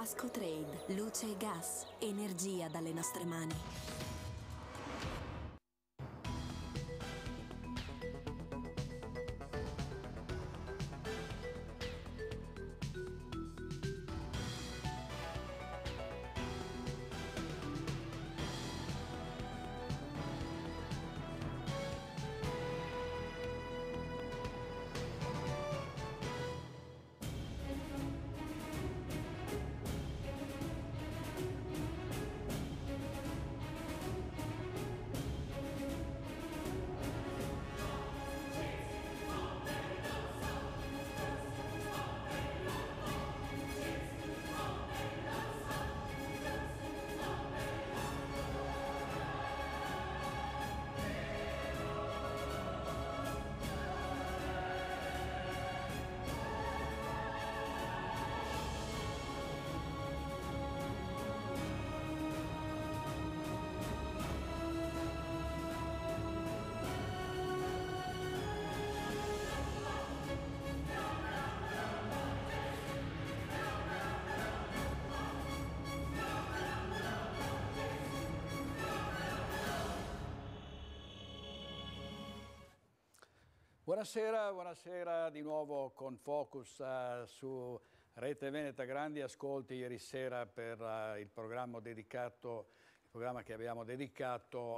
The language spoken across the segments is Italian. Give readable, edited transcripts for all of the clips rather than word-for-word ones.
Asco Trade, luce e gas, energia dalle nostre mani. Buonasera, buonasera di nuovo con Focus su Rete Veneta. Grandi ascolti ieri sera per il programma che abbiamo dedicato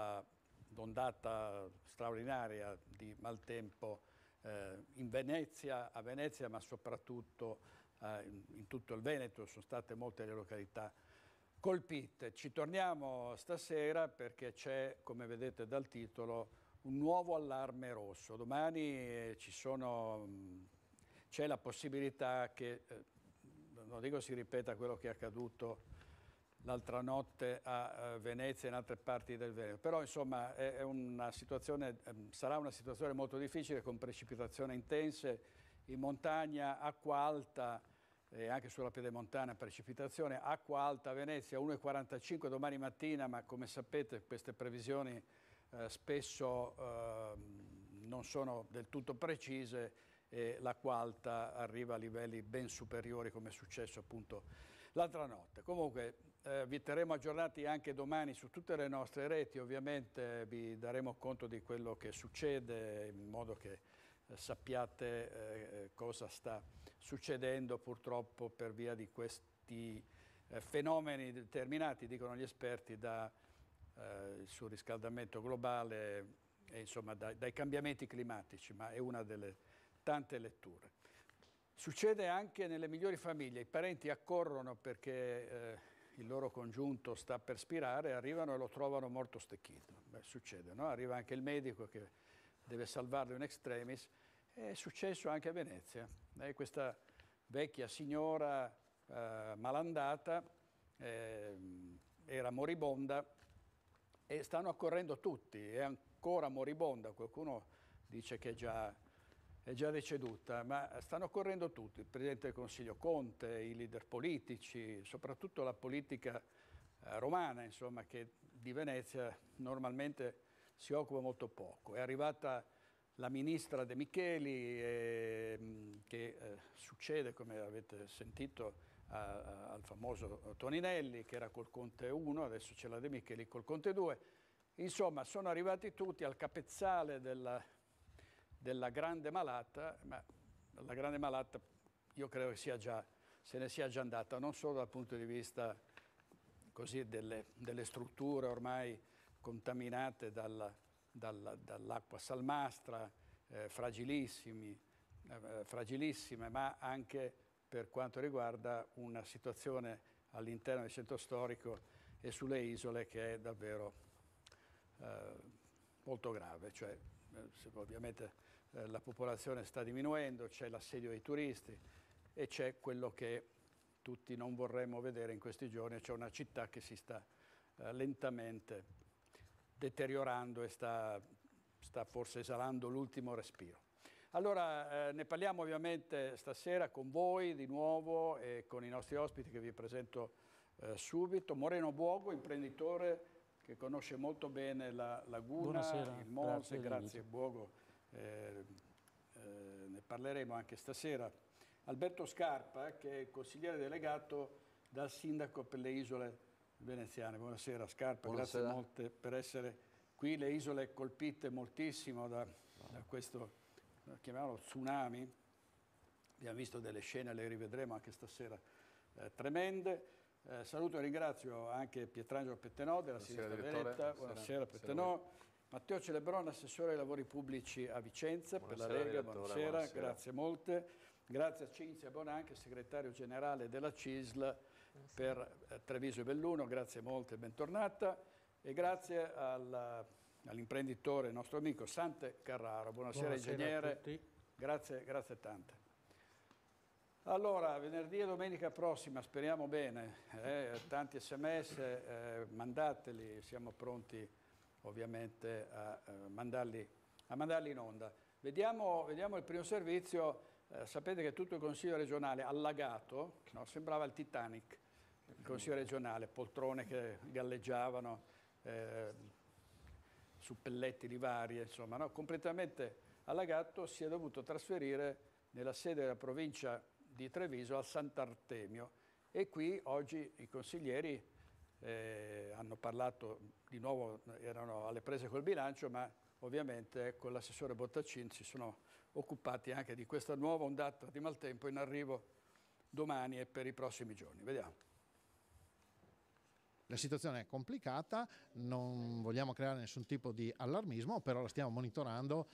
all'ondata straordinaria di maltempo in Venezia, a Venezia, ma soprattutto in tutto il Veneto. Sono state molte le località colpite. Ci torniamo stasera perché c'è, come vedete dal titolo, un nuovo allarme rosso. Domani c'è la possibilità che, non dico si ripeta quello che è accaduto l'altra notte a Venezia e in altre parti del Veneto, però insomma sarà una situazione molto difficile, con precipitazioni intense in montagna, acqua alta e anche sulla pedemontana precipitazione, acqua alta a Venezia 1,45 domani mattina, ma come sapete queste previsioni spesso non sono del tutto precise e l'acqua alta arriva a livelli ben superiori, come è successo appunto l'altra notte. Comunque vi terremo aggiornati anche domani su tutte le nostre reti, ovviamente vi daremo conto di quello che succede in modo che sappiate cosa sta succedendo purtroppo per via di questi fenomeni determinati, dicono gli esperti, il surriscaldamento globale e insomma dai cambiamenti climatici, ma è una delle tante letture. Succede anche nelle migliori famiglie, i parenti accorrono perché il loro congiunto sta per spirare, arrivano e lo trovano morto stecchito. Beh, succede, no? Arriva anche il medico che deve salvarlo in extremis. È successo anche a Venezia. Questa vecchia signora malandata era moribonda e stanno accorrendo tutti, è ancora moribonda, qualcuno dice che è già deceduta, ma stanno accorrendo tutti, il Presidente del Consiglio Conte, i leader politici, soprattutto la politica romana, insomma, che di Venezia normalmente si occupa molto poco. È arrivata la ministra De Micheli, che succede, come avete sentito, al famoso Toninelli, che era col Conte 1, adesso c'è la De Micheli col Conte 2. Insomma, sono arrivati tutti al capezzale della grande malata, ma la grande malata io credo che se ne sia già andata, non solo dal punto di vista così delle strutture ormai contaminate dall'acqua salmastra, fragilissime, ma anche per quanto riguarda una situazione all'interno del centro storico e sulle isole che è davvero molto grave. Cioè, ovviamente la popolazione sta diminuendo, c'è l'assedio dei turisti e c'è quello che tutti non vorremmo vedere in questi giorni, c'è una città che si sta lentamente deteriorando e sta forse esalando l'ultimo respiro. Allora, ne parliamo ovviamente stasera con voi di nuovo e con i nostri ospiti che vi presento subito. Moreno Buogo, imprenditore che conosce molto bene la laguna, buonasera, il Mose, grazie Buogo, ne parleremo anche stasera. Alberto Scarpa, che è consigliere delegato dal sindaco per le isole veneziane. Buonasera Scarpa, Buonasera. grazie molte per essere qui. Le isole colpite moltissimo da questo, chiamiamolo tsunami. Abbiamo visto delle scene, le rivedremo anche stasera, tremende. Saluto e ringrazio anche Pietrangelo Pettenò della Sinistra Veneta. Buonasera Pettenò. Matteo Celebron, assessore ai lavori pubblici a Vicenza per la Lega. Buonasera, grazie molte. Grazie a Cinzia Bonanche, segretario generale della CISL per Treviso e Belluno. Grazie molte, bentornata. E grazie all'imprenditore, nostro amico Sante Carraro. Buonasera ingegnere. A tutti. Grazie tante. Allora, venerdì e domenica prossima, speriamo bene, tanti sms, mandateli, siamo pronti ovviamente a mandarli in onda. Vediamo il primo servizio, sapete che tutto il Consiglio regionale allagato, no? Sembrava il Titanic, il Consiglio regionale, poltrone che galleggiavano, su pellettili varie, insomma, no? Completamente allagato, si è dovuto trasferire nella sede della provincia di Treviso al Sant'Artemio e qui oggi i consiglieri hanno parlato di nuovo, erano alle prese col bilancio, ma ovviamente con l'assessore Bottacin si sono occupati anche di questa nuova ondata di maltempo in arrivo domani e per i prossimi giorni. Vediamo. La situazione è complicata, non vogliamo creare nessun tipo di allarmismo, però la stiamo monitorando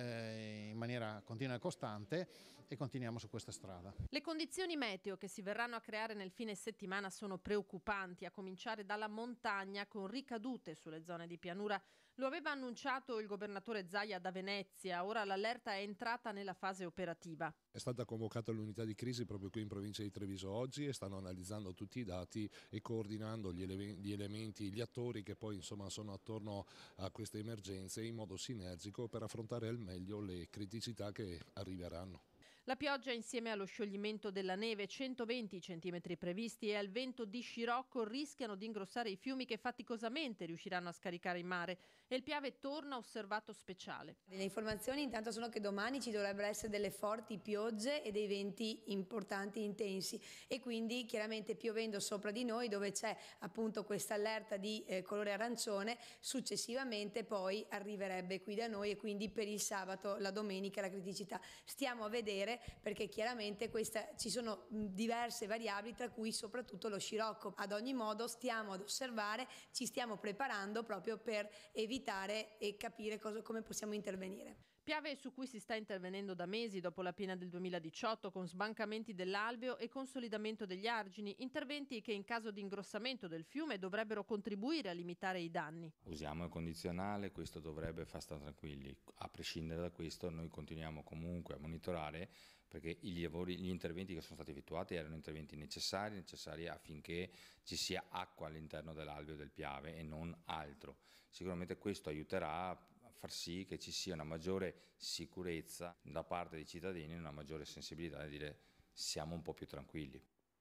in maniera continua e costante e continuiamo su questa strada. Le condizioni meteo che si verranno a creare nel fine settimana sono preoccupanti, a cominciare dalla montagna con ricadute sulle zone di pianura. Lo aveva annunciato il governatore Zaia da Venezia, ora l'allerta è entrata nella fase operativa. È stata convocata l'unità di crisi proprio qui in provincia di Treviso oggi e stanno analizzando tutti i dati e coordinando gli elementi, gli attori che poi insomma sono attorno a queste emergenze in modo sinergico per affrontare al meglio le criticità che arriveranno. La pioggia insieme allo scioglimento della neve, 120 centimetri previsti, e al vento di scirocco rischiano di ingrossare i fiumi che faticosamente riusciranno a scaricare in mare e il Piave torna osservato speciale. Le informazioni intanto sono che domani ci dovrebbero essere delle forti piogge e dei venti importanti intensi e quindi chiaramente piovendo sopra di noi dove c'è appunto questa allerta di colore arancione, successivamente poi arriverebbe qui da noi e quindi per il sabato, la domenica la criticità. Stiamo a vedere perché chiaramente ci sono diverse variabili tra cui soprattutto lo scirocco. Ad ogni modo stiamo ad osservare, ci stiamo preparando proprio per evitare e capire come possiamo intervenire. Piave su cui si sta intervenendo da mesi dopo la piena del 2018 con sbancamenti dell'alveo e consolidamento degli argini, interventi che in caso di ingrossamento del fiume dovrebbero contribuire a limitare i danni. Usiamo il condizionale, questo dovrebbe far stare tranquilli. A prescindere da questo noi continuiamo comunque a monitorare perché gli interventi che sono stati effettuati erano interventi necessari affinché ci sia acqua all'interno dell'alveo del Piave e non altro. Sicuramente questo aiuterà a far sì che ci sia una maggiore sicurezza da parte dei cittadini e una maggiore sensibilità a dire siamo un po' più tranquilli.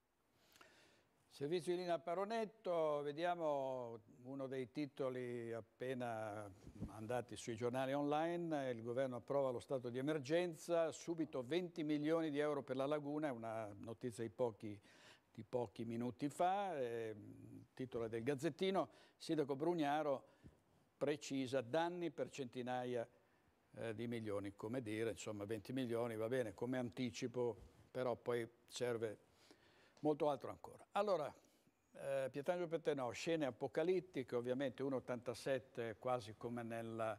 Servizio di linea Paronetto, vediamo uno dei titoli appena andati sui giornali online, il governo approva lo stato di emergenza, subito 20 milioni di euro per la laguna, è una notizia di pochi minuti fa, il titolo è del Gazzettino, sindaco Brugnaro precisa danni per centinaia di milioni, come dire, insomma 20 milioni va bene come anticipo, però poi serve molto altro ancora. Allora, Pietrangelo Pettenò, scene apocalittiche, ovviamente 1,87 quasi come nel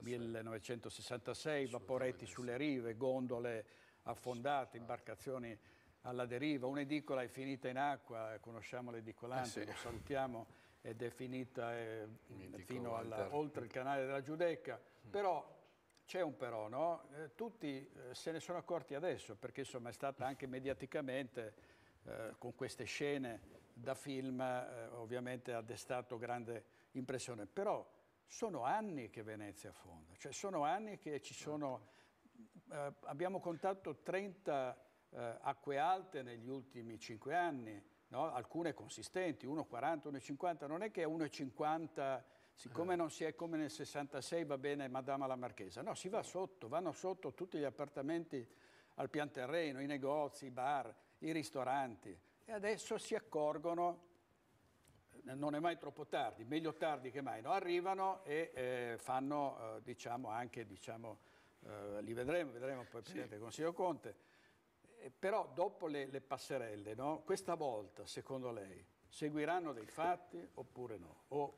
1966, vaporetti sulle rive, gondole affondate, imbarcazioni alla deriva, un'edicola è finita in acqua, conosciamo l'edicolante, lo salutiamo, ed è finita fino oltre il canale della Giudecca, però c'è un però, no? Tutti se ne sono accorti adesso, perché insomma è stata anche mediaticamente, con queste scene da film, ovviamente ha destato grande impressione, però sono anni che Venezia affonda, cioè sono anni che ci sono, abbiamo contato 30 acque alte negli ultimi 5 anni, no? Alcune consistenti, 1,40, 1,50, non è che 1,50, siccome non si è come nel 66 va bene Madama la Marchesa, no, si va sotto, vanno sotto tutti gli appartamenti al pian terreno, i negozi, i bar, i ristoranti, e adesso si accorgono, non è mai troppo tardi, meglio tardi che mai, no? Arrivano e fanno, li vedremo poi Presidente del Consiglio Conte, però dopo le passerelle, no? Questa volta, secondo lei, seguiranno dei fatti oppure no?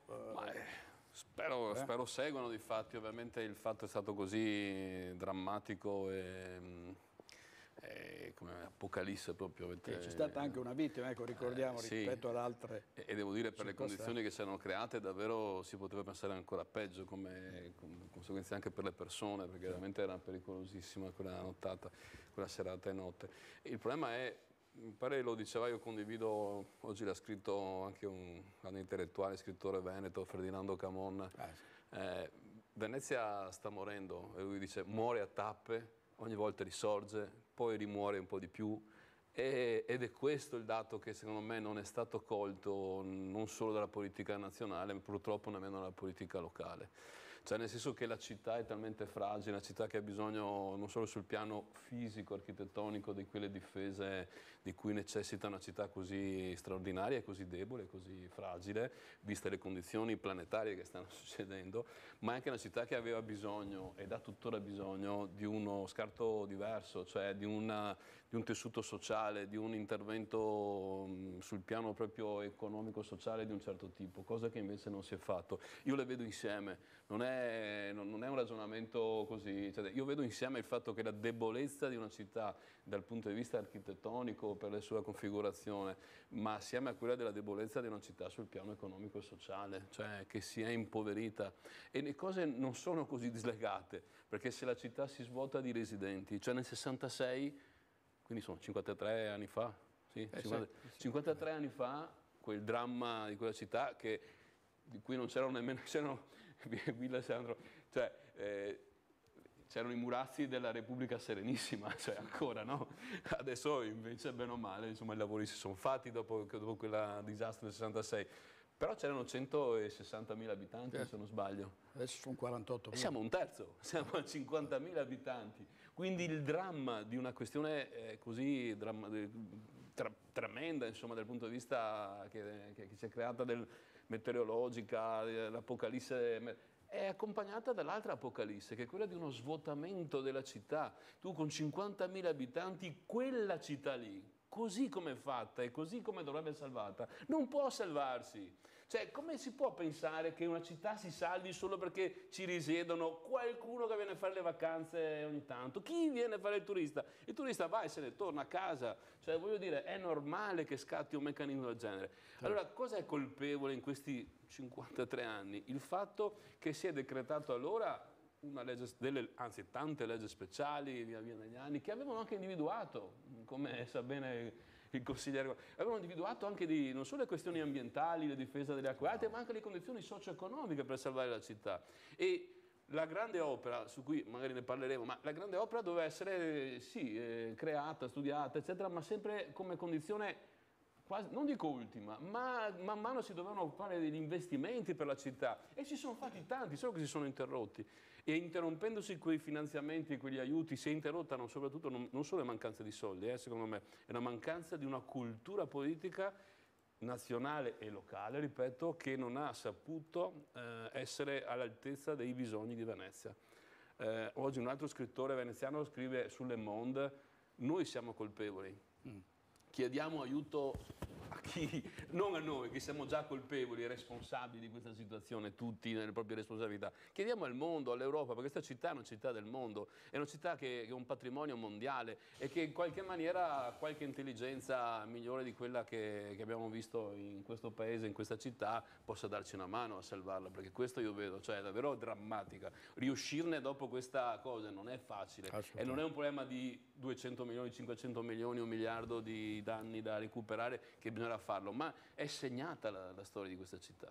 Spero seguano dei fatti, ovviamente il fatto è stato così drammatico e come apocalisse proprio. C'è stata anche una vittima, ecco, ricordiamo, rispetto ad altre. E devo dire, per le condizioni che si erano create, davvero si poteva pensare ancora peggio, come conseguenze anche per le persone, perché veramente era pericolosissima quella nottata, quella serata e notte. Il problema è, mi pare lo diceva, io condivido, oggi l'ha scritto anche un grande intellettuale, scrittore veneto, Ferdinando Camon, Venezia sta morendo, e lui dice muore a tappe, ogni volta risorge, poi rimuore un po' di più, ed è questo il dato che secondo me non è stato colto non solo dalla politica nazionale, ma purtroppo nemmeno dalla politica locale. Cioè nel senso che la città è talmente fragile, una città che ha bisogno non solo sul piano fisico, architettonico, di quelle difese di cui necessita una città così straordinaria, così debole, così fragile, viste le condizioni planetarie che stanno succedendo, ma è anche una città che aveva bisogno, ed ha tuttora bisogno, di uno scarto diverso, cioè di un tessuto sociale, di un intervento sul piano proprio economico-sociale di un certo tipo, cosa che invece non si è fatto. Io le vedo insieme, non è un ragionamento così, cioè, io vedo insieme il fatto che la debolezza di una città dal punto di vista architettonico per la sua configurazione, ma assieme a quella della debolezza di una città sul piano economico e sociale, cioè che si è impoverita, e le cose non sono così dislegate, perché se la città si svuota di residenti, cioè nel 66, quindi sono 53 anni fa, 53 anni fa, quel dramma di quella città di cui non c'erano nemmeno, Villa Sandro, cioè c'erano i murazzi della Repubblica Serenissima, cioè ancora, no? Adesso invece, bene o male, insomma, i lavori si sono fatti dopo quel disastro del 66. Però c'erano 160.000 abitanti, se non sbaglio. Adesso sono 48.000. Siamo un terzo, siamo a 50.000 abitanti. Quindi il dramma di una questione così tremenda, insomma, dal punto di vista che si è creata meteorologica, l'apocalisse, è accompagnata dall'altra apocalisse, che è quella di uno svuotamento della città. Tu con 50.000 abitanti, quella città lì, così come è fatta e così come dovrebbe essere salvata, non può salvarsi. Cioè, come si può pensare che una città si salvi solo perché ci risiedono qualcuno che viene a fare le vacanze ogni tanto? Chi viene a fare il turista? Il turista va e se ne torna a casa. Cioè, voglio dire, è normale che scatti un meccanismo del genere. Allora, cosa è colpevole in questi 53 anni? Il fatto che si è decretato allora una legge, anzi tante leggi speciali via via negli anni, che avevano anche individuato, come sa bene il consigliere, avevano individuato anche non solo le questioni ambientali, la difesa delle acque alte, ma anche le condizioni socio-economiche per salvare la città. E la grande opera, su cui magari ne parleremo, ma la grande opera doveva essere, creata, studiata, eccetera, ma sempre come condizione quasi, non dico ultima, ma man mano si dovevano fare degli investimenti per la città, e ci sono fatti tanti, solo che si sono interrotti. E interrompendosi quei finanziamenti, quegli aiuti, si è interrotta soprattutto non solo la mancanza di soldi, secondo me, è una mancanza di una cultura politica nazionale e locale, ripeto, che non ha saputo essere all'altezza dei bisogni di Venezia. Oggi un altro scrittore veneziano scrive su Le Monde: noi siamo colpevoli, chiediamo aiuto a chi? Non a noi, che siamo già colpevoli e responsabili di questa situazione, tutti nelle proprie responsabilità. Chiediamo al mondo, all'Europa, perché questa città è una città del mondo, è una città che è un patrimonio mondiale e che in qualche maniera ha qualche intelligenza migliore di quella che abbiamo visto in questo paese, in questa città, possa darci una mano a salvarla, perché questo io vedo, cioè è davvero drammatica. Riuscirne dopo questa cosa non è facile, e non è un problema di 200 milioni, 500 milioni, 1 miliardo di danni da recuperare, che bisognerà farlo, ma è segnata la storia di questa città.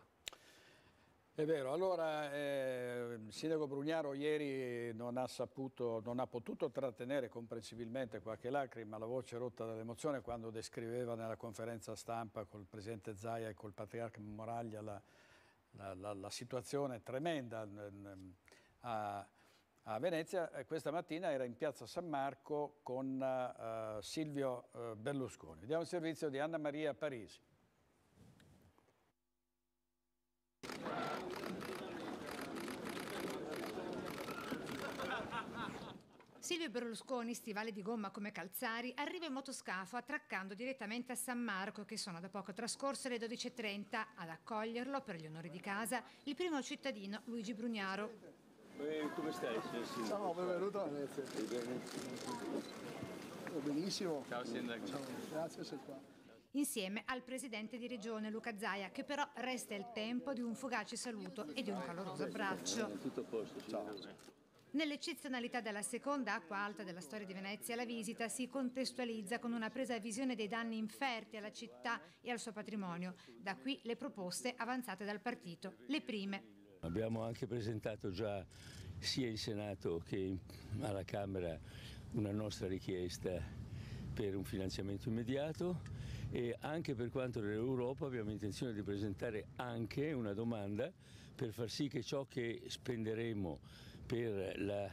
È vero. Allora il sindaco Brugnaro ieri non ha potuto trattenere comprensibilmente qualche lacrima, la voce rotta dall'emozione, quando descriveva nella conferenza stampa col presidente Zaia e col patriarca Moraglia la situazione tremenda a Venezia, questa mattina era in piazza San Marco con Silvio Berlusconi. Vediamo il servizio di Anna Maria Parisi. Silvio Berlusconi, stivali di gomma come calzari, arriva in motoscafo attraccando direttamente a San Marco, che sono da poco trascorse le 12:30. Ad accoglierlo per gli onori di casa il primo cittadino Luigi Brugnaro. Come stai? Ciao, benvenuto a Venezia. Benissimo. Ciao Sindaco. Ciao, grazie, sei qua. Insieme al presidente di regione Luca Zaia, che però resta il tempo di un fugace saluto e di un caloroso abbraccio. Tutto a posto, ciao. Nell'eccezionalità della seconda acqua alta della storia di Venezia, la visita si contestualizza con una presa visione dei danni inferti alla città e al suo patrimonio. Da qui le proposte avanzate dal partito, le prime. Abbiamo anche presentato già sia in Senato che alla Camera una nostra richiesta per un finanziamento immediato e anche per quanto riguarda l'Europa abbiamo intenzione di presentare anche una domanda per far sì che ciò che spenderemo per la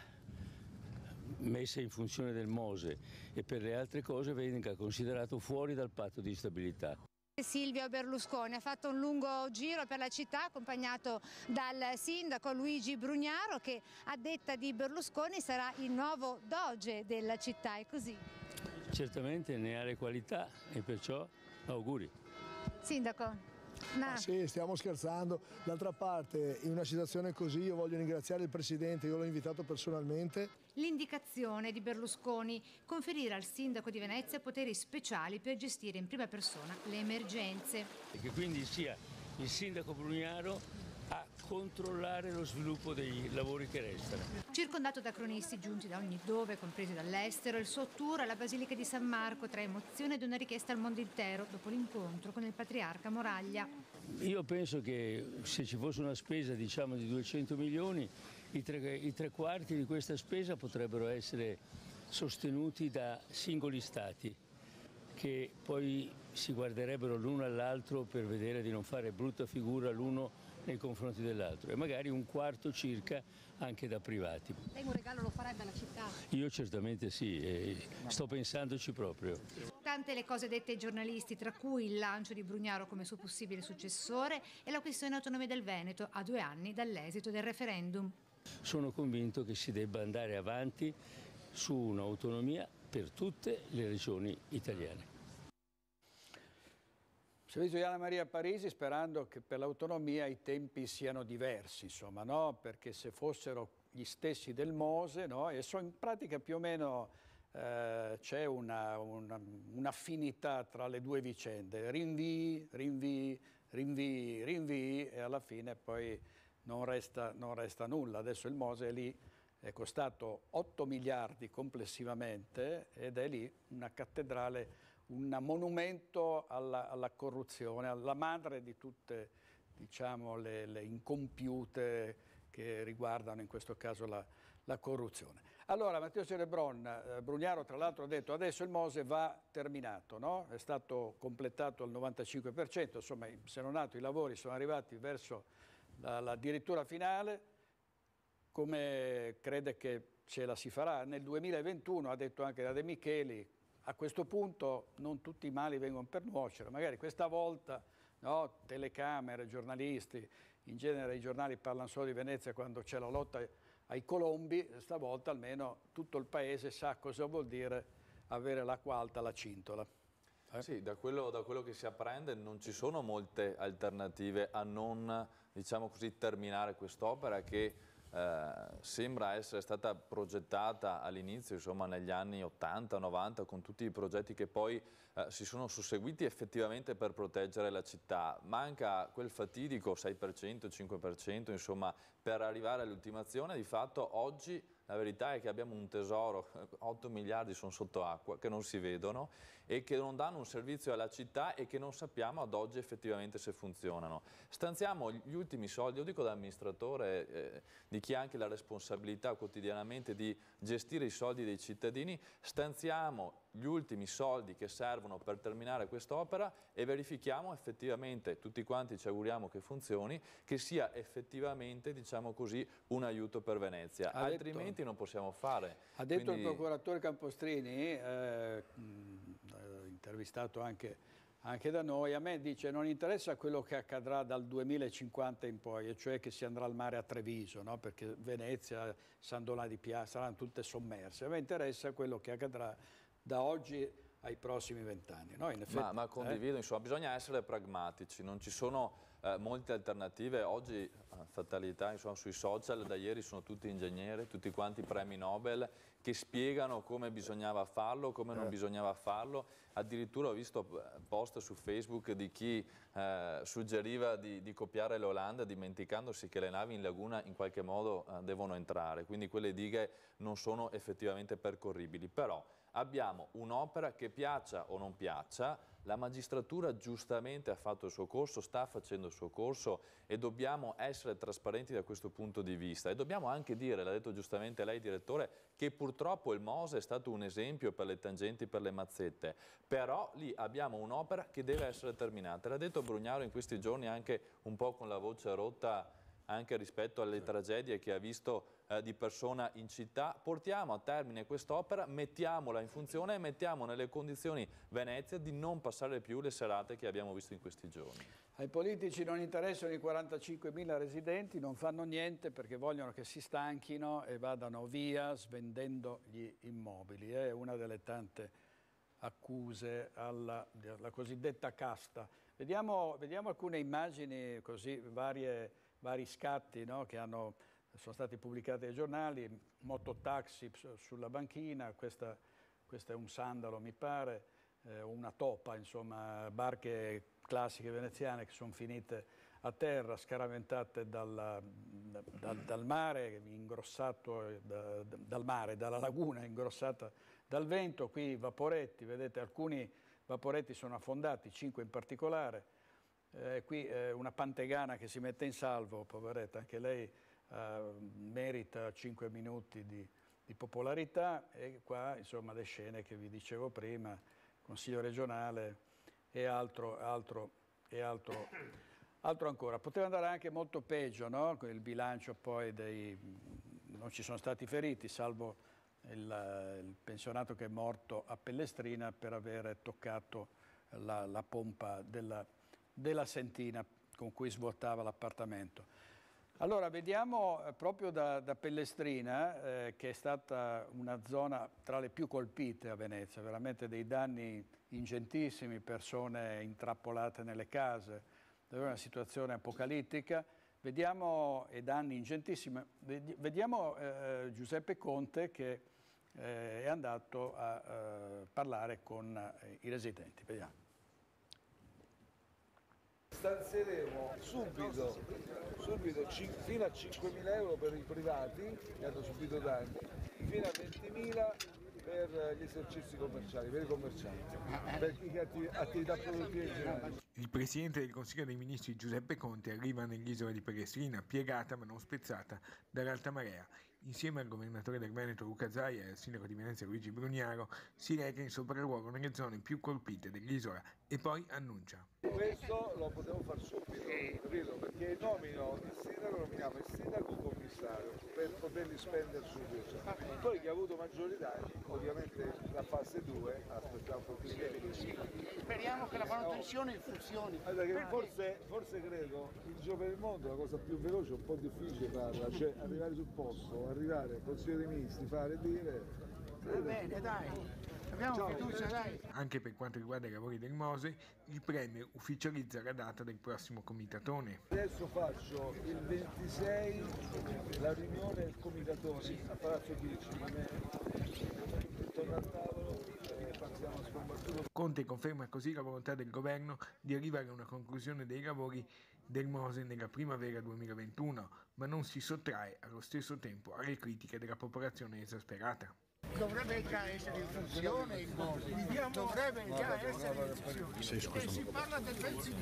messa in funzione del Mose e per le altre cose venga considerato fuori dal patto di stabilità. Silvio Berlusconi ha fatto un lungo giro per la città accompagnato dal sindaco Luigi Brugnaro, che a detta di Berlusconi sarà il nuovo doge della città, è così? Certamente ne ha le qualità e perciò auguri. Sindaco. Ma sì, stiamo scherzando. D'altra parte, in una situazione così io voglio ringraziare il Presidente, io l'ho invitato personalmente. L'indicazione di Berlusconi: conferire al sindaco di Venezia poteri speciali per gestire in prima persona le emergenze. E che quindi sia il sindaco Brugnaro a controllare lo sviluppo dei lavori che restano. Circondato da cronisti giunti da ogni dove, compresi dall'estero, il suo tour alla Basilica di San Marco tra emozione ed una richiesta al mondo intero dopo l'incontro con il patriarca Moraglia. Io penso che se ci fosse una spesa diciamo di 200 milioni, i tre quarti di questa spesa potrebbero essere sostenuti da singoli stati che poi si guarderebbero l'uno all'altro per vedere di non fare brutta figura l'uno nei confronti dell'altro e magari un quarto circa anche da privati. Lei un regalo lo farebbe alla città? Io certamente sì, sto pensandoci proprio. Tante le cose dette ai giornalisti, tra cui il lancio di Brugnaro come suo possibile successore e la questione autonomia del Veneto a 2 anni dall'esito del referendum. Sono convinto che si debba andare avanti su un'autonomia per tutte le regioni italiane. Servizio di Anna Maria Parisi, sperando che per l'autonomia i tempi siano diversi, insomma, no? Perché se fossero gli stessi del Mose, no? E in pratica più o meno c'è un'affinità tra le due vicende, rinvii e alla fine poi non resta nulla. Adesso il Mose è lì, è costato 8 miliardi complessivamente ed è lì una cattedrale, un monumento alla corruzione, alla madre di tutte, diciamo, le incompiute che riguardano in questo caso la corruzione. Allora, Matteo Cerebron, Brugnaro tra l'altro ha detto adesso il Mose va terminato, no? È stato completato al 95%, insomma se non altro i lavori sono arrivati verso la dirittura finale. Come crede che ce la si farà? Nel 2021, ha detto anche da De Micheli, a questo punto non tutti i mali vengono per nuocere, magari questa volta, no, telecamere, giornalisti, in genere i giornali parlano solo di Venezia quando c'è la lotta ai colombi, stavolta almeno tutto il paese sa cosa vuol dire avere l'acqua alta alla cintola. Sì, da quello che si apprende non ci sono molte alternative a non, diciamo così, terminare quest'opera che sembra essere stata progettata all'inizio, insomma negli anni 80-90, con tutti i progetti che poi si sono susseguiti effettivamente per proteggere la città. Manca quel fatidico 6%, 5%, insomma, per arrivare all'ultimazione. Di fatto oggi la verità è che abbiamo un tesoro, 8 miliardi sono sotto acqua, che non si vedono e che non danno un servizio alla città e che non sappiamo ad oggi effettivamente se funzionano. Stanziamo gli ultimi soldi, io dico da amministratore, di chi ha anche la responsabilità quotidianamente di gestire i soldi dei cittadini, stanziamo gli ultimi soldi che servono per terminare quest'opera e verifichiamo effettivamente, tutti quanti ci auguriamo che funzioni, che sia effettivamente, diciamo così, un aiuto per Venezia, altrimenti non possiamo fare. Ha detto il procuratore Campostrini, intervistato anche da noi, a me dice non interessa quello che accadrà dal 2050 in poi, e cioè che si andrà al mare a Treviso, no? Perché Venezia, San Donà di Piazza saranno tutte sommerse, a me interessa quello che accadrà da oggi ai prossimi 20 anni. No? In effetti, ma condivido, insomma, bisogna essere pragmatici, non ci sono molte alternative. Oggi, fatalità, insomma, sui social da ieri sono tutti ingegneri, tutti quanti premi Nobel, che spiegano come bisognava farlo, come non bisognava farlo. Addirittura ho visto post su Facebook di chi suggeriva di copiare l'Olanda dimenticandosi che le navi in laguna in qualche modo devono entrare, quindi quelle dighe non sono effettivamente percorribili. Però abbiamo un'opera che piaccia o non piaccia, la magistratura giustamente ha fatto il suo corso, sta facendo il suo corso e dobbiamo essere trasparenti da questo punto di vista e dobbiamo anche dire, l'ha detto giustamente lei direttore, che purtroppo il Mose è stato un esempio per le tangenti, per le mazzette, però lì abbiamo un'opera che deve essere terminata. L'ha detto Brugnaro in questi giorni anche un po' con la voce rotta anche rispetto alle tragedie che ha visto di persona in città. Portiamo a termine quest'opera, mettiamola in funzione e mettiamo nelle condizioni Venezia di non passare più le serate che abbiamo visto in questi giorni. Ai politici non interessano i 45.000 residenti, non fanno niente perché vogliono che si stanchino e vadano via svendendo gli immobili. È una delle tante accuse alla cosiddetta casta. Vediamo alcune immagini, così vari scatti, no, che sono stati pubblicati dai giornali, mototaxi sulla banchina, questo è un sandalo mi pare, una topa, insomma, barche classiche veneziane che sono finite a terra, scaraventate dal mare, ingrossato dalla laguna, ingrossata dal vento. Qui vaporetti, vedete alcuni vaporetti sono affondati, 5 in particolare. Qui una pantegana che si mette in salvo, poveretta, anche lei merita 5 minuti di popolarità, e qua insomma le scene che vi dicevo prima, Consiglio regionale e altro ancora. Poteva andare anche molto peggio, no? Il bilancio poi non ci sono stati feriti, salvo il pensionato che è morto a Pellestrina per aver toccato la pompa della sentina con cui svuotava l'appartamento. Allora, vediamo proprio da Pellestrina, che è stata una zona tra le più colpite a Venezia, veramente dei danni ingentissimi, persone intrappolate nelle case, una situazione apocalittica. Vediamo, e danni ingentissimi, vediamo Giuseppe Conte che è andato a parlare con i residenti. Vediamo. Stanzieremo subito fino a 5.000 euro per i privati che hanno subito danni, fino a 20.000 per gli esercizi commerciali, per i commercianti, per chi ha attività produttive in generale. Il Presidente del Consiglio dei Ministri Giuseppe Conte arriva nell'isola di Pellestrina, piegata ma non spezzata dall'alta marea. Insieme al governatore del Veneto Luca Zaia e al sindaco di Venezia Luigi Brugnaro si reca in sopralluogo nelle zone più colpite dell'isola e poi annuncia. Questo lo potevo far subito, capito? Perché nominiamo il sindaco commissario per poterli spendere subito. Poi chi ha avuto maggiorità, ovviamente la fase 2, aspettiamo un po' più tempo. Speriamo che la manutenzione funzioni. Forse credo, in giro per il mondo la cosa più veloce è un po' difficile farla, cioè arrivare sul posto, arrivare al Consiglio dei Ministri, fare e dire. Va bene, dai. Abbiamo fiducia, dai. Anche per quanto riguarda i lavori del Mose, il Premier ufficializza la data del prossimo comitatone. Adesso faccio il 26 la riunione del comitatone a Palazzo Chigi. Torno al tavolo e partiamo a scombattere. Conte conferma così la volontà del governo di arrivare a una conclusione dei lavori del Mose nella primavera 2021, ma non si sottrae allo stesso tempo alle critiche della popolazione esasperata. Dovrebbe già essere in funzione il Mose, dovrebbe già essere in funzione. E si parla del 22.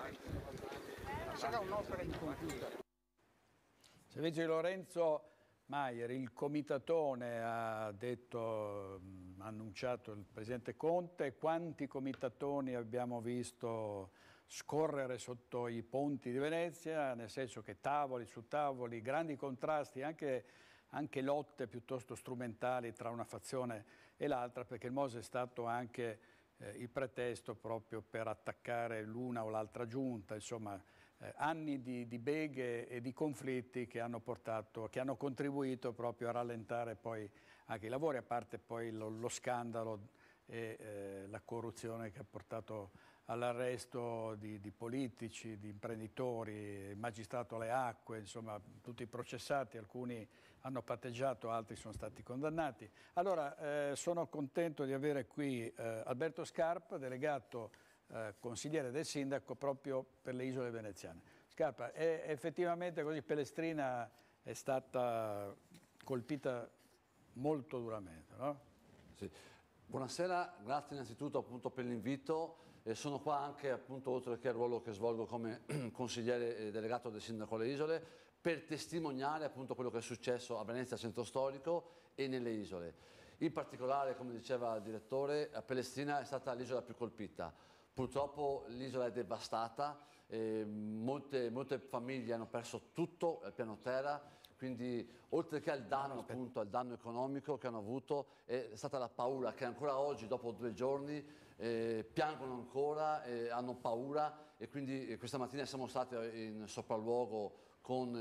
Sarà un'opera incompiuta. Servizio di Lorenzo Maier, il comitatone ha detto, ha annunciato il Presidente Conte. Quanti comitatoni abbiamo visto scorrere sotto i ponti di Venezia, nel senso che tavoli su tavoli, grandi contrasti, anche lotte piuttosto strumentali tra una fazione e l'altra, perché il Mose è stato anche il pretesto proprio per attaccare l'una o l'altra giunta, insomma anni di beghe e di conflitti che hanno contribuito proprio a rallentare poi anche i lavori, a parte poi lo scandalo e la corruzione che ha portato all'arresto di politici, di imprenditori, il magistrato alle acque, insomma tutti processati, alcuni hanno patteggiato, altri sono stati condannati. Allora sono contento di avere qui Alberto Scarpa, delegato consigliere del sindaco proprio per le isole veneziane. Scarpa, è effettivamente così, Pellestrina è stata colpita molto duramente, no? Sì. Buonasera, grazie innanzitutto appunto per l'invito. Sono qua anche appunto, oltre che al ruolo che svolgo come consigliere delegato del sindaco alle isole, per testimoniare appunto quello che è successo a Venezia Centro Storico e nelle isole. In particolare, come diceva il direttore, Pellestrina è stata l'isola più colpita. Purtroppo l'isola è devastata, molte famiglie hanno perso tutto al piano terra, quindi oltre che al danno, appunto, al danno economico che hanno avuto, è stata la paura che ancora oggi, dopo 2 giorni, piangono ancora, hanno paura, e quindi questa mattina siamo stati in sopralluogo con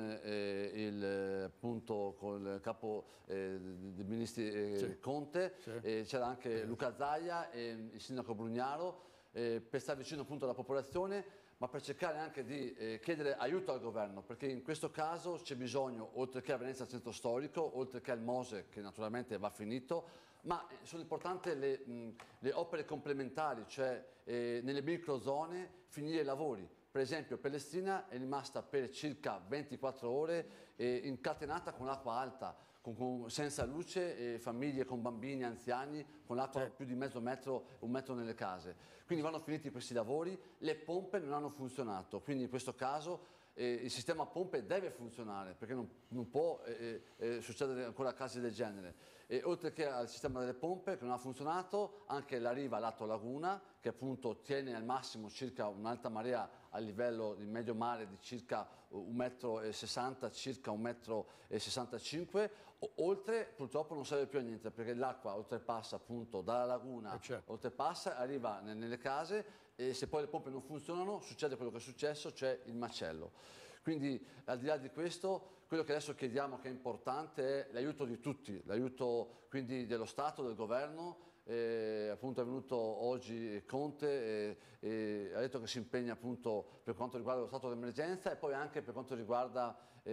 il capo dei ministri Conte, sì. C'era anche Luca Zaia e il sindaco Brugnaro, per stare vicino appunto alla popolazione, ma per cercare anche di chiedere aiuto al governo, perché in questo caso c'è bisogno, oltre che a Venezia Centro Storico, oltre che al Mose, che naturalmente va finito, ma sono importanti le opere complementari, cioè nelle microzone finire i lavori. Per esempio Pellestrina è rimasta per circa 24 ore incatenata con l'acqua alta, senza luce, famiglie con bambini, anziani, con l'acqua più di mezzo metro, 1 metro nelle case. Quindi vanno finiti questi lavori, le pompe non hanno funzionato, quindi in questo caso il sistema pompe deve funzionare, perché non può succedere ancora casi del genere. E oltre che al sistema delle pompe che non ha funzionato, anche la riva lato laguna, che appunto tiene al massimo circa un'alta marea a livello di medio mare di circa 1,60 m, circa 1,65 m, oltre purtroppo non serve più a niente, perché l'acqua oltrepassa appunto dalla laguna, oltrepassa, arriva nelle case, e se poi le pompe non funzionano succede quello che è successo, cioè il macello. Quindi al di là di questo, quello che adesso chiediamo, che è importante, è l'aiuto di tutti, l'aiuto quindi dello Stato, del governo. Appunto è venuto oggi Conte e ha detto che si impegna appunto per quanto riguarda lo stato d'emergenza, e poi anche per quanto riguarda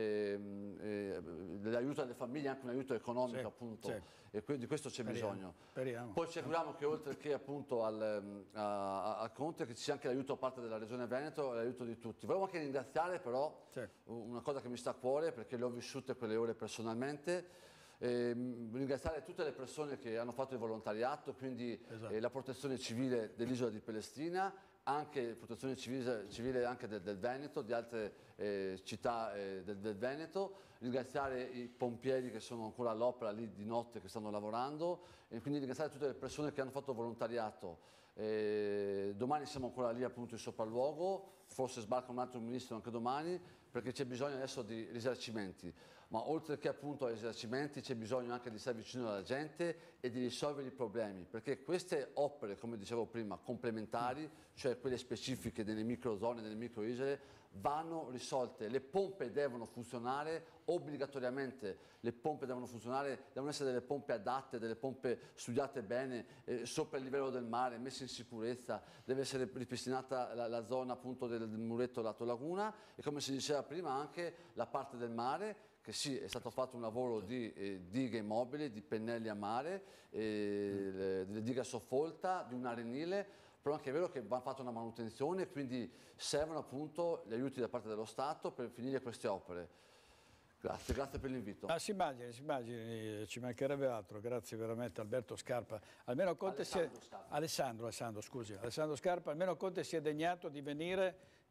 l'aiuto alle famiglie, anche un aiuto economico, appunto, e di questo c'è bisogno. Speriamo. Poi ci auguriamo che oltre che appunto a Conte, che ci sia anche l'aiuto da parte della Regione Veneto e l'aiuto di tutti. Volevo anche ringraziare però una cosa che mi sta a cuore, perché le ho vissute quelle ore personalmente. Ringraziare tutte le persone che hanno fatto il volontariato, quindi la protezione civile dell'isola di Pellestrina, anche protezione civile anche del Veneto, di altre città del Veneto, ringraziare i pompieri che sono ancora all'opera lì di notte, che stanno lavorando, e quindi ringraziare tutte le persone che hanno fatto volontariato. Domani siamo ancora lì appunto in sopralluogo, forse sbarca un altro ministro anche domani, perché c'è bisogno adesso di risarcimenti. Ma oltre che appunto ai risarcimenti c'è bisogno anche di stare vicino alla gente e di risolvere i problemi, perché queste opere, come dicevo prima, complementari, cioè quelle specifiche delle microzone, delle microisole, vanno risolte. Le pompe devono funzionare obbligatoriamente, le pompe devono funzionare, devono essere delle pompe adatte, delle pompe studiate bene, sopra il livello del mare, messe in sicurezza, deve essere ripristinata la zona appunto del muretto lato laguna, e come si diceva prima anche la parte del mare, che sì, è stato fatto un lavoro di dighe mobili, di pennelli a mare, delle dighe a soffolta, di un arenile, però anche è vero che va fatta una manutenzione, quindi servono appunto gli aiuti da parte dello Stato per finire queste opere. Grazie per l'invito. Si immagini, ci mancherebbe altro. Grazie veramente Alberto Scarpa. Almeno Conte Alessandro Scarpa, almeno Conte si è degnato di venire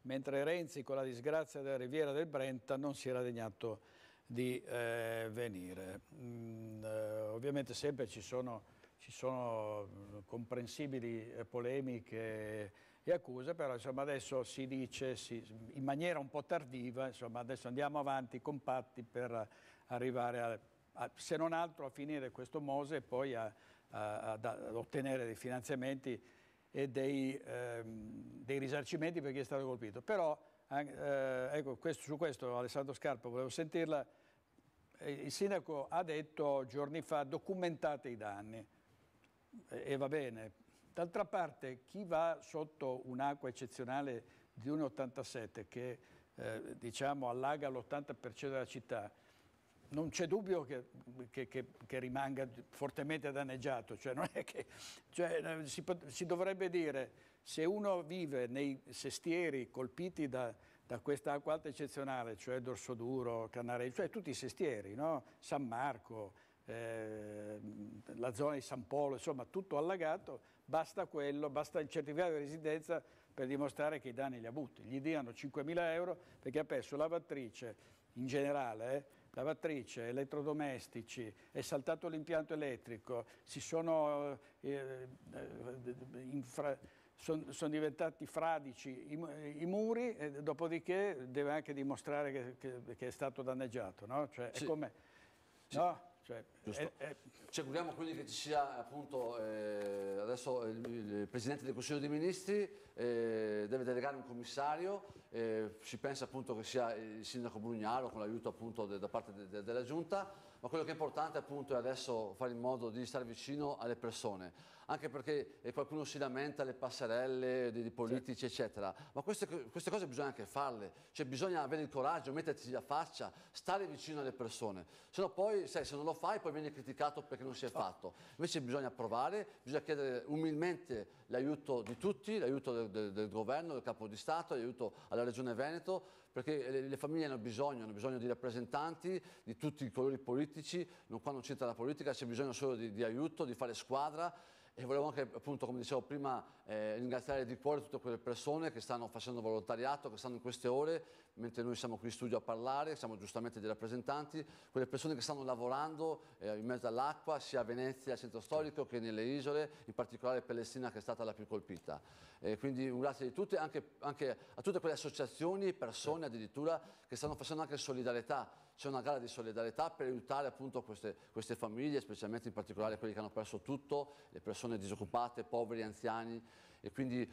mentre Renzi con la disgrazia della Riviera del Brenta non si era degnato di venire. Ovviamente sempre ci sono comprensibili polemiche e accuse, però insomma adesso si dice in maniera un po' tardiva, insomma adesso andiamo avanti compatti per arrivare se non altro a finire questo Mose e poi ad ottenere dei finanziamenti e dei risarcimenti per chi è stato colpito. Però ecco, su questo Alessandro Scarpa volevo sentirla. Il sindaco ha detto giorni fa: documentate i danni, e va bene. D'altra parte, chi va sotto un'acqua eccezionale di 1,87 che diciamo allaga l'80% della città, non c'è dubbio che rimanga fortemente danneggiato. Cioè, non è che, si dovrebbe dire, se uno vive nei sestieri colpiti da questa acqua alta eccezionale, cioè Dorsoduro, Canarei, cioè tutti i sestieri, no? San Marco, la zona di San Polo, insomma tutto allagato, basta il certificato di residenza per dimostrare che i danni li ha avuti. Gli diano 5.000 euro perché ha perso lavatrice in generale, lavatrice, elettrodomestici, è saltato l'impianto elettrico, sono diventati fradici i muri, e dopodiché deve anche dimostrare che è stato danneggiato, no? Cioè, è come... Sì. No? Ci auguriamo quindi che ci sia appunto adesso il Presidente del Consiglio dei Ministri deve delegare un commissario, si pensa appunto che sia il Sindaco Brugnaro con l'aiuto appunto da parte della Giunta, ma quello che è importante appunto è adesso fare in modo di stare vicino alle persone, anche perché qualcuno si lamenta alle passerelle dei politici eccetera, ma queste cose bisogna anche farle, cioè bisogna avere il coraggio, mettersi la faccia, stare vicino alle persone, se no poi se non lo fai poi vieni criticato perché non si è fatto. Invece bisogna provare, bisogna chiedere umilmente l'aiuto di tutti, l'aiuto del governo, del capo di Stato, l'aiuto alla Regione Veneto, perché le famiglie hanno bisogno di rappresentanti di tutti i colori politici, qua non c'entra la politica, c'è bisogno solo di aiuto, di fare squadra. E volevo anche, appunto, come dicevo prima, ringraziare di cuore tutte quelle persone che stanno facendo volontariato, che stanno in queste ore, mentre noi siamo qui in studio a parlare, siamo giustamente dei rappresentanti, quelle persone che stanno lavorando in mezzo all'acqua, sia a Venezia, al centro storico, che nelle isole, in particolare Pellestina che è stata la più colpita. Quindi un grazie di tutti, anche a tutte quelle associazioni, persone addirittura, che stanno facendo anche solidarietà. C'è una gara di solidarietà per aiutare appunto queste famiglie, specialmente in particolare quelli che hanno perso tutto, le persone disoccupate, poveri, anziani. E quindi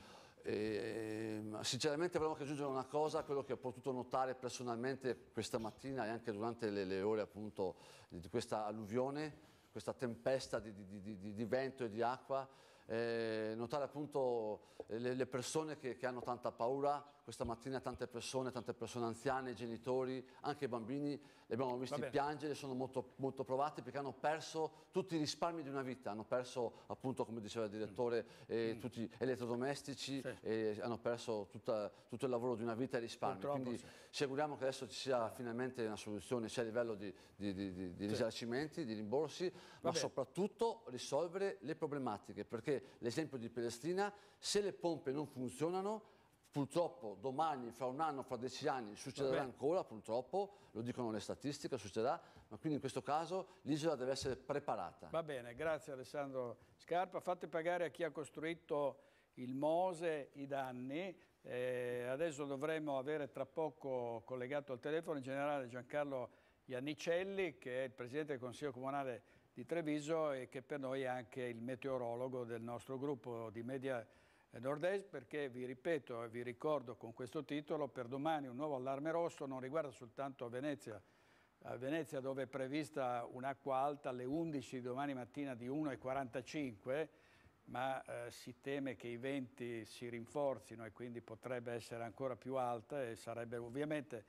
sinceramente volevo anche aggiungere una cosa, quello che ho potuto notare personalmente questa mattina e anche durante le ore appunto di questa alluvione, questa tempesta di vento e di acqua. Notare appunto le persone che hanno tanta paura. Questa mattina tante persone anziane, genitori, anche bambini, li abbiamo visti piangere, sono molto, molto provati perché hanno perso tutti i risparmi di una vita, hanno perso appunto, come diceva il direttore, tutti gli elettrodomestici, hanno perso tutto il lavoro di una vita e risparmi. Quindi ci auguriamo che adesso ci sia finalmente una soluzione sia a livello di risarcimenti, di rimborsi, ma soprattutto risolvere le problematiche, perché l'esempio di Pellestina, se le pompe non funzionano, purtroppo domani, fra un anno, fra 10 anni succederà ancora, purtroppo, lo dicono le statistiche, succederà, ma quindi in questo caso l'isola deve essere preparata. Va bene, grazie Alessandro Scarpa. Fate pagare a chi ha costruito il Mose i danni. Adesso dovremo avere tra poco collegato al telefono il generale Giancarlo Iannicelli, che è il Presidente del Consiglio Comunale di Treviso e che per noi è anche il meteorologo del nostro gruppo di Media Nord-Est, perché vi ripeto e vi ricordo con questo titolo, per domani un nuovo allarme rosso, non riguarda soltanto Venezia, dove è prevista un'acqua alta alle 11 di domani mattina di 1,45, ma si teme che i venti si rinforzino e quindi potrebbe essere ancora più alta e sarebbe ovviamente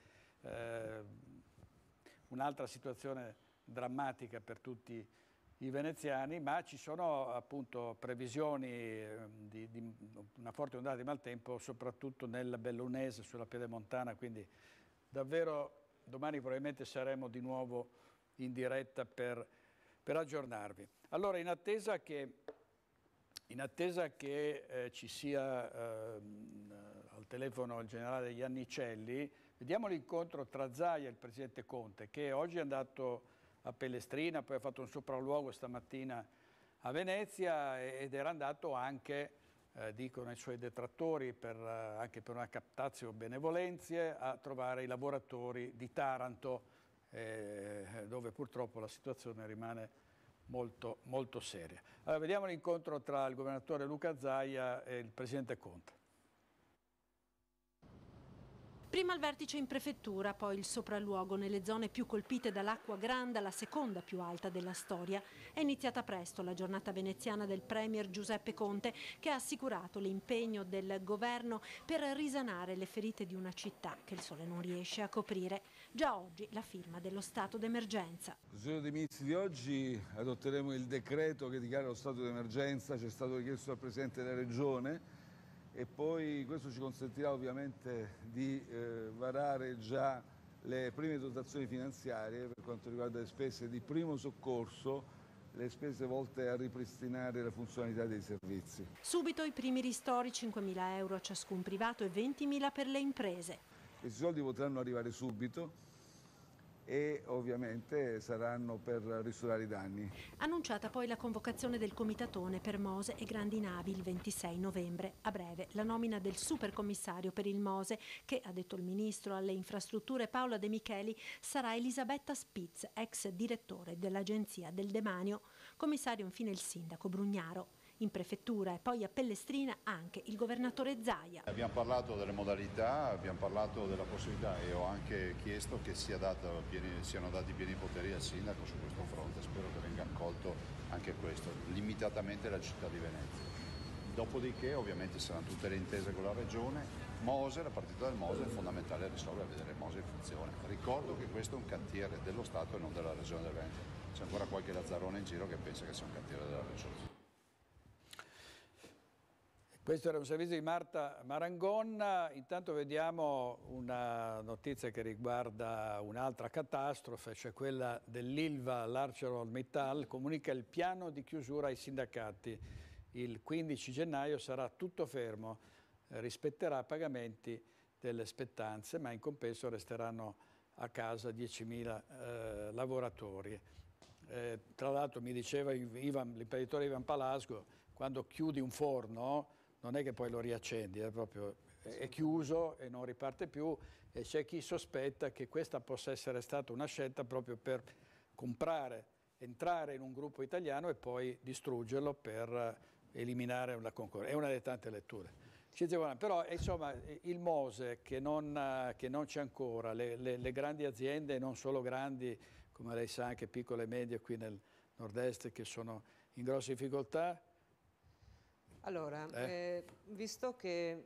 un'altra situazione drammatica per tutti i veneziani, ma ci sono appunto previsioni di una forte ondata di maltempo, soprattutto nel Bellunese, sulla Piedemontana, quindi davvero domani probabilmente saremo di nuovo in diretta per aggiornarvi. Allora, in attesa che ci sia al telefono il generale Iannicelli, vediamo l'incontro tra Zaia e il presidente Conte, che oggi è andato a Pellestrina, poi ha fatto un sopralluogo stamattina a Venezia ed era andato anche, dicono i suoi detrattori, anche per una captatio benevolenzie, a trovare i lavoratori di Taranto, dove purtroppo la situazione rimane molto, molto seria. Allora, vediamo l'incontro tra il governatore Luca Zaia e il presidente Conte. Prima il vertice in prefettura, poi il sopralluogo nelle zone più colpite dall'acqua grande, la seconda più alta della storia. È iniziata presto la giornata veneziana del premier Giuseppe Conte, che ha assicurato l'impegno del governo per risanare le ferite di una città che il sole non riesce a coprire. Già oggi la firma dello stato d'emergenza. Nel giorno dei ministri di oggi adotteremo il decreto che dichiara lo stato d'emergenza, ci è stato richiesto dal Presidente della Regione, e poi questo ci consentirà ovviamente di varare già le prime dotazioni finanziarie per quanto riguarda le spese di primo soccorso, le spese volte a ripristinare la funzionalità dei servizi. Subito i primi ristori, 5.000 euro a ciascun privato e 20.000 per le imprese. Questi soldi potranno arrivare subito e ovviamente saranno per ristorare i danni. Annunciata poi la convocazione del comitatone per Mose e grandi navi il 26 novembre. A breve la nomina del supercommissario per il Mose, che, ha detto il ministro alle infrastrutture Paola De Micheli, sarà Elisabetta Spitz, ex direttore dell'Agenzia del Demanio. Commissario infine il sindaco Brugnaro. In prefettura e poi a Pellestrina anche il governatore Zaia. Abbiamo parlato delle modalità, abbiamo parlato della possibilità e ho anche chiesto che siano dati pieni poteri al sindaco su questo fronte. Spero che venga accolto anche questo, limitatamente la città di Venezia. Dopodiché ovviamente saranno tutte le intese con la regione. Mose, la partita del Mose è fondamentale risolvere, vedere Mose in funzione. Ricordo che questo è un cantiere dello Stato e non della regione del Veneto. C'è ancora qualche lazzarone in giro che pensa che sia un cantiere della regione. Questo era un servizio di Marta Marangonna. Intanto vediamo una notizia che riguarda un'altra catastrofe, cioè quella dell'Ilva l'ArcelorMittal comunica il piano di chiusura ai sindacati. Il 15 gennaio sarà tutto fermo, rispetterà pagamenti delle spettanze, ma in compenso resteranno a casa 10.000 lavoratori. Tra l'altro mi diceva l'imprenditore Ivan Palasgo, quando chiudi un forno non è che poi lo riaccendi, è chiuso e non riparte più, e c'è chi sospetta che questa possa essere stata una scelta proprio per comprare, entrare in un gruppo italiano e poi distruggerlo per eliminare la concorrenza. È una delle tante letture. Però insomma il Mose che non c'è ancora, le grandi aziende, non solo grandi, come lei sa anche piccole e medie qui nel nord-est che sono in grosse difficoltà. Allora, visto che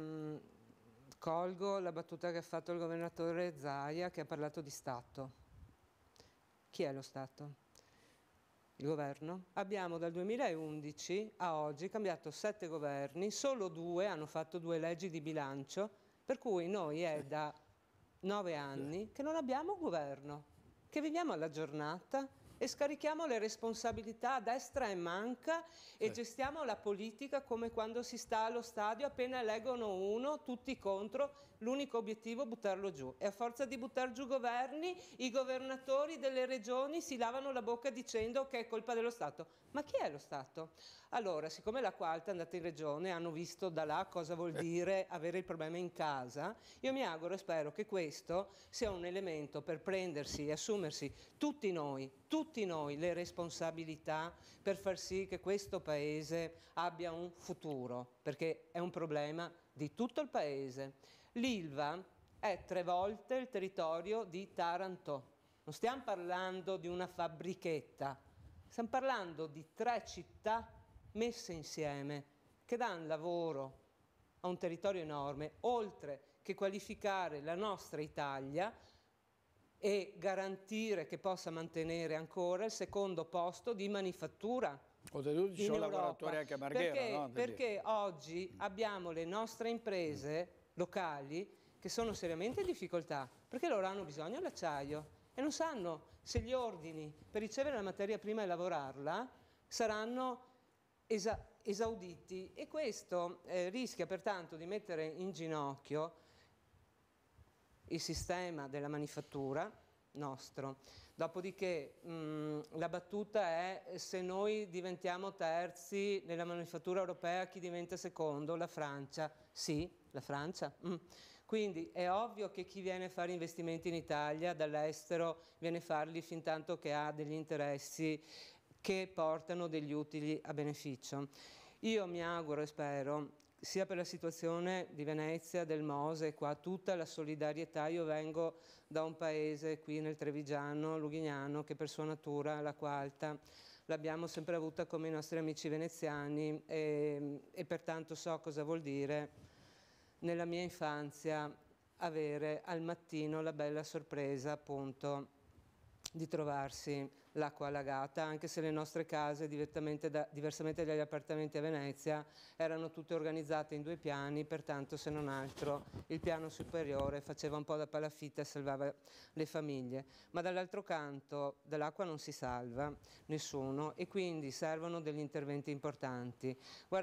colgo la battuta che ha fatto il governatore Zaia, che ha parlato di Stato. Chi è lo Stato? Il governo? Abbiamo dal 2011 a oggi cambiato 7 governi, solo 2 hanno fatto 2 leggi di bilancio, per cui noi è da 9 anni che non abbiamo un governo, che viviamo alla giornata e scarichiamo le responsabilità a destra e manca e gestiamo la politica come quando si sta allo stadio, appena eleggono uno, tutti contro, l'unico obiettivo è buttarlo giù. E a forza di buttar giù governi, i governatori delle regioni si lavano la bocca dicendo che è colpa dello Stato. Ma chi è lo Stato? Allora, siccome l'acqua alta è andata in regione, hanno visto da là cosa vuol dire avere il problema in casa, io mi auguro e spero che questo sia un elemento per prendersi e assumersi tutti noi le responsabilità per far sì che questo Paese abbia un futuro, perché è un problema di tutto il Paese. L'Ilva è 3 volte il territorio di Taranto. Non stiamo parlando di una fabbrichetta, stiamo parlando di 3 città messe insieme che danno lavoro a un territorio enorme, oltre che qualificare la nostra Italia e garantire che possa mantenere ancora il secondo posto di manifattura. Oltretutto ci sono lavoratori anche a Marghera, no? Perché oggi abbiamo le nostre imprese locali che sono seriamente in difficoltà, perché loro hanno bisogno dell'acciaio e non sanno se gli ordini per ricevere la materia prima e lavorarla saranno esauditi, e questo rischia pertanto di mettere in ginocchio il sistema della manifattura nostro. Dopodiché la battuta è: se noi diventiamo terzi nella manifattura europea, chi diventa secondo? La Francia. Sì, la Francia. Quindi è ovvio che chi viene a fare investimenti in Italia dall'estero viene a farli fin tanto che ha degli interessi che portano degli utili a beneficio. Io mi auguro e spero, sia per la situazione di Venezia, del Mose, qua tutta la solidarietà. Io vengo da un paese qui nel Trevigiano, Lughignano, che per sua natura, l'Acqua Alta, l'abbiamo sempre avuta come i nostri amici veneziani e pertanto so cosa vuol dire nella mia infanzia avere al mattino la bella sorpresa appunto di trovarsi l'acqua allagata, anche se le nostre case, diversamente dagli appartamenti a Venezia, erano tutte organizzate in 2 piani, pertanto se non altro il piano superiore faceva un po' da palafitta e salvava le famiglie. Ma dall'altro canto dell'acqua non si salva nessuno e quindi servono degli interventi importanti.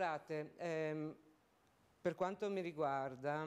Guardate, per quanto mi riguarda,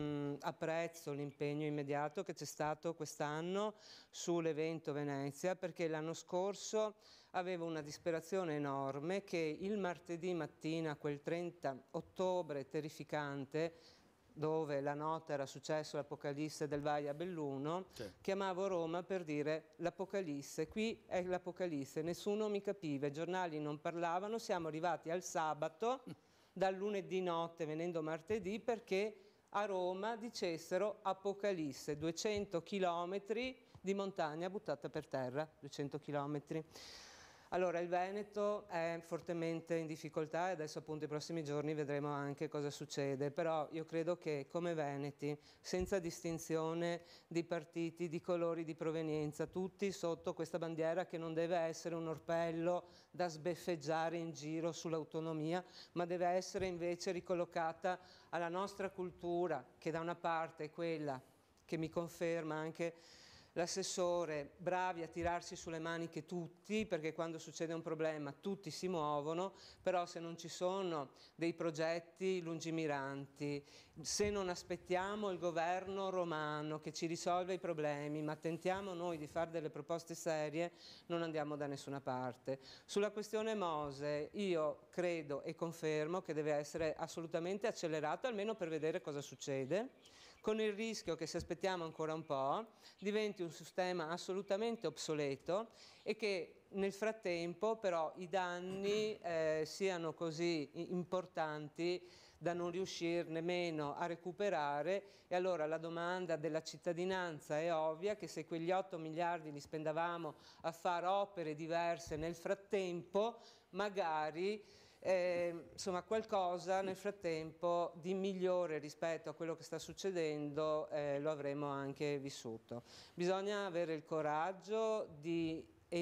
apprezzo l'impegno immediato che c'è stato quest'anno sull'evento Venezia, perché l'anno scorso avevo una disperazione enorme che il martedì mattina, quel 30 ottobre terrificante, dove la notte era successo l'Apocalisse del Vaia Belluno, chiamavo Roma per dire l'Apocalisse, qui è l'Apocalisse, nessuno mi capiva, i giornali non parlavano, siamo arrivati al sabato, dal lunedì notte venendo martedì, perché a Roma dicessero Apocalisse, 200 chilometri di montagna buttata per terra, 200 chilometri. Allora il Veneto è fortemente in difficoltà e adesso appunto i prossimi giorni vedremo anche cosa succede, però io credo che come veneti, senza distinzione di partiti, di colori, di provenienza, tutti sotto questa bandiera che non deve essere un orpello da sbeffeggiare in giro sull'autonomia, ma deve essere invece ricollocata alla nostra cultura, che da una parte è quella che mi conferma anche l'assessore, bravi a tirarsi sulle maniche tutti, perché quando succede un problema tutti si muovono, però se non ci sono dei progetti lungimiranti, se non aspettiamo il governo romano che ci risolve i problemi, ma tentiamo noi di fare delle proposte serie, non andiamo da nessuna parte. Sulla questione Mose io credo e confermo che deve essere assolutamente accelerato, almeno per vedere cosa succede, con il rischio che se aspettiamo ancora un po' diventi un sistema assolutamente obsoleto e che nel frattempo però i danni siano così importanti da non riuscire nemmeno a recuperare, e allora la domanda della cittadinanza è ovvia, che se quegli 8 miliardi li spendavamo a fare opere diverse nel frattempo, magari insomma qualcosa nel frattempo di migliore rispetto a quello che sta succedendo lo avremo anche vissuto. Bisogna avere il coraggio di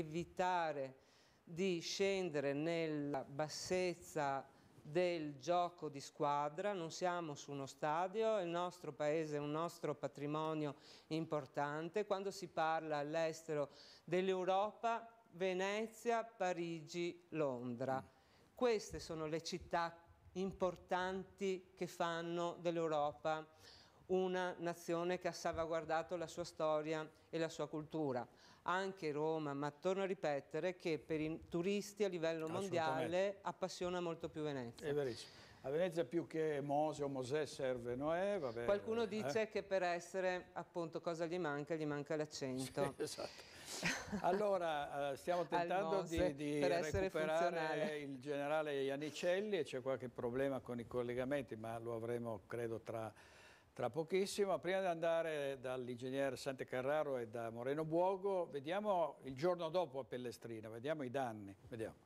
evitare di scendere nella bassezza del gioco di squadra, non siamo su uno stadio, il nostro paese è un nostro patrimonio importante. Quando si parla all'estero dell'Europa, Venezia, Parigi, Londra. Queste sono le città importanti che fanno dell'Europa una nazione che ha salvaguardato la sua storia e la sua cultura. Anche Roma, ma torno a ripetere che per i turisti a livello mondiale appassiona molto più Venezia. È verissimo. A Venezia più che Mose o Mosè serve Noè, vabbè. Qualcuno dice che per essere, appunto, cosa gli manca? Gli manca l'accento. Sì, esatto. Allora, stiamo tentando di recuperare il generale Iannicelli e c'è qualche problema con i collegamenti, ma lo avremo credo tra pochissimo. Prima di andare dall'ingegnere Santecarraro e da Moreno Buogo, vediamo il giorno dopo a Pellestrina, vediamo i danni. Vediamo.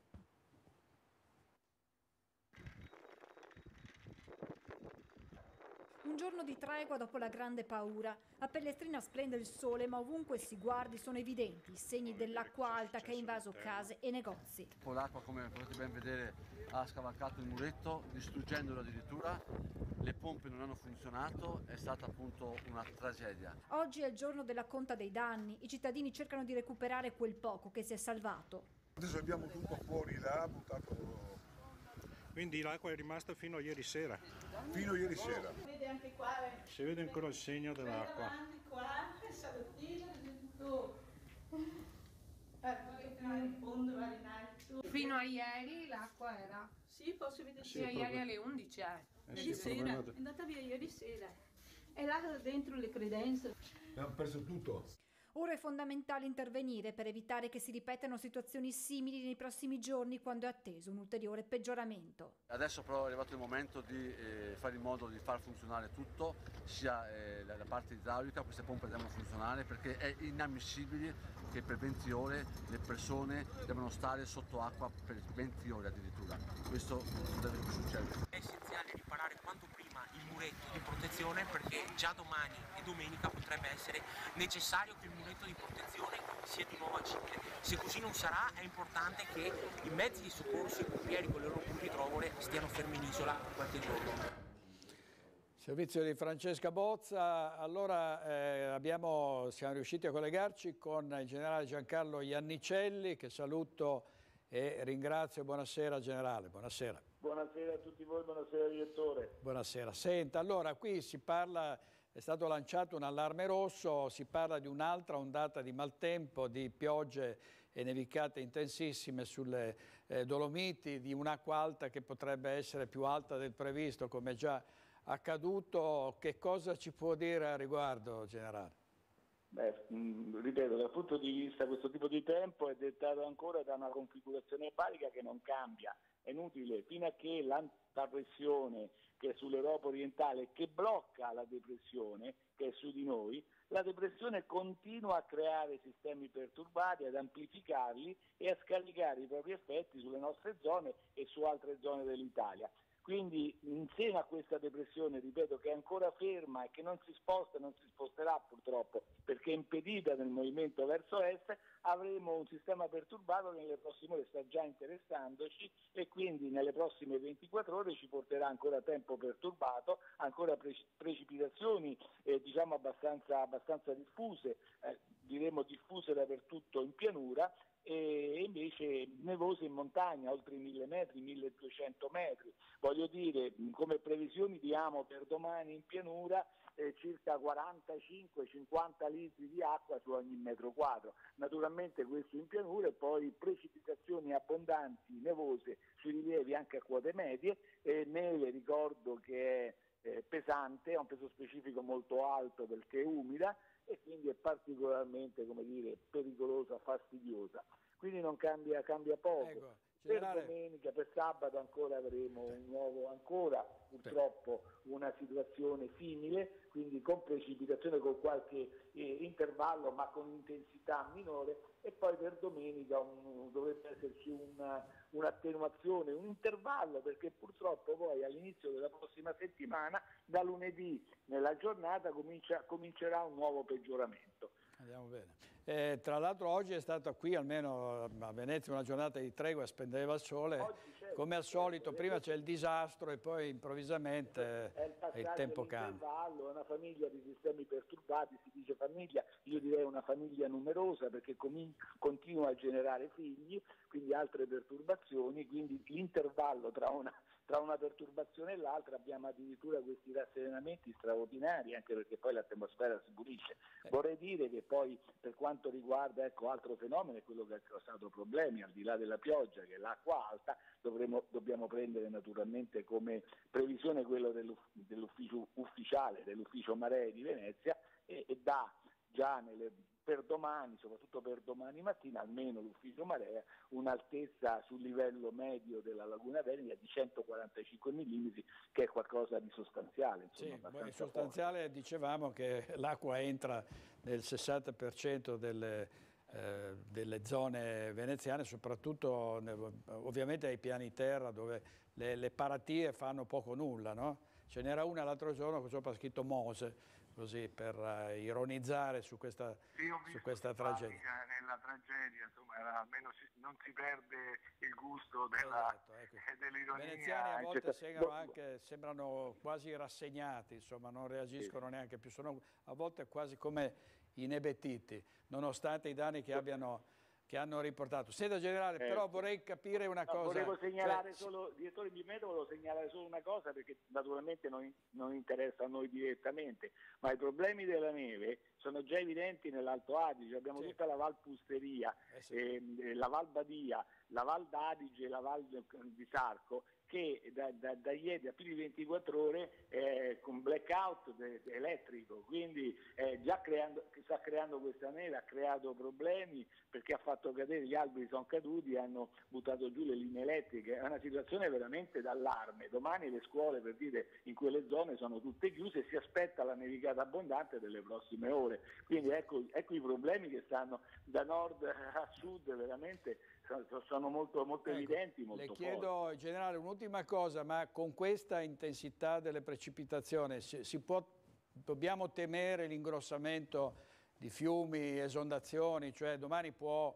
Un giorno di tregua dopo la grande paura. A Pellestrina splende il sole, ma ovunque si guardi sono evidenti i segni dell'acqua alta che ha invaso case e negozi. L'acqua, come potete ben vedere, ha scavalcato il muretto, distruggendolo addirittura. Le pompe non hanno funzionato, è stata appunto una tragedia. Oggi è il giorno della conta dei danni. I cittadini cercano di recuperare quel poco che si è salvato. Adesso abbiamo tutto fuori là, buttato Quindi l'acqua è rimasta fino a ieri sera. Fino a ieri sera. Vede anche qua, Si vede ancora il segno dell'acqua. qua, salottino, tu. In fondo, in alto. Fino a ieri l'acqua era? Sì, posso vedere. Sì, ieri alle 11. Ieri sera, è andata via ieri sera. E là dentro le credenze. Abbiamo perso tutto. Ora è fondamentale intervenire per evitare che si ripetano situazioni simili nei prossimi giorni, quando è atteso un ulteriore peggioramento. Adesso però è arrivato il momento di fare in modo di far funzionare tutto, sia la parte idraulica, queste pompe devono funzionare, perché è inammissibile che per 20 ore le persone devono stare sotto acqua per 20 ore addirittura. Questo non deve più succedere. È essenziale riparare quanto prima il muretto di protezione, perché già domani e domenica potrebbe essere necessario che il muretto di protezione sia di nuovo agibile. Se così non sarà, è importante che i mezzi di soccorso, i pompieri con le loro puntitrovole stiano fermi in isola qualche giorno. Servizio di Francesca Bozza. Allora siamo riusciti a collegarci con il generale Giancarlo Iannicelli, che saluto e ringrazio. Buonasera generale, buonasera. Buonasera a tutti voi, buonasera direttore. Buonasera. Senta, allora qui si parla, è stato lanciato un allarme rosso, si parla di un'altra ondata di maltempo, di piogge e nevicate intensissime sulle Dolomiti, di un'acqua alta che potrebbe essere più alta del previsto, come già accaduto. Che cosa ci può dire a riguardo, generale? Beh, ripeto, dal punto di vista questo tipo di tempo è dettato ancora da una configurazione barica che non cambia. È inutile, fino a che l'alta pressione che è sull'Europa orientale, che blocca la depressione che è su di noi, la depressione continua a creare sistemi perturbati, ad amplificarli e a scaricare i propri effetti sulle nostre zone e su altre zone dell'Italia. Quindi insieme a questa depressione, ripeto, che è ancora ferma e che non si sposta e non si sposterà purtroppo perché è impedita nel movimento verso est, avremo un sistema perturbato che nelle prossime ore sta già interessandoci e quindi nelle prossime 24 ore ci porterà ancora tempo perturbato, ancora precipitazioni diciamo abbastanza diffuse, diremo diffuse dappertutto in pianura, e invece nevose in montagna, oltre i 1000 metri, 1200 metri. Voglio dire, come previsioni diamo per domani in pianura circa 45-50 litri di acqua su ogni metro quadro. Naturalmente questo in pianura, e poi precipitazioni abbondanti, nevose sui rilievi anche a quote medie, neve ricordo che è pesante, ha un peso specifico molto alto perché è umida, e quindi è particolarmente, come dire, pericolosa, fastidiosa. Quindi non cambia poco. Ecco, per domenica, per sabato ancora avremo purtroppo una situazione simile, quindi con precipitazione, con qualche intervallo ma con intensità minore, e poi per domenica dovrebbe esserci un'attenuazione, un intervallo, perché purtroppo poi all'inizio della prossima settimana, da lunedì nella giornata, comincerà un nuovo peggioramento. Andiamo bene. Tra l'altro oggi è stata qui, almeno a Venezia, una giornata di tregua, spendeva il sole, come al solito. Prima c'è il disastro e poi improvvisamente il tempo cambia. È una famiglia di sistemi perturbati, si dice famiglia, io direi una famiglia numerosa, perché continua a generare figli, quindi altre perturbazioni, quindi l'intervallo tra una perturbazione e l'altra, abbiamo addirittura questi rasserenamenti straordinari, anche perché poi l'atmosfera si pulisce. Vorrei dire che poi, per quanto riguarda altro fenomeno, è quello che ha causato problemi, al di là della pioggia, che è l'acqua alta, dobbiamo prendere naturalmente come previsione quello dell'ufficio ufficiale, dell'ufficio Maree di Venezia, e dà già per domani, soprattutto per domani mattina, almeno l'ufficio Marea, un'altezza sul livello medio della Laguna Veneta di 145 mm, che è qualcosa di sostanziale. Insomma, sì, sostanziale forte. Dicevamo che l'acqua entra nel 60% delle zone veneziane, soprattutto ovviamente ai piani terra, dove le paratie fanno poco o nulla, no? Ce n'era una l'altro giorno che sopra scritto Mose, così per ironizzare su questa tragedia. Nella tragedia, insomma, almeno non si perde il gusto dell'ironia. I veneziani a volte sembrano quasi rassegnati, insomma, non reagiscono neanche più, sono a volte quasi come inebetiti, nonostante i danni che abbiano che hanno riportato. Senta generale, però vorrei capire una cosa. Volevo segnalare solo, direttore Di Metro, volevo segnalare solo una cosa, perché naturalmente non interessa a noi direttamente, ma i problemi della neve sono già evidenti nell'Alto Adige. Abbiamo tutta la Val Pusteria, la Val Badia, la Val d'Adige e la Val di Sarco, che da ieri da più di 24 ore con blackout elettrico, quindi sta creando questa neve, ha creato problemi perché ha fatto cadere, gli alberi sono caduti, hanno buttato giù le linee elettriche. È una situazione veramente d'allarme. Domani le scuole, per dire, in quelle zone sono tutte chiuse e si aspetta la nevicata abbondante delle prossime ore. Quindi ecco i problemi che stanno da nord a sud, veramente sono molto evidenti. Molto le chiedo, generale, un'ultima cosa, ma con questa intensità delle precipitazioni dobbiamo temere l'ingrossamento di fiumi, esondazioni, cioè domani può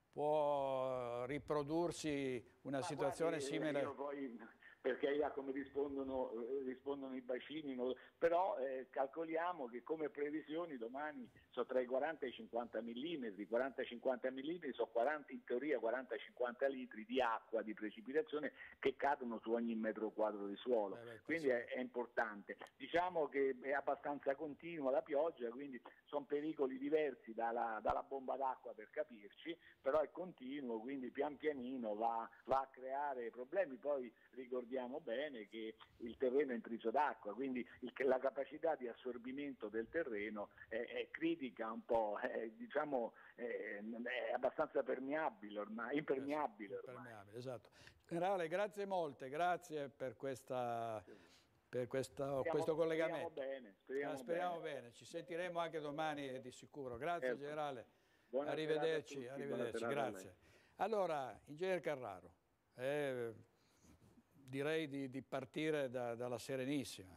riprodursi una situazione simile? Io poi, perché come rispondono i bacini, però calcoliamo che come previsioni domani sono tra i 40 e i 50 mm, 40-50 mm sono in teoria 40-50 litri di acqua, di precipitazione che cadono su ogni metro quadro di suolo, quindi è importante. Diciamo che è abbastanza continua la pioggia, quindi sono pericoli diversi dalla bomba d'acqua, per capirci, però è continuo, quindi pian pianino va a creare problemi. Poi ricordiamo bene che il terreno è intriso d'acqua, quindi la capacità di assorbimento del terreno è critica un po', è abbastanza permeabile ormai, impermeabile ormai. Esatto. Generale, grazie molte, grazie per questo collegamento. Speriamo bene. Ci sentiremo anche domani di sicuro. Grazie generale. Arrivederci, grazie. Allora, Ingegner Carraro, direi di partire dalla Serenissima.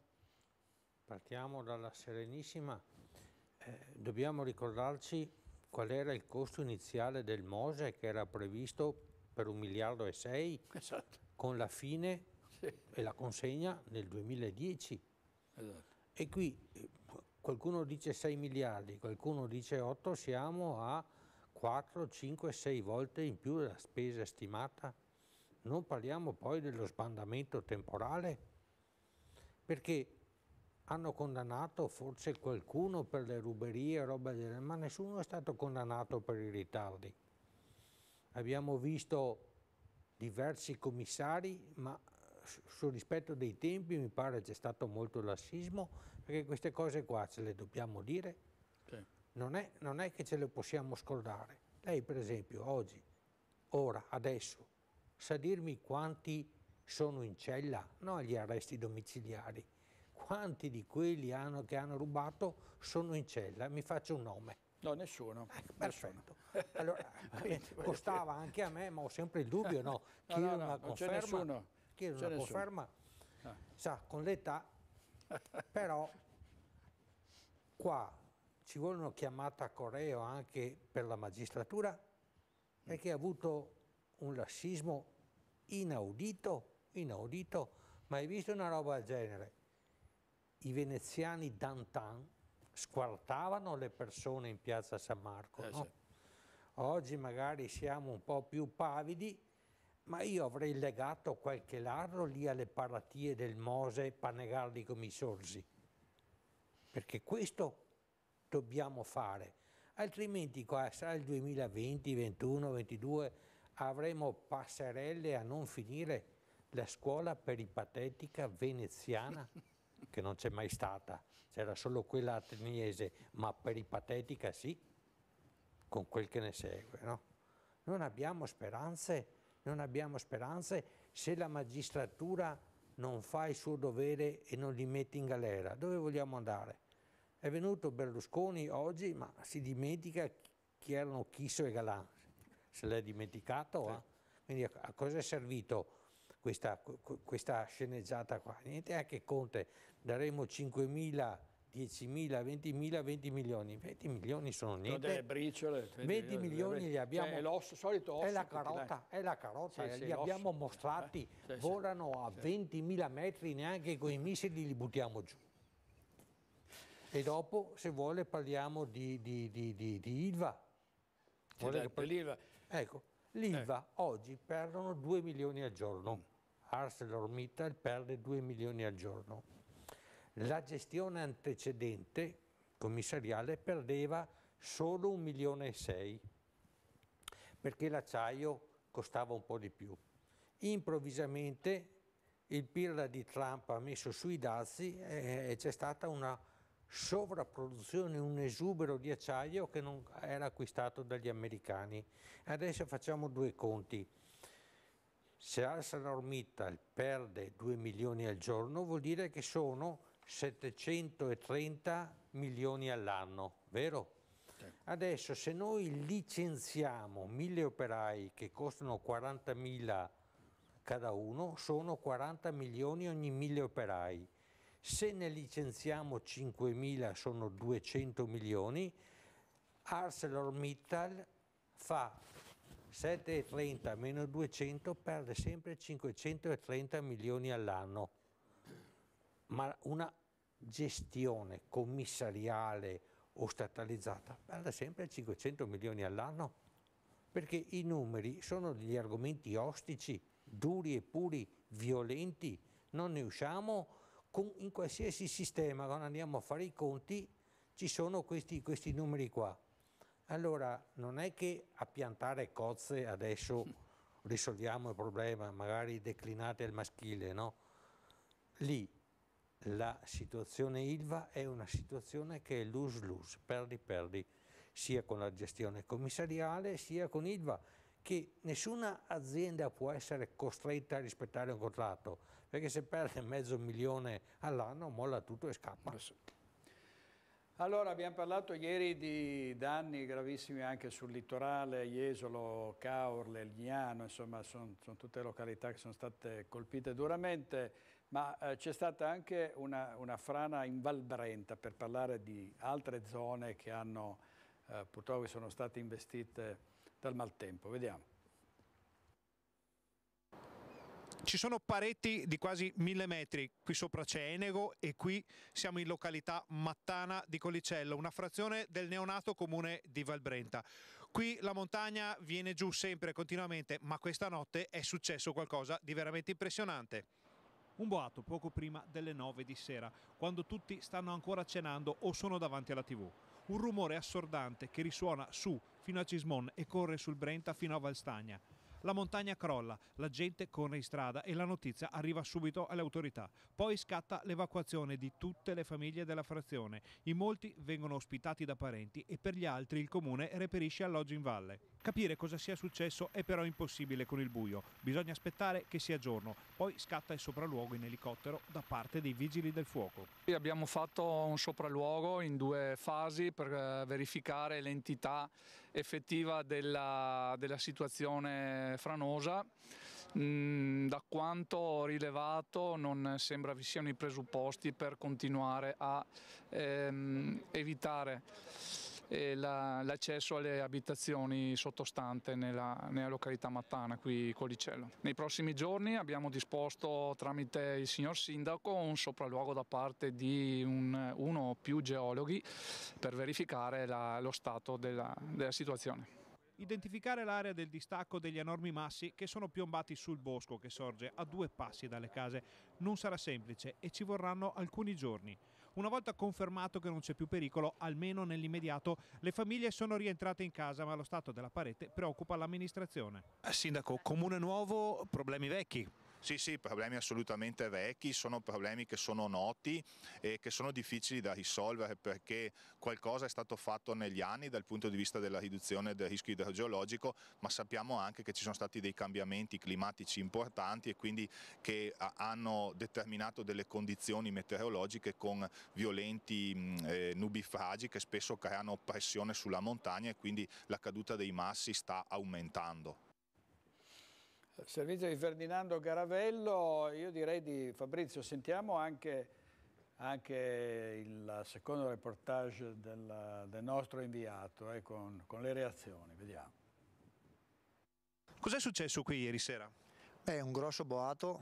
Partiamo dalla Serenissima. Dobbiamo ricordarci qual era il costo iniziale del MOSE, che era previsto per 1,6 miliardi, esatto, con la fine e la consegna nel 2010. Esatto. E qui qualcuno dice 6 miliardi, qualcuno dice 8, siamo a 4, 5, 6 volte in più della spesa stimata. Non parliamo poi dello sbandamento temporale, perché hanno condannato forse qualcuno per le ruberie e roba del genere, ma nessuno è stato condannato per i ritardi. Abbiamo visto diversi commissari, ma sul rispetto dei tempi mi pare c'è stato molto lassismo, perché queste cose qua ce le dobbiamo dire. Sì. Non è che ce le possiamo scordare. Lei per esempio oggi, ora, adesso, sa dirmi quanti sono in cella, non agli arresti domiciliari, quanti di quelli che hanno rubato sono in cella? Mi faccio un nome. No, nessuno. Perfetto. Allora, costava anche a me, ma ho sempre il dubbio, no? Chiedo una conferma. Chiedo una conferma. Sa, con l'età, però qua ci vuole una chiamata a correo anche per la magistratura, perché ha avuto un lassismo inaudito. Ma hai visto una roba del genere? I veneziani d'antan squartavano le persone in piazza San Marco, no? Sì. Oggi magari siamo un po' più pavidi, ma io avrei legato qualche ladro lì alle paratie del Mose per negarli come i sorsi, perché questo dobbiamo fare, altrimenti qua sarà il 2020, 21, 22, avremo passerelle a non finire. La scuola peripatetica veneziana, che non c'è mai stata, c'era solo quella ateniese, ma peripatetica sì, con quel che ne segue, no? Non abbiamo speranze se la magistratura non fa il suo dovere e non li mette in galera. Dove vogliamo andare? È venuto Berlusconi oggi, ma si dimentica chi erano Chisso e Galan. Se l'è dimenticato? Sì. Quindi a cosa è servito questa sceneggiata qua? Niente, anche Conte, daremo 5.000, 10.000, 20.000, 20 milioni. 20 milioni sono niente. Delle briciole. 20 milioni li abbiamo. Cioè, è solito osso. È la carota, sì, li abbiamo mostrati, volano a 20.000 metri, neanche con i missili li buttiamo giù. E dopo, se vuole, parliamo di Ilva, L'ILVA. Ecco, l'ILVA oggi perdono 2 milioni al giorno. ArcelorMittal perde 2 milioni al giorno. La gestione antecedente commissariale perdeva solo 1,6 milioni perché l'acciaio costava un po' di più. Improvvisamente il pirla di Trump ha messo sui dazi e c'è stata una sovrapproduzione, un esubero di acciaio che non era acquistato dagli americani. Adesso facciamo due conti. Se ArcelorMittal perde 2 milioni al giorno vuol dire che sono 730 milioni all'anno, vero? Adesso se noi licenziamo 1000 operai che costano 40.000 cada uno, sono 40 milioni ogni 1000 operai. Se ne licenziamo 5.000 sono 200 milioni. ArcelorMittal fa 7,30 meno 200, perde sempre 530 milioni all'anno. Ma una gestione commissariale o statalizzata perde sempre 500 milioni all'anno, perché i numeri sono degli argomenti ostici, duri e puri, violenti, non ne usciamo. In qualsiasi sistema, quando andiamo a fare i conti, ci sono questi numeri qua. Allora, non è che a piantare cozze adesso risolviamo il problema, magari declinate al maschile, no? Lì la situazione ILVA è una situazione che è lose-lose, perdi-perdi, sia con la gestione commissariale sia con ILVA, che nessuna azienda può essere costretta a rispettare un contratto, perché se perde $500,000 all'anno molla tutto e scappa. Allora, abbiamo parlato ieri di danni gravissimi anche sul litorale, Jesolo, Caorle, Lignano, insomma sono tutte località che sono state colpite duramente, ma c'è stata anche una frana in Val Brenta, per parlare di altre zone che hanno purtroppo sono state investite dal maltempo. Vediamo. Ci sono pareti di quasi 1000 metri, qui sopra c'è Enego e qui siamo in località Mattana di Collicello, una frazione del neonato comune di Val Brenta. Qui la montagna viene giù sempre, continuamente, ma questa notte è successo qualcosa di veramente impressionante. Un boato poco prima delle 9 di sera, quando tutti stanno ancora cenando o sono davanti alla TV. Un rumore assordante che risuona su fino a Cismon e corre sul Brenta fino a Valstagna. La montagna crolla, la gente corre in strada e la notizia arriva subito alle autorità. Poi scatta l'evacuazione di tutte le famiglie della frazione. In molti vengono ospitati da parenti e per gli altri il comune reperisce alloggi in valle. Capire cosa sia successo è però impossibile con il buio. Bisogna aspettare che sia giorno. Poi scatta il sopralluogo in elicottero da parte dei vigili del fuoco. Abbiamo fatto un sopralluogo in 2 fasi per verificare l'entità effettiva della situazione franosa. Da quanto ho rilevato non sembra vi siano i presupposti per continuare a evitare l'accesso alle abitazioni sottostante nella località Mattana, qui Collicello. Nei prossimi giorni abbiamo disposto tramite il signor Sindaco un sopralluogo da parte di uno o più geologhi per verificare lo stato della situazione. Identificare l'area del distacco degli enormi massi che sono piombati sul bosco che sorge a 2 passi dalle case non sarà semplice e ci vorranno alcuni giorni. Una volta confermato che non c'è più pericolo, almeno nell'immediato, le famiglie sono rientrate in casa, ma lo stato della parete preoccupa l'amministrazione. Sindaco, comune nuovo, problemi vecchi. Sì, problemi assolutamente vecchi, sono problemi che sono noti e che sono difficili da risolvere perché qualcosa è stato fatto negli anni dal punto di vista della riduzione del rischio idrogeologico, ma sappiamo anche che ci sono stati dei cambiamenti climatici importanti e quindi che hanno determinato delle condizioni meteorologiche con violenti nubifragi che spesso creano pressione sulla montagna e quindi la caduta dei massi sta aumentando. Servizio di Ferdinando Garavello, io direi di Fabrizio, sentiamo anche il secondo reportage del nostro inviato con le reazioni, vediamo. Cos'è successo qui ieri sera? Un grosso boato,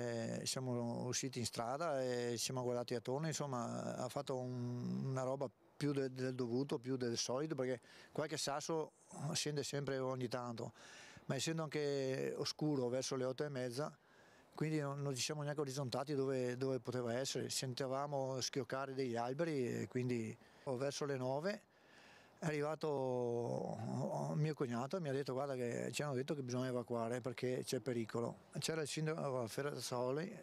siamo usciti in strada e siamo guardati attorno, insomma ha fatto una roba più del dovuto, più del solito, perché qualche sasso scende sempre ogni tanto, ma essendo anche oscuro verso le 8:30, quindi non ci siamo neanche orizontati dove poteva essere, sentivamo schioccare degli alberi e quindi verso le 9 è arrivato mio cognato e mi ha detto guarda che ci hanno detto che bisogna evacuare perché c'è pericolo. C'era il sindaco Ferrazzuoli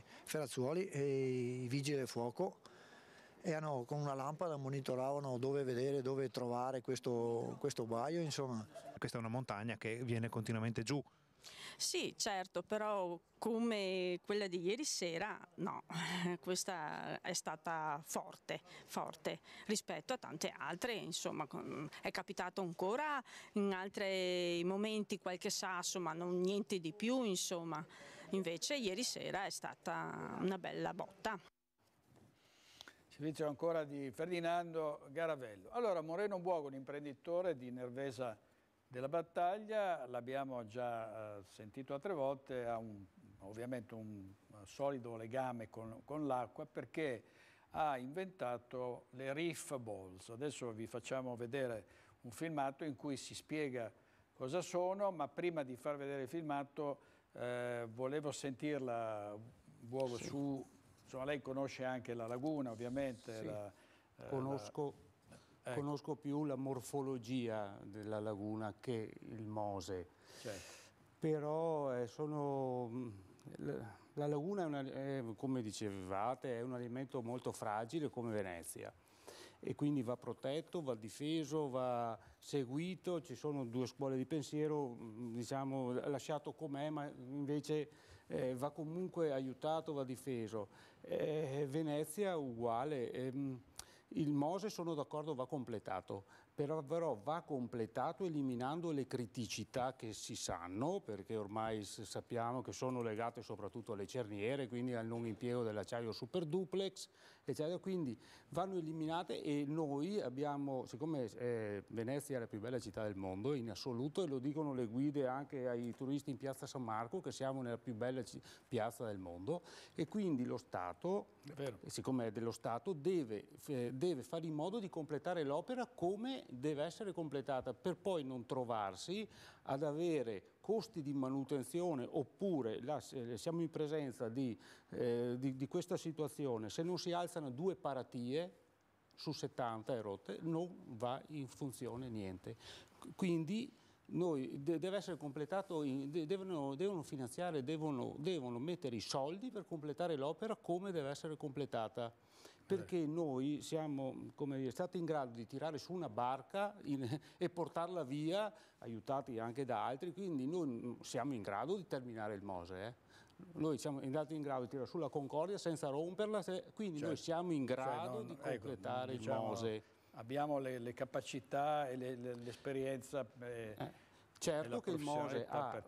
e i vigili del fuoco e con una lampada monitoravano dove vedere, dove trovare questo guaio, insomma. Questa è una montagna che viene continuamente giù. Sì, certo, però come quella di ieri sera no, questa è stata forte rispetto a tante altre, insomma è capitato ancora in altri momenti qualche sasso ma non niente di più, insomma, invece ieri sera è stata una bella botta. Servizio ancora di Ferdinando Garavello. Allora, Moreno Buogo, un imprenditore di Nervesa della Battaglia, l'abbiamo già sentito altre volte, ha ovviamente un solido legame con l'acqua perché ha inventato le reef balls. Adesso vi facciamo vedere un filmato in cui si spiega cosa sono, ma prima di far vedere il filmato volevo sentirla, Buogo, sì. Insomma, lei conosce anche la laguna, ovviamente. Sì. Conosco più la morfologia della laguna che il Mose, certo. Però la laguna come dicevate, è un alimento molto fragile come Venezia e quindi va protetto, va difeso, va seguito. Ci sono due scuole di pensiero, diciamo lasciato com'è, ma invece va comunque aiutato, va difeso. Venezia uguale. Il Mose, sono d'accordo, va completato, però va completato eliminando le criticità che si sanno, perché ormai sappiamo che sono legate soprattutto alle cerniere, quindi al non impiego dell'acciaio super duplex, eccetera. Quindi vanno eliminate e noi abbiamo, siccome Venezia è la più bella città del mondo in assoluto, e lo dicono le guide anche ai turisti in Piazza San Marco, che siamo nella più bella piazza del mondo, e quindi lo Stato, siccome è dello Stato, deve fare in modo di completare l'opera come deve essere completata, per poi non trovarsi ad avere costi di manutenzione, oppure siamo in presenza di questa situazione: se non si alzano 2 paratie su 70 rotte non va in funzione niente. Quindi deve essere completato, devono finanziare, devono mettere i soldi per completare l'opera come deve essere completata. Perché noi siamo stati in grado di tirare su una barca e portarla via, aiutati anche da altri, quindi noi siamo in grado di terminare il Mose. Noi siamo andati in grado di tirare su la Concordia senza romperla, quindi noi siamo in grado di completare il Mose. Abbiamo le capacità e l'esperienza. Certo che il Mose ha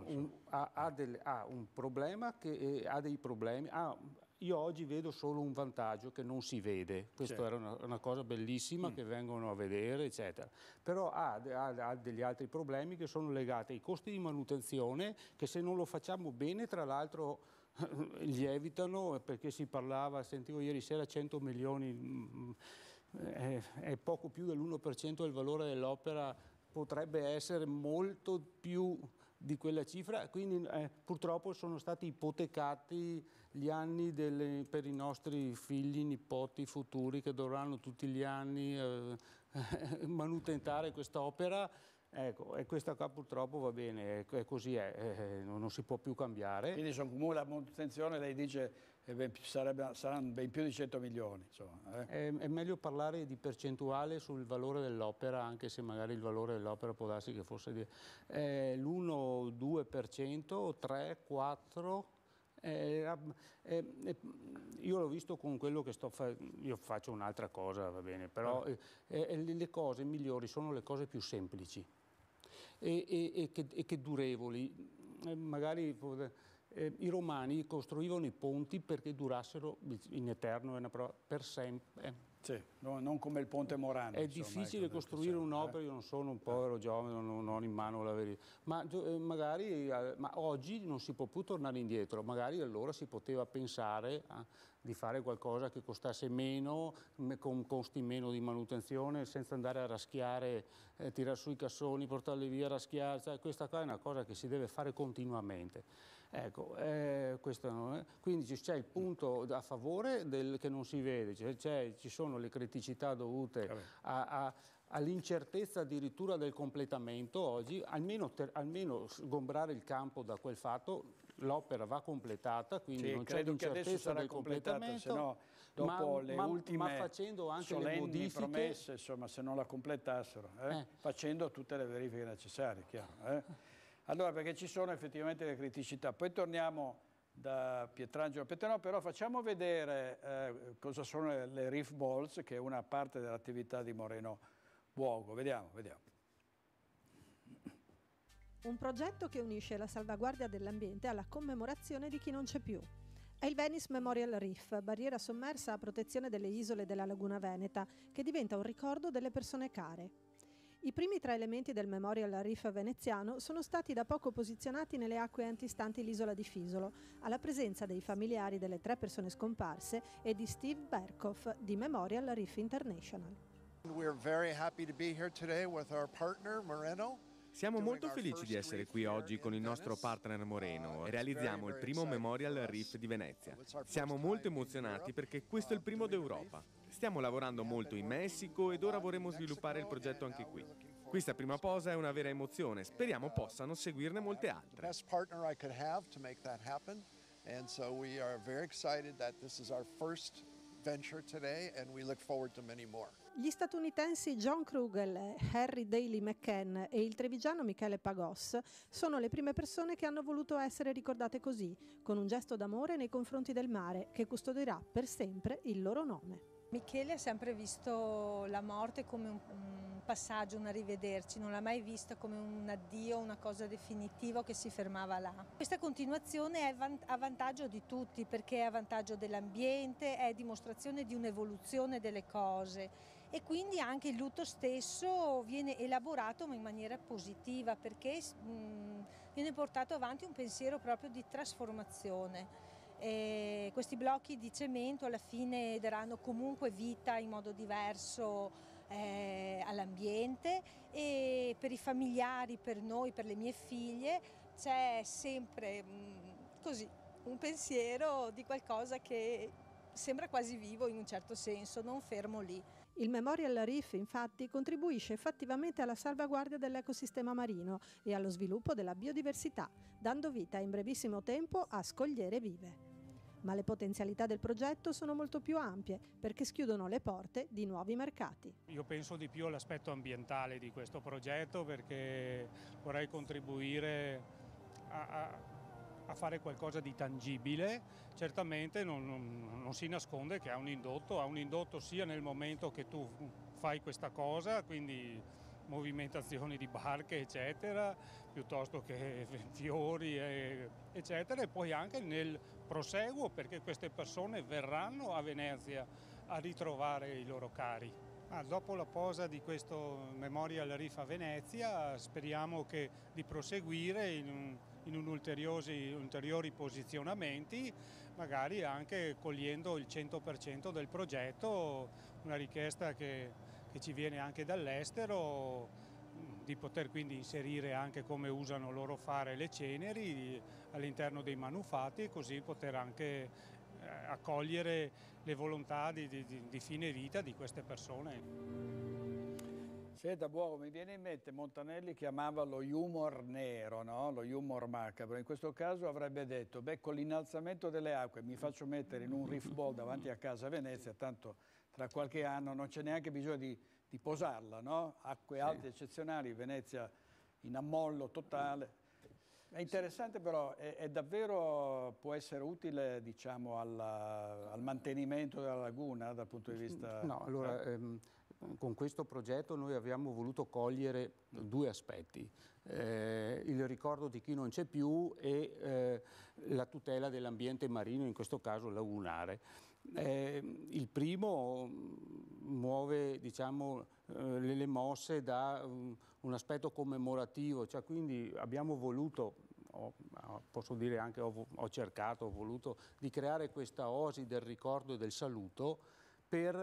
un problema, ha dei problemi. Io oggi vedo solo un vantaggio che non si vede, questo era una cosa bellissima che vengono a vedere, eccetera. Però ha degli altri problemi che sono legati ai costi di manutenzione, che se non lo facciamo bene, tra l'altro, lievitano, perché si parlava, sentivo ieri sera, 100 milioni, è poco più dell'1% del valore dell'opera, potrebbe essere molto più di quella cifra, quindi purtroppo sono stati ipotecati gli anni per i nostri figli, nipoti futuri, che dovranno tutti gli anni manutentare quest'opera. Ecco, e questa qua purtroppo va bene, così non si può più cambiare. Quindi sono comune la manutenzione, lei dice saranno ben più di 100 milioni. Insomma, È meglio parlare di percentuale sul valore dell'opera, anche se magari il valore dell'opera può darsi che fosse l'1-2%, 3, 4%. Io l'ho visto con quello che io faccio un'altra cosa, va bene, però le cose migliori sono le cose più semplici e che durevoli. Magari i romani costruivano i ponti perché durassero in eterno, per sempre. Sì, non come il Ponte Morandi. È difficile costruire un'opera, io non sono un povero giovane, non ho in mano la verità, ma oggi non si può più tornare indietro, magari allora si poteva pensare di fare qualcosa che costasse meno, con costi meno di manutenzione, senza andare a raschiare, tirare su i cassoni, portarli via, raschiare. Cioè, questa qua è una cosa che si deve fare continuamente. Ecco, quindi c'è il punto a favore che non si vede, ci sono le criticità dovute all'incertezza addirittura del completamento oggi, almeno sgombrare il campo da quel fatto. L'opera va completata, quindi non c'è l'incertezza del completamento, se no dopo le ultime facendo anche solenni le modifiche, promesse, insomma, se non la completassero, facendo tutte le verifiche necessarie, chiaro. Allora, perché ci sono effettivamente le criticità. Poi torniamo da Pietrangelo Pettenò, però facciamo vedere cosa sono le reef balls, che è una parte dell'attività di Moreno Buogo. Vediamo. Un progetto che unisce la salvaguardia dell'ambiente alla commemorazione di chi non c'è più. È il Venice Memorial Reef, barriera sommersa a protezione delle isole della Laguna Veneta, che diventa un ricordo delle persone care. I primi 3 elementi del Memorial Reef veneziano sono stati da poco posizionati nelle acque antistanti l'isola di Fisolo, alla presenza dei familiari delle 3 persone scomparse e di Steve Berkoff di Memorial Reef International. We're very happy to be here today with our partner Moreno. Siamo molto felici di essere qui oggi con il nostro partner Moreno e realizziamo il primo Memorial Reef di Venezia. Siamo molto emozionati perché questo è il primo d'Europa. Stiamo lavorando molto in Messico ed ora vorremmo sviluppare il progetto anche qui. Questa prima posa è una vera emozione, speriamo possano seguirne molte altre. Gli statunitensi John Krugel, Harry Daly McCann e il trevigiano Michele Pagos sono le prime persone che hanno voluto essere ricordate così, con un gesto d'amore nei confronti del mare che custodirà per sempre il loro nome. Michele ha sempre visto la morte come un passaggio, un arrivederci, non l'ha mai vista come un addio, una cosa definitiva che si fermava là. Questa continuazione è a vantaggio di tutti, perché è a vantaggio dell'ambiente, è dimostrazione di un'evoluzione delle cose e quindi anche il lutto stesso viene elaborato ma in maniera positiva, perché viene portato avanti un pensiero proprio di trasformazione. E questi blocchi di cemento alla fine daranno comunque vita in modo diverso all'ambiente, e per i familiari, per noi, per le mie figlie c'è sempre così un pensiero di qualcosa che sembra quasi vivo in un certo senso, non fermo lì. Il Memorial Reef infatti contribuisce effettivamente alla salvaguardia dell'ecosistema marino e allo sviluppo della biodiversità, dando vita in brevissimo tempo a scogliere vive. Ma le potenzialità del progetto sono molto più ampie perché schiudono le porte di nuovi mercati. Io penso di più all'aspetto ambientale di questo progetto, perché vorrei contribuire a fare qualcosa di tangibile. Certamente non si nasconde che ha un indotto sia nel momento che tu fai questa cosa, quindi movimentazioni di barche eccetera, piuttosto che fiori eccetera, e poi anche nel proseguo, perché queste persone verranno a Venezia a ritrovare i loro cari. Dopo la posa di questo Memorial Reef a Venezia speriamo di proseguire in ulteriori posizionamenti, magari anche cogliendo il 100% del progetto, una richiesta che ci viene anche dall'estero, di poter quindi inserire anche come usano loro fare le ceneri all'interno dei manufatti e così poter anche accogliere le volontà di fine vita di queste persone. Senta Buogo, mi viene in mente Montanelli che amava lo humor nero, no? Lo humor macabro. In questo caso avrebbe detto, con l'innalzamento delle acque mi faccio mettere in un reef ball davanti a casa a Venezia, tanto tra qualche anno non c'è neanche bisogno di posarla, no? Acque alte eccezionali, Venezia in ammollo totale. È interessante, però, è davvero, può essere utile, diciamo, al mantenimento della laguna dal punto di vista... No, allora, con questo progetto noi abbiamo voluto cogliere 2 aspetti. Il ricordo di chi non c'è più e la tutela dell'ambiente marino, in questo caso lagunare. Il primo muove, diciamo, le mosse da un aspetto commemorativo, cioè quindi abbiamo voluto, posso dire anche ho cercato, ho voluto di creare questa oasi del ricordo e del saluto per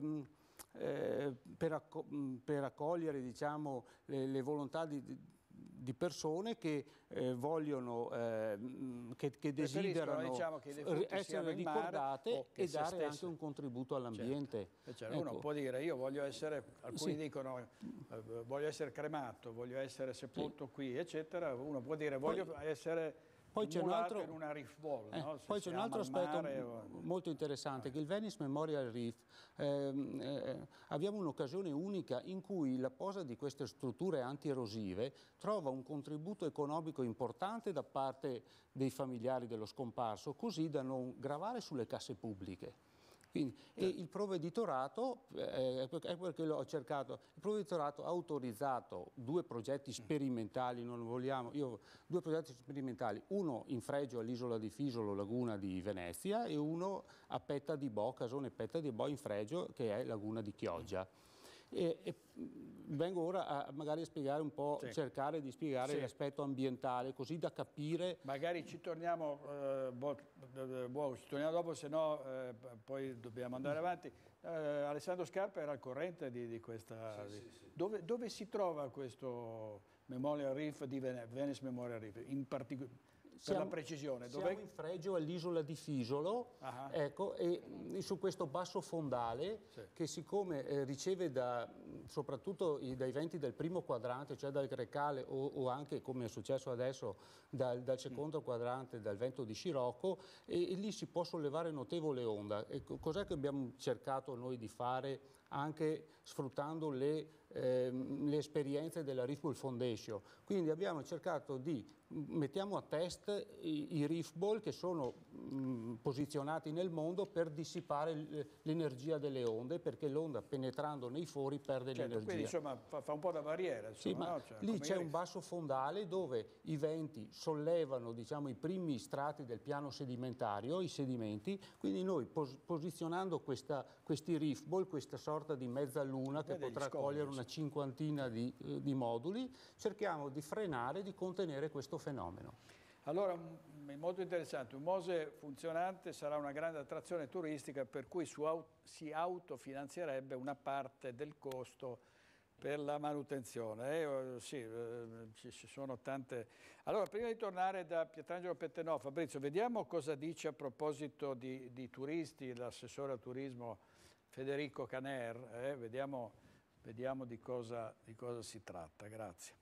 accogliere, diciamo, le volontà di persone che vogliono, che desiderano, diciamo, che essere ricordate e dare anche un contributo all'ambiente. Certo. Uno può dire, io voglio essere, alcuni dicono, voglio essere cremato, voglio essere sepolto qui, eccetera. Uno può dire, voglio essere... Poi c'è un altro, in una reef ball, no? Poi c'è un altro aspetto molto interessante, che il Venice Memorial Reef, abbiamo un'occasione unica in cui la posa di queste strutture anti-erosive trova un contributo economico importante da parte dei familiari dello scomparso, così da non gravare sulle casse pubbliche. Quindi, e il provveditorato, è perché l'ho cercato, il provveditorato ha autorizzato 2 progetti sperimentali, due progetti sperimentali, uno in fregio all'isola di Fisolo, laguna di Venezia, e uno a Petta di Bo, casone Petta di Bo in fregio, che è laguna di Chioggia. E vengo ora magari a spiegare un po', cercare di spiegare l'aspetto ambientale, così da capire. Magari ci torniamo, ci torniamo dopo, se no poi dobbiamo andare avanti. Alessandro Scarpa era al corrente di questa... Dove si trova questo Memorial Reef di Venice Memorial Reef? In particolare? Per la precisione, siamo in fregio all'isola di Fisolo, ecco, e su questo basso fondale che siccome riceve soprattutto dai venti del primo quadrante, cioè dal Grecale o anche, come è successo adesso, dal secondo quadrante, dal vento di Scirocco, e lì si può sollevare notevole onda. Cos'è che abbiamo cercato noi di fare anche sfruttando le esperienze della Reef Ball Foundation? Quindi abbiamo cercato di mettiamo a test i reef ball che sono posizionati nel mondo per dissipare l'energia delle onde, perché l'onda penetrando nei fori perde l'energia. Quindi insomma fa un po' da barriera. Insomma, sì, ma Cioè, lì c'è un basso fondale dove i venti sollevano, diciamo, i primi strati del piano sedimentario, i sedimenti, quindi noi posizionando questi reef ball, questa sorta di mezzaluna che potrà cogliere una cinquantina di moduli, cerchiamo di frenare, di contenere questo fenomeno. Allora, è molto interessante, un Mose funzionante sarà una grande attrazione turistica per cui si autofinanzierebbe una parte del costo per la manutenzione. Ci sono tante... Allora, prima di tornare da Pietrangelo Pettenò, Fabrizio, vediamo cosa dice a proposito di turisti l'assessore al turismo Federico Caner, vediamo di cosa si tratta. Grazie.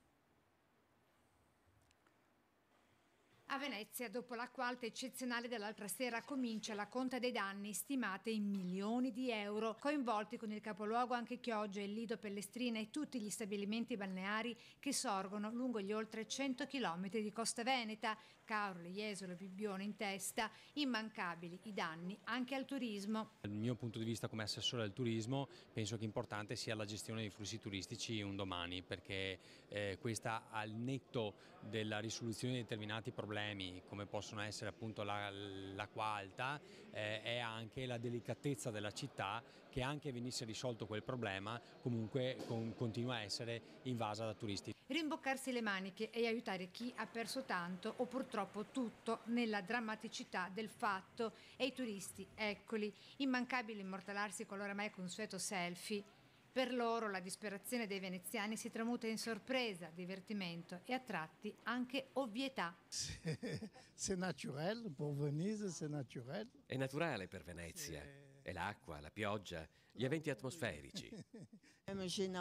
A Venezia, dopo l'acqua alta eccezionale dell'altra sera, comincia la conta dei danni stimate in milioni di euro. Coinvolti con il capoluogo anche Chioggia, il Lido, Pellestrina e tutti gli stabilimenti balneari che sorgono lungo gli oltre 100 chilometri di costa veneta. Caorle, Jesolo, Bibbione in testa, immancabili i danni anche al turismo. Dal mio punto di vista come assessore al turismo penso che importante sia la gestione dei flussi turistici un domani, perché questa, al netto della risoluzione di determinati problemi come possono essere appunto l'acqua alta, è anche la delicatezza della città, che anche venisse risolto quel problema comunque continua a essere invasa da turisti. Rimboccarsi le maniche e aiutare chi ha perso tanto o purtroppo tutto nella drammaticità del fatto, e i turisti, eccoli, immancabile immortalarsi con l'oramai consueto selfie. Per loro la disperazione dei veneziani si tramuta in sorpresa, divertimento e a tratti anche ovvietà. C'est naturel, pour Venise c'est naturel. È naturale per Venezia, è l'acqua, la pioggia, gli eventi atmosferici. È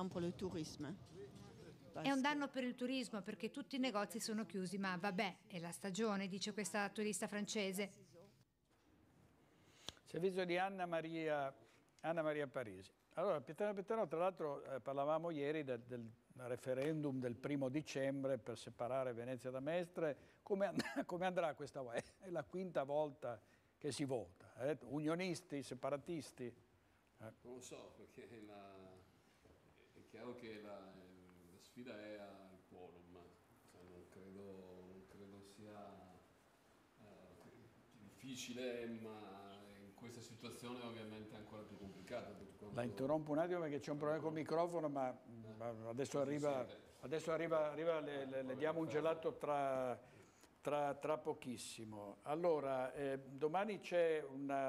un danno per il turismo perché tutti i negozi sono chiusi, ma vabbè, è la stagione, dice questa turista francese. Servizio di Anna Maria Parisi. Allora, Pettenò, tra l'altro parlavamo ieri del referendum del 1° dicembre per separare Venezia da Mestre. Come andrà questa volta? È la 5ª volta che si vota. Unionisti, separatisti? Non lo so, perché è chiaro che la sfida è al quorum. Non credo sia difficile, ma in questa situazione ovviamente è ancora più complicata. La interrompo un attimo perché c'è un problema col microfono, ma adesso arriva, le diamo un gelato tra tra pochissimo. Allora, domani c'è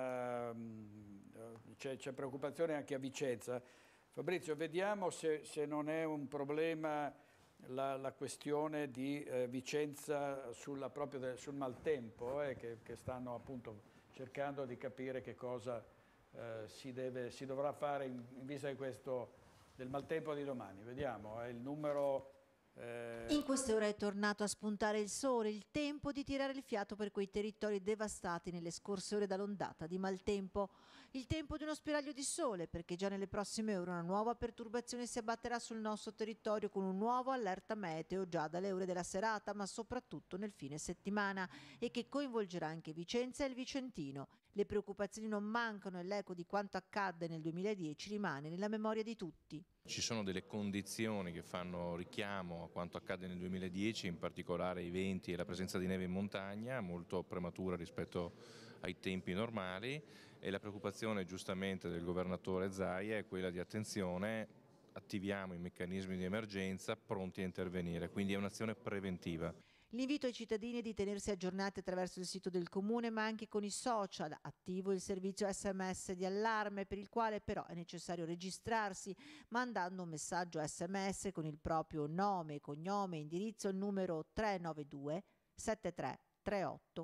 preoccupazione anche a Vicenza. Fabrizio, vediamo se non è un problema la questione di Vicenza sul maltempo, che stanno appunto cercando di capire che cosa si dovrà fare in vista di del maltempo di domani. Vediamo, il numero... In queste ore è tornato a spuntare il sole, il tempo di tirare il fiato per quei territori devastati nelle scorse ore dall'ondata di maltempo. Il tempo di uno spiraglio di sole, perché già nelle prossime ore una nuova perturbazione si abbatterà sul nostro territorio con un nuovo allerta meteo già dalle ore della serata, ma soprattutto nel fine settimana, e che coinvolgerà anche Vicenza e il Vicentino. Le preoccupazioni non mancano e l'eco di quanto accadde nel 2010 rimane nella memoria di tutti. Ci sono delle condizioni che fanno richiamo a quanto accadde nel 2010, in particolare i venti e la presenza di neve in montagna, molto prematura rispetto ai tempi normali, e la preoccupazione giustamente del governatore Zaia è quella di attenzione, attiviamo i meccanismi di emergenza pronti a intervenire, quindi è un'azione preventiva. L'invito ai cittadini è di tenersi aggiornati attraverso il sito del Comune, ma anche con i social. Attivo il servizio SMS di allarme, per il quale però è necessario registrarsi mandando un messaggio SMS con il proprio nome, cognome e indirizzo al numero 392 73 38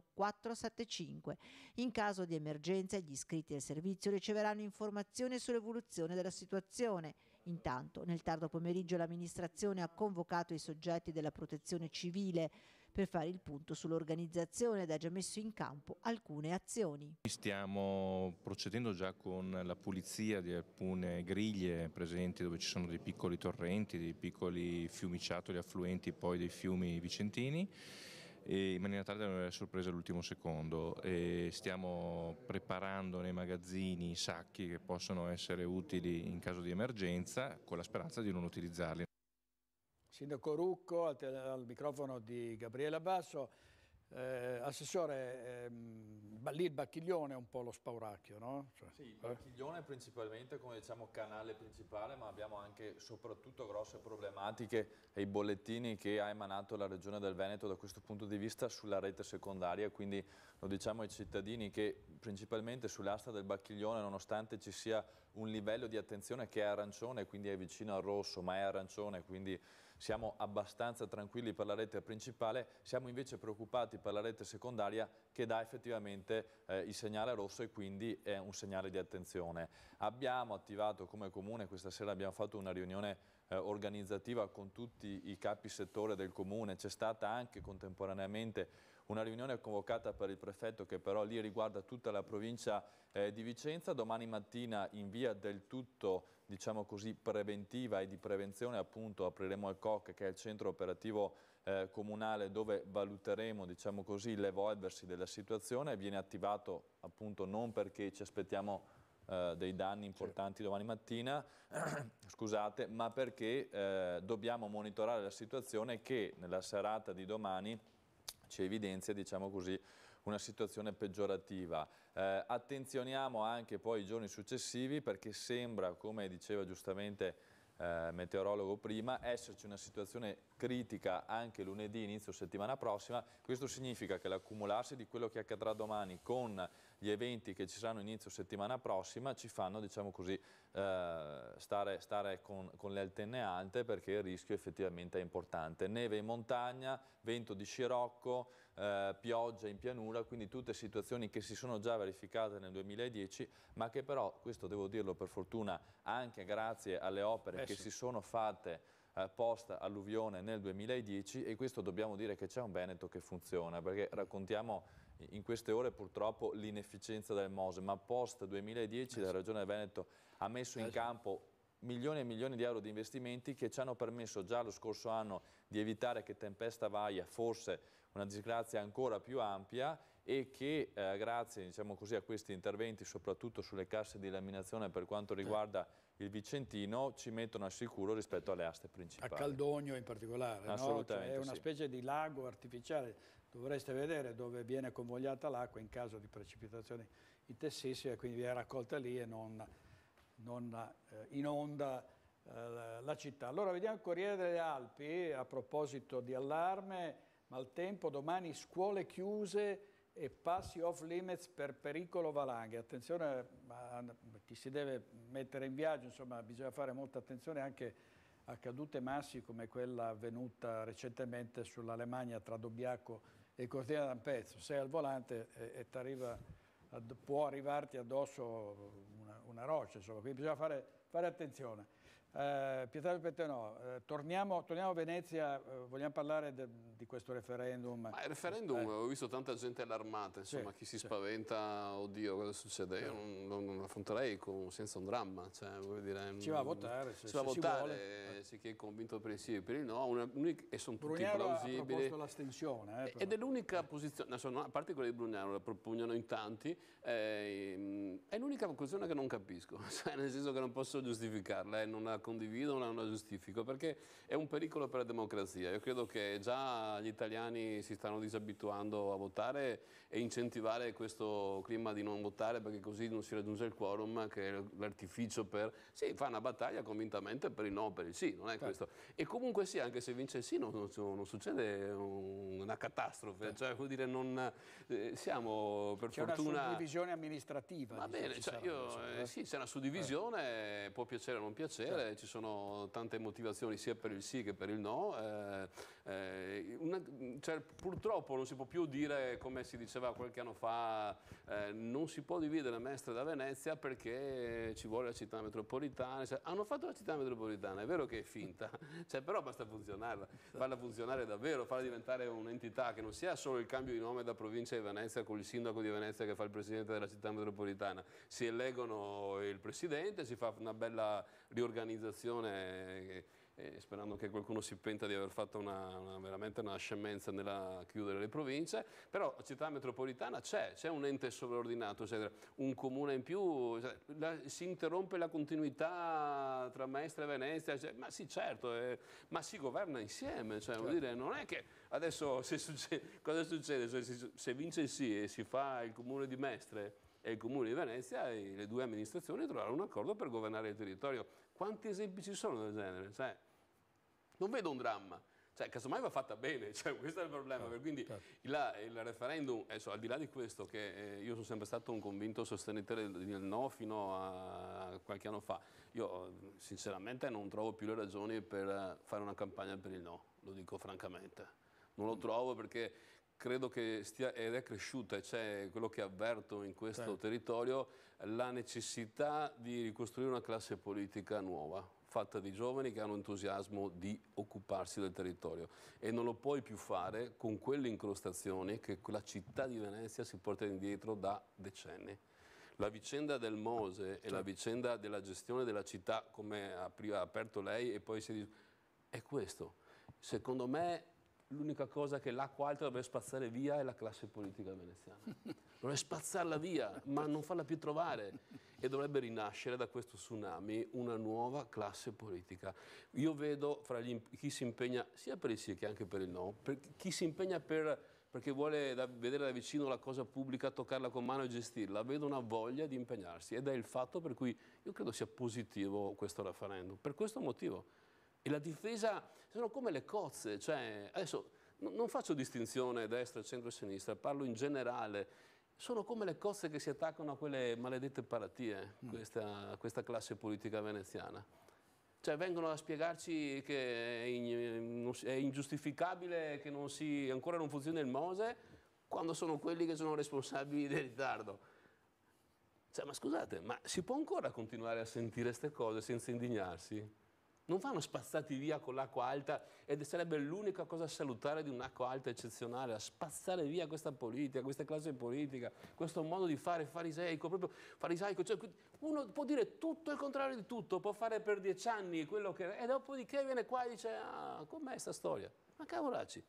475. In caso di emergenza gli iscritti al servizio riceveranno informazioni sull'evoluzione della situazione. Intanto, nel tardo pomeriggio l'amministrazione ha convocato i soggetti della protezione civile per fare il punto sull'organizzazione ed ha già messo in campo alcune azioni. Stiamo procedendo già con la pulizia di alcune griglie presenti dove ci sono dei piccoli torrenti, dei piccoli fiumiciatoli affluenti poi dei fiumi vicentini, in maniera tale da non avere sorprese all'ultimo secondo, e stiamo preparando nei magazzini sacchi che possono essere utili in caso di emergenza, con la speranza di non utilizzarli. Sindaco Rucco, al microfono di Gabriele Basso. Assessore, lì il Bacchiglione è un po' lo spauracchio, no? Sì, il Bacchiglione è principalmente, come diciamo, canale principale, ma abbiamo anche soprattutto grosse problematiche e i bollettini che ha emanato la Regione del Veneto da questo punto di vista sulla rete secondaria, quindi lo diciamo ai cittadini che principalmente sull'asta del Bacchiglione, nonostante ci sia un livello di attenzione che è arancione, quindi è vicino al rosso, ma è arancione, quindi siamo abbastanza tranquilli per la rete principale, siamo invece preoccupati per la rete secondaria che dà effettivamente il segnale rosso e quindi è un segnale di attenzione. Abbiamo attivato come comune, questa sera abbiamo fatto una riunione organizzativa con tutti i capi settore del comune, c'è stata anche contemporaneamente una riunione convocata per il prefetto che però lì riguarda tutta la provincia di Vicenza. Domani mattina in via del tutto, diciamo così, preventiva e di prevenzione appunto apriremo il COC, che è il centro operativo comunale, dove valuteremo, diciamo così, l'evolversi della situazione. Viene attivato appunto non perché ci aspettiamo dei danni importanti domani mattina, scusate, ma perché dobbiamo monitorare la situazione che nella serata di domani ci evidenzia, diciamo così, una situazione peggiorativa. Attenzioniamo anche poi i giorni successivi perché sembra, come diceva giustamente meteorologo prima, esserci una situazione critica anche lunedì, inizio settimana prossima. Questo significa che l'accumularsi di quello che accadrà domani con gli eventi che ci saranno inizio settimana prossima ci fanno, diciamo così, stare con le antenne alte, perché il rischio effettivamente è importante. Neve in montagna, vento di scirocco, pioggia in pianura, quindi tutte situazioni che si sono già verificate nel 2010, ma che però, questo devo dirlo per fortuna, anche grazie alle opere che si sono fatte post alluvione nel 2010, e questo dobbiamo dire che c'è un Veneto che funziona, perché raccontiamo in queste ore purtroppo l'inefficienza del Mose, ma post 2010 la Regione del Veneto ha messo in campo milioni e milioni di euro di investimenti che ci hanno permesso già lo scorso anno di evitare che tempesta Vaia fosse una disgrazia ancora più ampia, e che grazie, diciamo così, a questi interventi, soprattutto sulle casse di laminazione per quanto riguarda il Vicentino, ci mettono al sicuro rispetto alle aste principali. A Caldogno in particolare, assolutamente, no? Cioè è una specie di lago artificiale, dovreste vedere dove viene convogliata l'acqua in caso di precipitazioni intensissime, quindi viene raccolta lì e non inonda la città. Allora vediamo il Corriere delle Alpi, a proposito di allarme. maltempo, domani scuole chiuse e passi off limits per pericolo valanghe. Attenzione a chi si deve mettere in viaggio, insomma bisogna fare molta attenzione anche a cadute massi come quella avvenuta recentemente sull'Alemagna tra Dobbiaco e Cortina d'Ampezzo. Sei al volante e può arrivarti addosso una roccia, insomma, quindi bisogna fare attenzione. Pietrangelo Pettenò, torniamo a Venezia, vogliamo parlare di questo referendum? Ma il referendum, ho visto tanta gente allarmata, insomma, chi si spaventa, oddio cosa succede, io non affronterei senza un dramma, cioè, vuol dire, si va a votare, si va a votare, chi è convinto per il sì e per il no, e sono tutti plausibili. Ha proposto l'astensione. Ed è l'unica posizione, a parte quella di Brugnaro, la propugnano in tanti, è l'unica questione che non capisco, cioè, nel senso che non posso giustificarla, non la condivido, non la giustifico, perché è un pericolo per la democrazia. Io credo che già gli italiani si stanno disabituando a votare e incentivare questo clima di non votare perché così non si raggiunge il quorum, che è l'artificio per... Sì, fa una battaglia convintamente per il no o per il sì, non è questo. E comunque sì, anche se vince il sì non succede una catastrofe, cioè vuol dire non siamo per fortuna... C'è una suddivisione amministrativa. Va bene, cioè sì, c'è una suddivisione, può piacere o non piacere, ci sono tante motivazioni sia per il sì che per il no, cioè, purtroppo non si può più dire, come si diceva qualche anno fa, non si può dividere Mestre da Venezia perché ci vuole la città metropolitana. Cioè, hanno fatto la città metropolitana, è vero che è finta, cioè, però basta funzionarla, farla funzionare davvero, farla diventare un'entità che non sia solo il cambio di nome da provincia di Venezia con il sindaco di Venezia che fa il presidente della città metropolitana. Si eleggono il presidente, si fa una bella riorganizzazione sperando che qualcuno si penta di aver fatto veramente una scemenza nella chiudere le province, però la città metropolitana c'è un ente sovraordinato, cioè un comune in più, cioè, si interrompe la continuità tra Mestre e Venezia, cioè, ma sì certo, ma si governa insieme, cioè, vuol dire, non è che adesso cosa succede? Cioè, se vince il sì e si fa il comune di Mestre e il comune di Venezia, e le due amministrazioni troveranno un accordo per governare il territorio. Quanti esempi ci sono del genere? Cioè, non vedo un dramma, cioè, casomai va fatta bene, cioè, questo è il problema. Quindi il referendum, adesso, al di là di questo, che io sono sempre stato un convinto sostenitore del no fino a qualche anno fa, io sinceramente non trovo più le ragioni per fare una campagna per il no, lo dico francamente. Non lo trovo perché credo che ed è cresciuta, e c'è quello che avverto in questo territorio, la necessità di ricostruire una classe politica nuova, fatta di giovani che hanno entusiasmo di occuparsi del territorio, e non lo puoi più fare con quelle incrostazioni che la città di Venezia si porta indietro da decenni. La vicenda del Mose e la vicenda della gestione della città, come ha aperto lei, e poi si dice, è questo. Secondo me l'unica cosa che l'acqua alta dovrebbe spazzare via è la classe politica veneziana. Dovrebbe spazzarla via, ma non farla più trovare. E dovrebbe rinascere da questo tsunami una nuova classe politica. Io vedo fra chi si impegna sia per il sì che anche per il no, chi si impegna perché vuole vedere da vicino la cosa pubblica, toccarla con mano e gestirla, vedo una voglia di impegnarsi, ed è il fatto per cui io credo sia positivo questo referendum, per questo motivo. E la difesa sono come le cozze, cioè adesso non faccio distinzione destra, centro e sinistra, parlo in generale. Sono come le cozze che si attaccano a quelle maledette paratie, questa classe politica veneziana. Cioè vengono a spiegarci che è ingiustificabile che ancora non funzioni il Mose, quando sono quelli che sono responsabili del ritardo. Cioè, ma scusate, ma si può ancora continuare a sentire queste cose senza indignarsi? Non vanno spazzati via con l'acqua alta, ed sarebbe l'unica cosa salutare di un'acqua alta eccezionale, a spazzare via questa politica, questa classe politica, questo modo di fare fariseico, proprio farisaico. Cioè, uno può dire tutto il contrario di tutto, può fare per 10 anni quello che... e dopodiché viene qua e dice, ah, com'è sta storia? Ma cavolacci.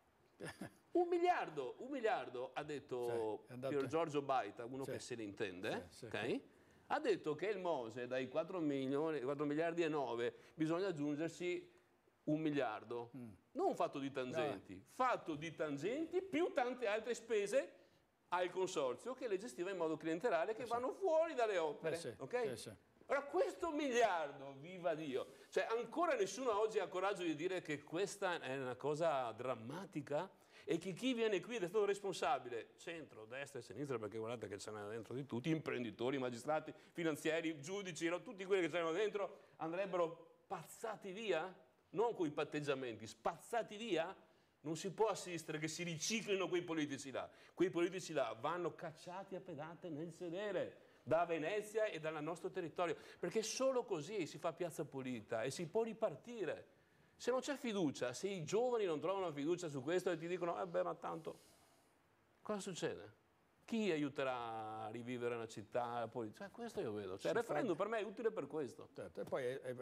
1 miliardo ha detto Pier Giorgio Baita, uno che se ne intende, ok? Ha detto che il Mose dai 4 miliardi e 9 bisogna aggiungersi 1 miliardo. Non fatto di tangenti, fatto di tangenti più tante altre spese al consorzio che le gestiva in modo clientelare, che vanno fuori dalle opere. Okay? Ora questo miliardo, viva Dio, cioè ancora nessuno oggi ha coraggio di dire che questa è una cosa drammatica? E che chi viene qui ed è stato responsabile, centro, destra e sinistra, perché guardate che ce n'è dentro di tutti, imprenditori, magistrati, finanzieri, giudici, no? Tutti quelli che c'erano dentro andrebbero spazzati via, non con i patteggiamenti, spazzati via. Non si può assistere che si riciclino quei politici là. Quei politici là vanno cacciati a pedate nel sedere da Venezia e dal nostro territorio, perché solo così si fa piazza pulita e si può ripartire. Se non c'è fiducia, se i giovani non trovano fiducia su questo e ti dicono beh, ma tanto, cosa succede? Chi aiuterà a rivivere una città? Cioè, questo io vedo. Cioè, il referendum per me è utile per questo. Certo, e poi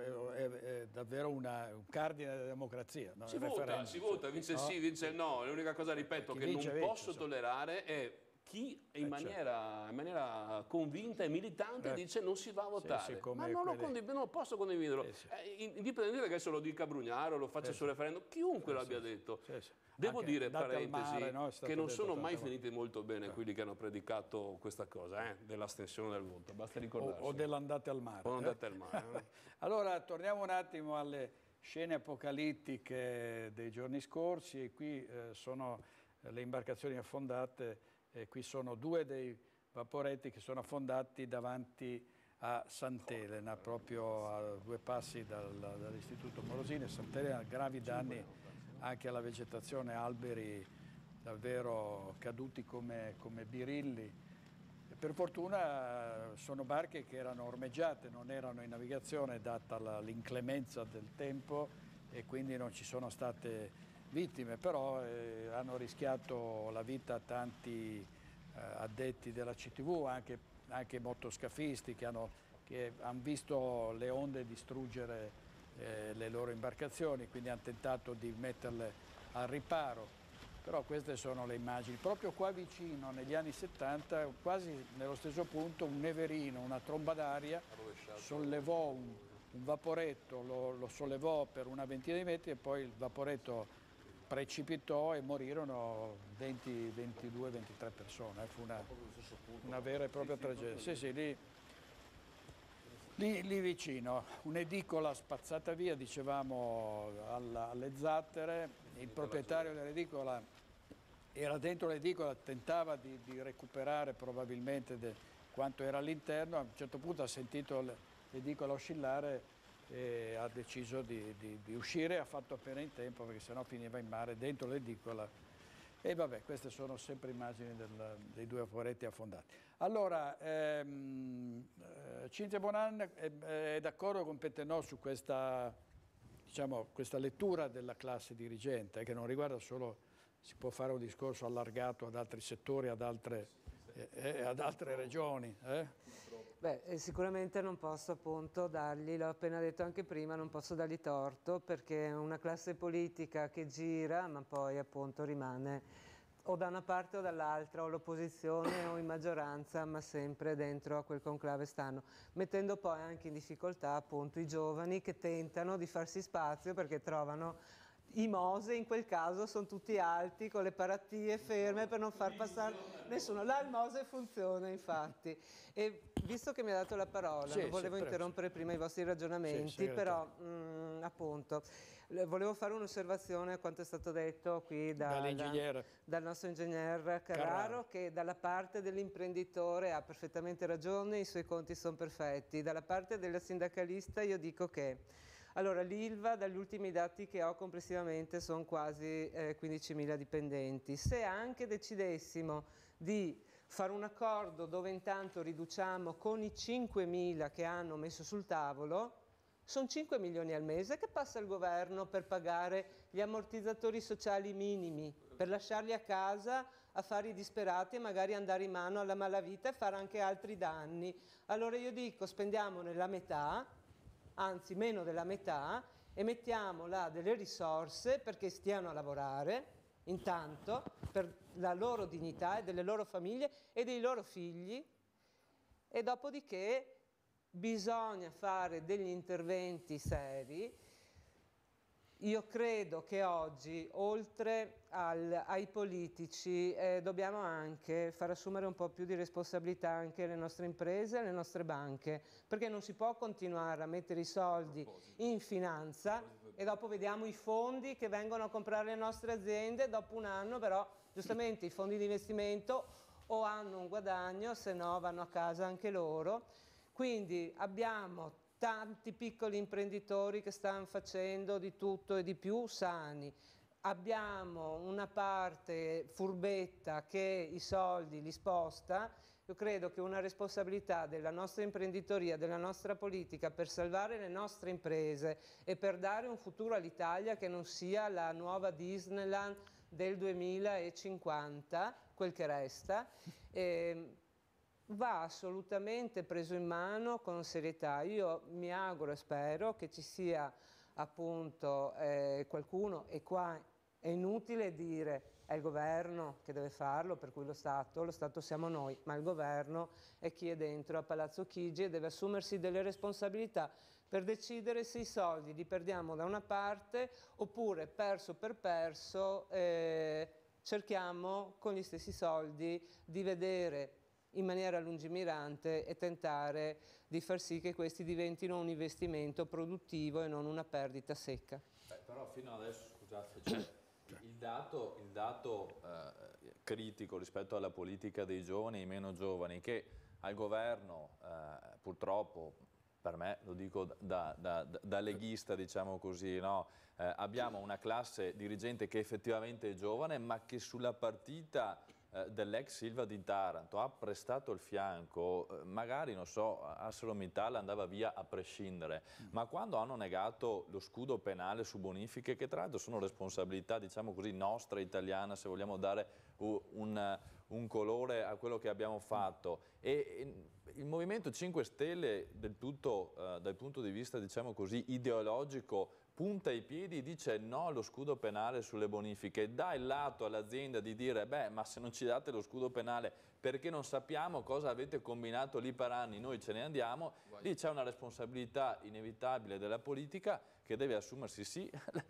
è davvero un cardine della democrazia. No? Si vota, vince il sì, vince il no. L'unica cosa, ripeto, che non posso tollerare è chi in maniera convinta e militante dice non si va a votare. Ma non posso condividerlo. Indipendentemente che adesso lo dica Brugnaro, lo faccia sul referendum, chiunque l'abbia detto. Devo dire, parentesi, che non sono mai finiti molto bene quelli che hanno predicato questa cosa, dell'astensione del voto. Basta ricordarsi. O dell'andate al mare. O andate al mare. Allora, torniamo un attimo alle scene apocalittiche dei giorni scorsi. E qui sono le imbarcazioni affondate. E qui sono due dei vaporetti che sono affondati davanti a Sant'Elena, proprio a 2 passi dall'Istituto Morosini. Sant'Elena ha gravi danni anche alla vegetazione, alberi davvero caduti come birilli. E per fortuna sono barche che erano ormeggiate, non erano in navigazione data l'inclemenza del tempo e quindi non ci sono state vittime, però hanno rischiato la vita tanti addetti della CTV, anche motoscafisti che hanno visto le onde distruggere le loro imbarcazioni, quindi hanno tentato di metterle al riparo. Però queste sono le immagini. Proprio qua vicino, negli anni 70, quasi nello stesso punto, un neverino, una tromba d'aria, sollevò un vaporetto, lo sollevò per una ventina di metri e poi il vaporetto precipitò e morirono 22-23 persone. Fu una vera e propria tragedia. Sì, lì vicino, un'edicola spazzata via, dicevamo, alle zattere. Il proprietario dell'edicola era dentro l'edicola, tentava di recuperare probabilmente quanto era all'interno. A un certo punto ha sentito l'edicola oscillare e ha deciso di uscire. Ha fatto appena in tempo perché sennò finiva in mare dentro l'edicola. E vabbè, queste sono sempre immagini dei 2 vaporetti affondati. Allora, Cinzia Bonan è d'accordo con Pettenò su questa lettura della classe dirigente, che non riguarda solo, si può fare un discorso allargato ad altri settori, ad altre regioni. Beh, sicuramente non posso appunto dargli, l'ho appena detto anche prima, non posso dargli torto perché è una classe politica che gira ma poi appunto rimane o da una parte o dall'altra, o l'opposizione o in maggioranza, ma sempre dentro a quel conclave stanno, mettendo poi anche in difficoltà appunto i giovani che tentano di farsi spazio perché trovano i Mose, in quel caso sono tutti alti con le paratie ferme per non far passare nessuno. Là il Mose funziona infatti. E visto che mi ha dato la parola, non volevo interrompere prima i vostri ragionamenti, però appunto volevo fare un'osservazione a quanto è stato detto qui dal nostro ingegner Carraro, che dalla parte dell'imprenditore ha perfettamente ragione, i suoi conti sono perfetti. Dalla parte del sindacalista io dico che allora, l'Ilva, dagli ultimi dati che ho complessivamente, sono quasi 15.000 dipendenti. Se anche decidessimo di fare un accordo dove intanto riduciamo con i 5.000 che hanno messo sul tavolo, sono 5 milioni al mese che passa il governo per pagare gli ammortizzatori sociali minimi, per lasciarli a casa a fare i disperati e magari andare in mano alla malavita e fare anche altri danni. Allora io dico, spendiamone la metà, anzi meno della metà, e mettiamo là delle risorse perché stiano a lavorare intanto per la loro dignità e delle loro famiglie e dei loro figli, e dopodiché bisogna fare degli interventi seri. io credo che oggi, oltre ai politici, dobbiamo anche far assumere un po' più di responsabilità anche alle nostre imprese e alle nostre banche, perché non si può continuare a mettere i soldi in finanza e dopo vediamo i fondi che vengono a comprare le nostre aziende, dopo un anno però giustamente i fondi di investimento o hanno un guadagno, se no vanno a casa anche loro. Quindi abbiamo tanti piccoli imprenditori che stanno facendo di tutto e di più sani. Abbiamo una parte furbetta che i soldi li sposta. Io credo che una responsabilità della nostra imprenditoria, della nostra politica per salvare le nostre imprese e per dare un futuro all'Italia che non sia la nuova Disneyland del 2050, quel che resta, va assolutamente preso in mano con serietà. Io mi auguro e spero che ci sia appunto qualcuno, e qua è inutile dire è il governo che deve farlo, per cui lo Stato siamo noi, ma il governo è chi è dentro a Palazzo Chigi e deve assumersi delle responsabilità per decidere se i soldi li perdiamo da una parte oppure perso per perso cerchiamo con gli stessi soldi di vedere in maniera lungimirante e tentare di far sì che questi diventino un investimento produttivo e non una perdita secca. Però fino adesso, scusate, cioè, il dato critico rispetto alla politica dei giovani e i meno giovani, che al governo purtroppo, per me, lo dico da leghista, diciamo così, no? Abbiamo una classe dirigente che effettivamente è giovane, ma che sulla partita dell'ex Silva di Taranto ha prestato il fianco, magari non so, ArcelorMittal andava via a prescindere, ma quando hanno negato lo scudo penale su bonifiche, che tra l'altro sono responsabilità, diciamo così, nostra, italiana, se vogliamo dare un colore a quello che abbiamo fatto, e il Movimento 5 Stelle del tutto dal punto di vista, diciamo così, ideologico, punta i piedi e dice no allo scudo penale sulle bonifiche, dà il lato all'azienda di dire beh, ma se non ci date lo scudo penale perché non sappiamo cosa avete combinato lì per anni, noi ce ne andiamo, lì c'è una responsabilità inevitabile della politica che deve assumersi sì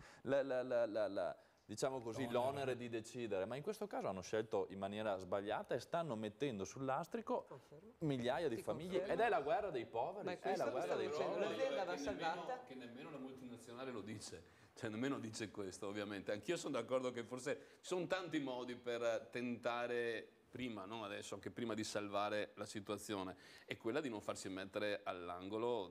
diciamo così, l'onere di decidere, ma in questo caso hanno scelto in maniera sbagliata e stanno mettendo sul lastrico migliaia di famiglie ed è la guerra dei poveri. Ma è la guerra dei poveri. L'azienda va salvata. Che nemmeno la multinazionale lo dice, cioè nemmeno dice questo, ovviamente. Anch'io sono d'accordo che forse ci sono tanti modi per tentare prima, non adesso, anche prima di salvare la situazione, è quella di non farsi mettere all'angolo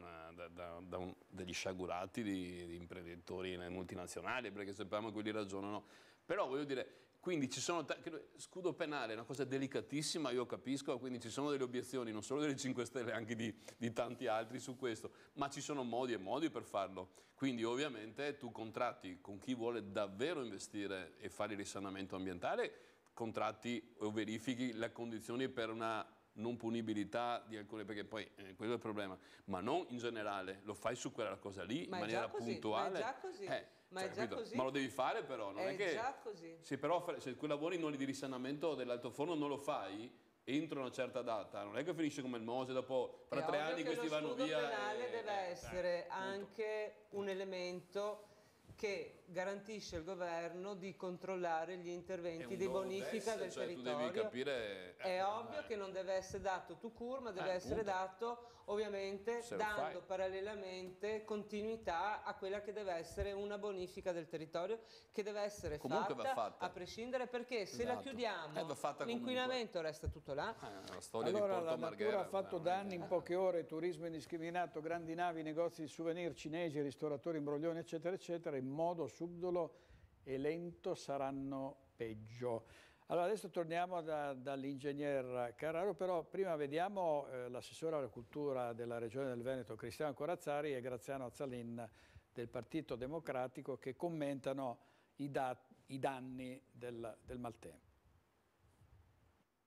degli sciagurati di imprenditori multinazionali, perché sappiamo che quelli ragionano. Però voglio dire, quindi ci sono scudo penale è una cosa delicatissima, io capisco, quindi ci sono delle obiezioni non solo delle 5 Stelle, anche di tanti altri su questo, ma ci sono modi e modi per farlo. Quindi ovviamente tu contratti con chi vuole davvero investire e fare il risanamento ambientale, contratti o verifichi le condizioni per una non punibilità di alcune, perché poi quello è il problema, ma non in generale, lo fai su quella cosa lì in maniera puntuale. Ma è già così. Ma è già così. Ma lo devi fare però, non è che... già così. Se però se quei lavori di risanamento dell'altoforno non lo fai entro una certa data, non è che finisce come il Mose, dopo fra 3 anni questi vanno via. Lo scudo penale deve essere anche un elemento che garantisce al governo di controllare gli interventi di bonifica del territorio. Tu devi capire, è ovvio che non deve essere dato tout court, ma deve essere dato ovviamente dando parallelamente continuità a quella che deve essere una bonifica del territorio, che deve essere fatta a prescindere, perché se la chiudiamo l'inquinamento resta tutto là. Allora la natura ha fatto danni in poche ore, turismo indiscriminato, grandi navi, negozi di souvenir cinesi, ristoratori imbroglioni eccetera eccetera, in modo subdolo e lento saranno peggio. Allora adesso torniamo dall'ingegner Carraro, però prima vediamo l'assessore alla cultura della Regione del Veneto Cristiano Corazzari e Graziano Azzalin del Partito Democratico che commentano i danni del maltempo.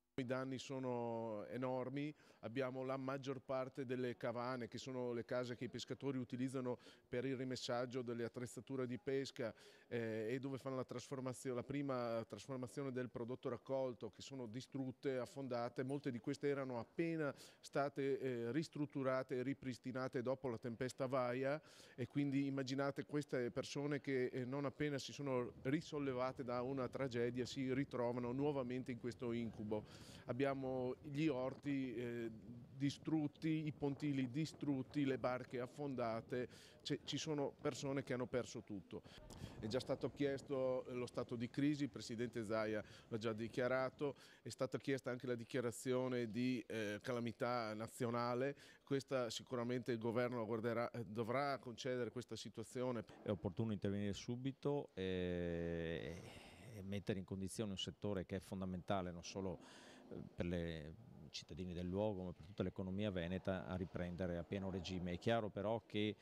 I danni sono enormi, abbiamo la maggior parte delle cavane, che sono le case che i pescatori utilizzano per il rimessaggio delle attrezzature di pesca e dove fanno la prima trasformazione del prodotto raccolto, che sono distrutte, affondate. Molte di queste erano appena state ristrutturate e ripristinate dopo la tempesta Vaia, e quindi immaginate queste persone che non appena si sono risollevate da una tragedia si ritrovano nuovamente in questo incubo. Abbiamo gli orti distrutti, i pontili distrutti, le barche affondate, ci sono persone che hanno perso tutto. È già stato chiesto lo stato di crisi, il Presidente Zaia l'ha già dichiarato, è stata chiesta anche la dichiarazione di calamità nazionale. Questa sicuramente il governo dovrà concedere questa situazione. È opportuno intervenire subito e mettere in condizione un settore che è fondamentale non solo per i cittadini del luogo ma per tutta l'economia veneta a riprendere a pieno regime. È chiaro però che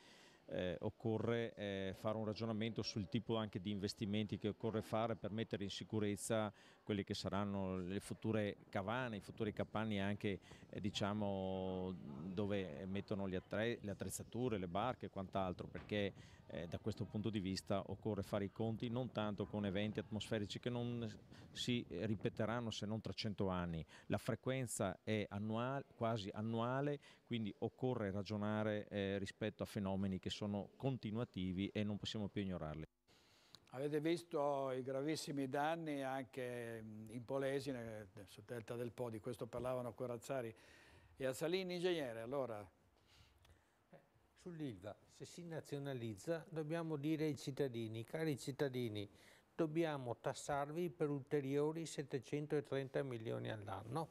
occorre fare un ragionamento sul tipo anche di investimenti che occorre fare per mettere in sicurezza quelle che saranno le future cavane, i futuri capanni anche diciamo dove mettono le attrezzature, le barche e quant'altro, perché da questo punto di vista occorre fare i conti non tanto con eventi atmosferici che non si ripeteranno se non tra 100 anni. La frequenza è annuale, quasi annuale, quindi occorre ragionare rispetto a fenomeni che sono continuativi e non possiamo più ignorarli. Avete visto i gravissimi danni anche in Polesine, sul delta del Po, di questo parlavano Corazzari e Azalini. Ingegnere, allora... Sull'Ilva, se si nazionalizza, dobbiamo dire ai cittadini, cari cittadini, dobbiamo tassarvi per ulteriori 730 milioni all'anno.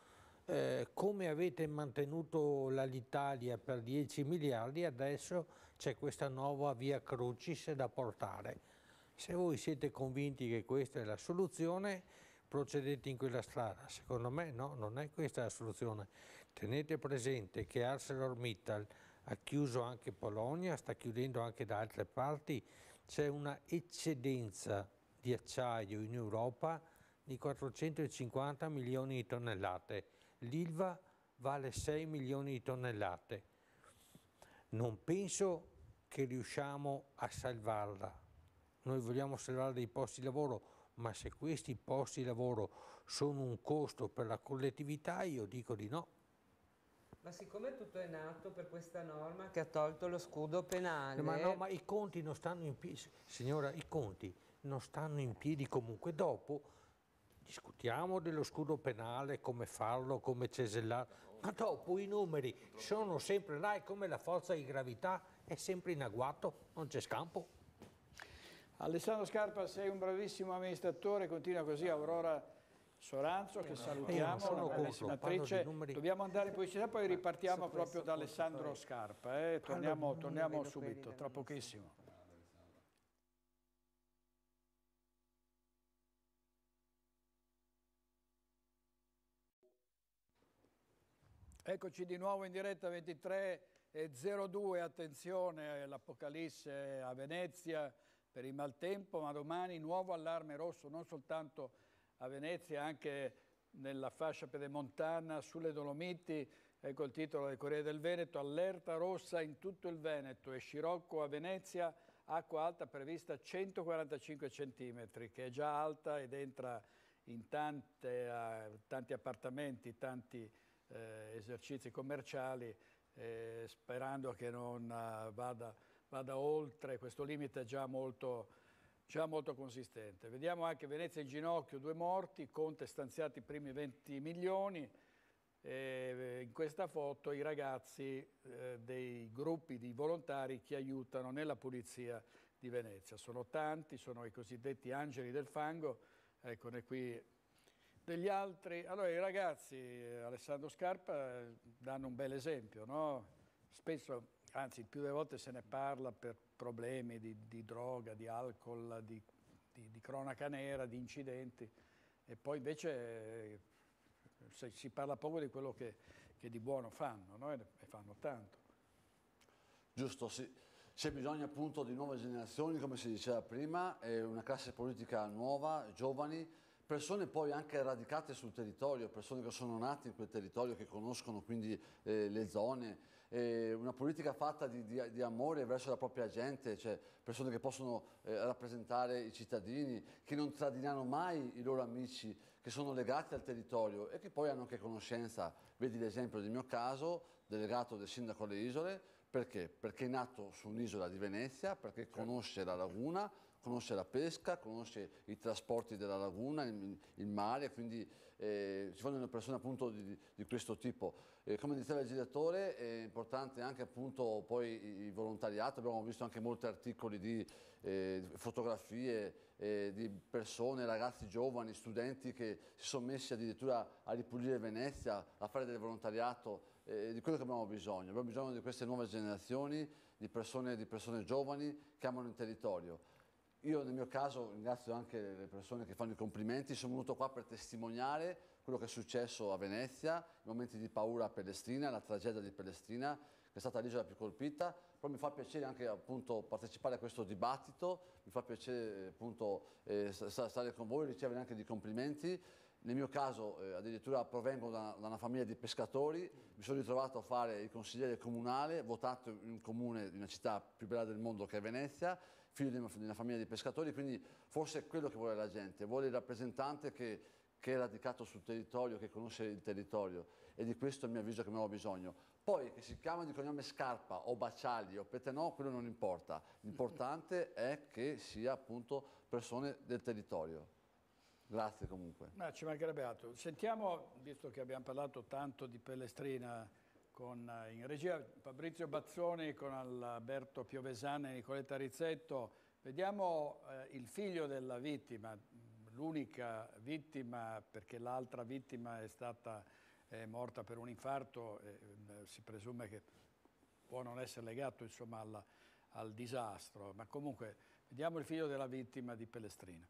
Come avete mantenuto l'Alitalia per 10 miliardi, adesso c'è questa nuova via Crucis da portare. Se voi siete convinti che questa è la soluzione, procedete in quella strada. Secondo me no, non è questa la soluzione. Tenete presente che ArcelorMittal ha chiuso anche Polonia, sta chiudendo anche da altre parti, c'è una eccedenza di acciaio in Europa di 450 milioni di tonnellate, l'Ilva vale 6 milioni di tonnellate. Non penso che riusciamo a salvarla, noi vogliamo salvare dei posti di lavoro, ma se questi posti di lavoro sono un costo per la collettività, io dico di no. Ma siccome tutto è nato per questa norma che ha tolto lo scudo penale... Ma no, ma i conti non stanno in piedi, signora, i conti non stanno in piedi comunque. Dopo discutiamo dello scudo penale, come farlo, come cesellarlo, ma dopo i numeri sono sempre là e come la forza di gravità è sempre in agguato, non c'è scampo. Alessandro Scarpa, sei un bravissimo amministratore, continua così. Aurora Soranzo, che salutiamo, una bellissima attrice. Dobbiamo andare in pubblicità, poi ripartiamo proprio da Alessandro Scarpa. Torniamo subito, tra pochissimo. Eccoci di nuovo in diretta 23:02, attenzione, l'apocalisse a Venezia per il maltempo, ma domani nuovo allarme rosso, non soltanto a Venezia, anche nella fascia pedemontana, sulle Dolomiti. Ecco il titolo del Corriere del Veneto: allerta rossa in tutto il Veneto e Scirocco a Venezia, acqua alta prevista 145 centimetri, che è già alta ed entra in tanti appartamenti, tanti esercizi commerciali, sperando che non vada oltre. Questo limite è già molto consistente. Vediamo anche Venezia in ginocchio, 2 morti, Conte stanziati i primi 20 milioni. In questa foto i ragazzi dei gruppi di volontari che aiutano nella pulizia di Venezia. Sono tanti, sono i cosiddetti angeli del fango, eccone qui degli altri. Allora i ragazzi, Alessandro Scarpa, danno un bel esempio, no? Spesso, anzi il più delle volte se ne parla per problemi di droga, di alcol, di cronaca nera, di incidenti, e poi invece si parla poco di quello che di buono fanno, no? E fanno tanto. Giusto, sì. C'è bisogno appunto di nuove generazioni, come si diceva prima, e una classe politica nuova, giovani, persone poi anche radicate sul territorio, persone che sono nate in quel territorio, che conoscono quindi le zone, una politica fatta di amore verso la propria gente, cioè persone che possono rappresentare i cittadini, che non tradiranno mai i loro amici, che sono legati al territorio e che poi hanno anche conoscenza. Vedi l'esempio del mio caso, delegato del sindaco alle isole. Perché? Perché è nato su un'isola di Venezia, perché conosce la laguna, conosce la pesca, conosce i trasporti della laguna, il mare, quindi ci vogliono persone appunto di questo tipo. Come diceva il direttore, è importante anche appunto poi il volontariato, abbiamo visto anche molti articoli di fotografie di persone, ragazzi giovani, studenti che si sono messi addirittura a ripulire Venezia, a fare del volontariato, di quello che abbiamo bisogno di queste nuove generazioni, di persone giovani che amano il territorio. Io nel mio caso ringrazio anche le persone che fanno i complimenti, sono venuto qua per testimoniare quello che è successo a Venezia, i momenti di paura a Pellestrina, la tragedia di Pellestrina, che è stata l'isola più colpita, però mi fa piacere anche appunto partecipare a questo dibattito, mi fa piacere appunto stare con voi, ricevere anche dei complimenti. Nel mio caso addirittura provengo da una famiglia di pescatori, mi sono ritrovato a fare il consigliere comunale, votato in un comune di una città più bella del mondo che è Venezia, figlio di una famiglia di pescatori, quindi forse è quello che vuole la gente, vuole il rappresentante che è radicato sul territorio, che conosce il territorio, e di questo a mio avviso che abbiamo bisogno. Poi che si chiama di cognome Scarpa o Bacciali o Petenò, quello non importa, l'importante è che sia appunto persone del territorio. Grazie comunque. Ma ci mancherebbe altro. Sentiamo, visto che abbiamo parlato tanto di Pellestrina, in regia Fabrizio Bazzoni con Alberto Piovesani e Nicoletta Rizzetto, vediamo il figlio della vittima, l'unica vittima perché l'altra vittima è morta per un infarto, si presume che può non essere legato insomma al disastro, ma comunque vediamo il figlio della vittima di Pellestrina.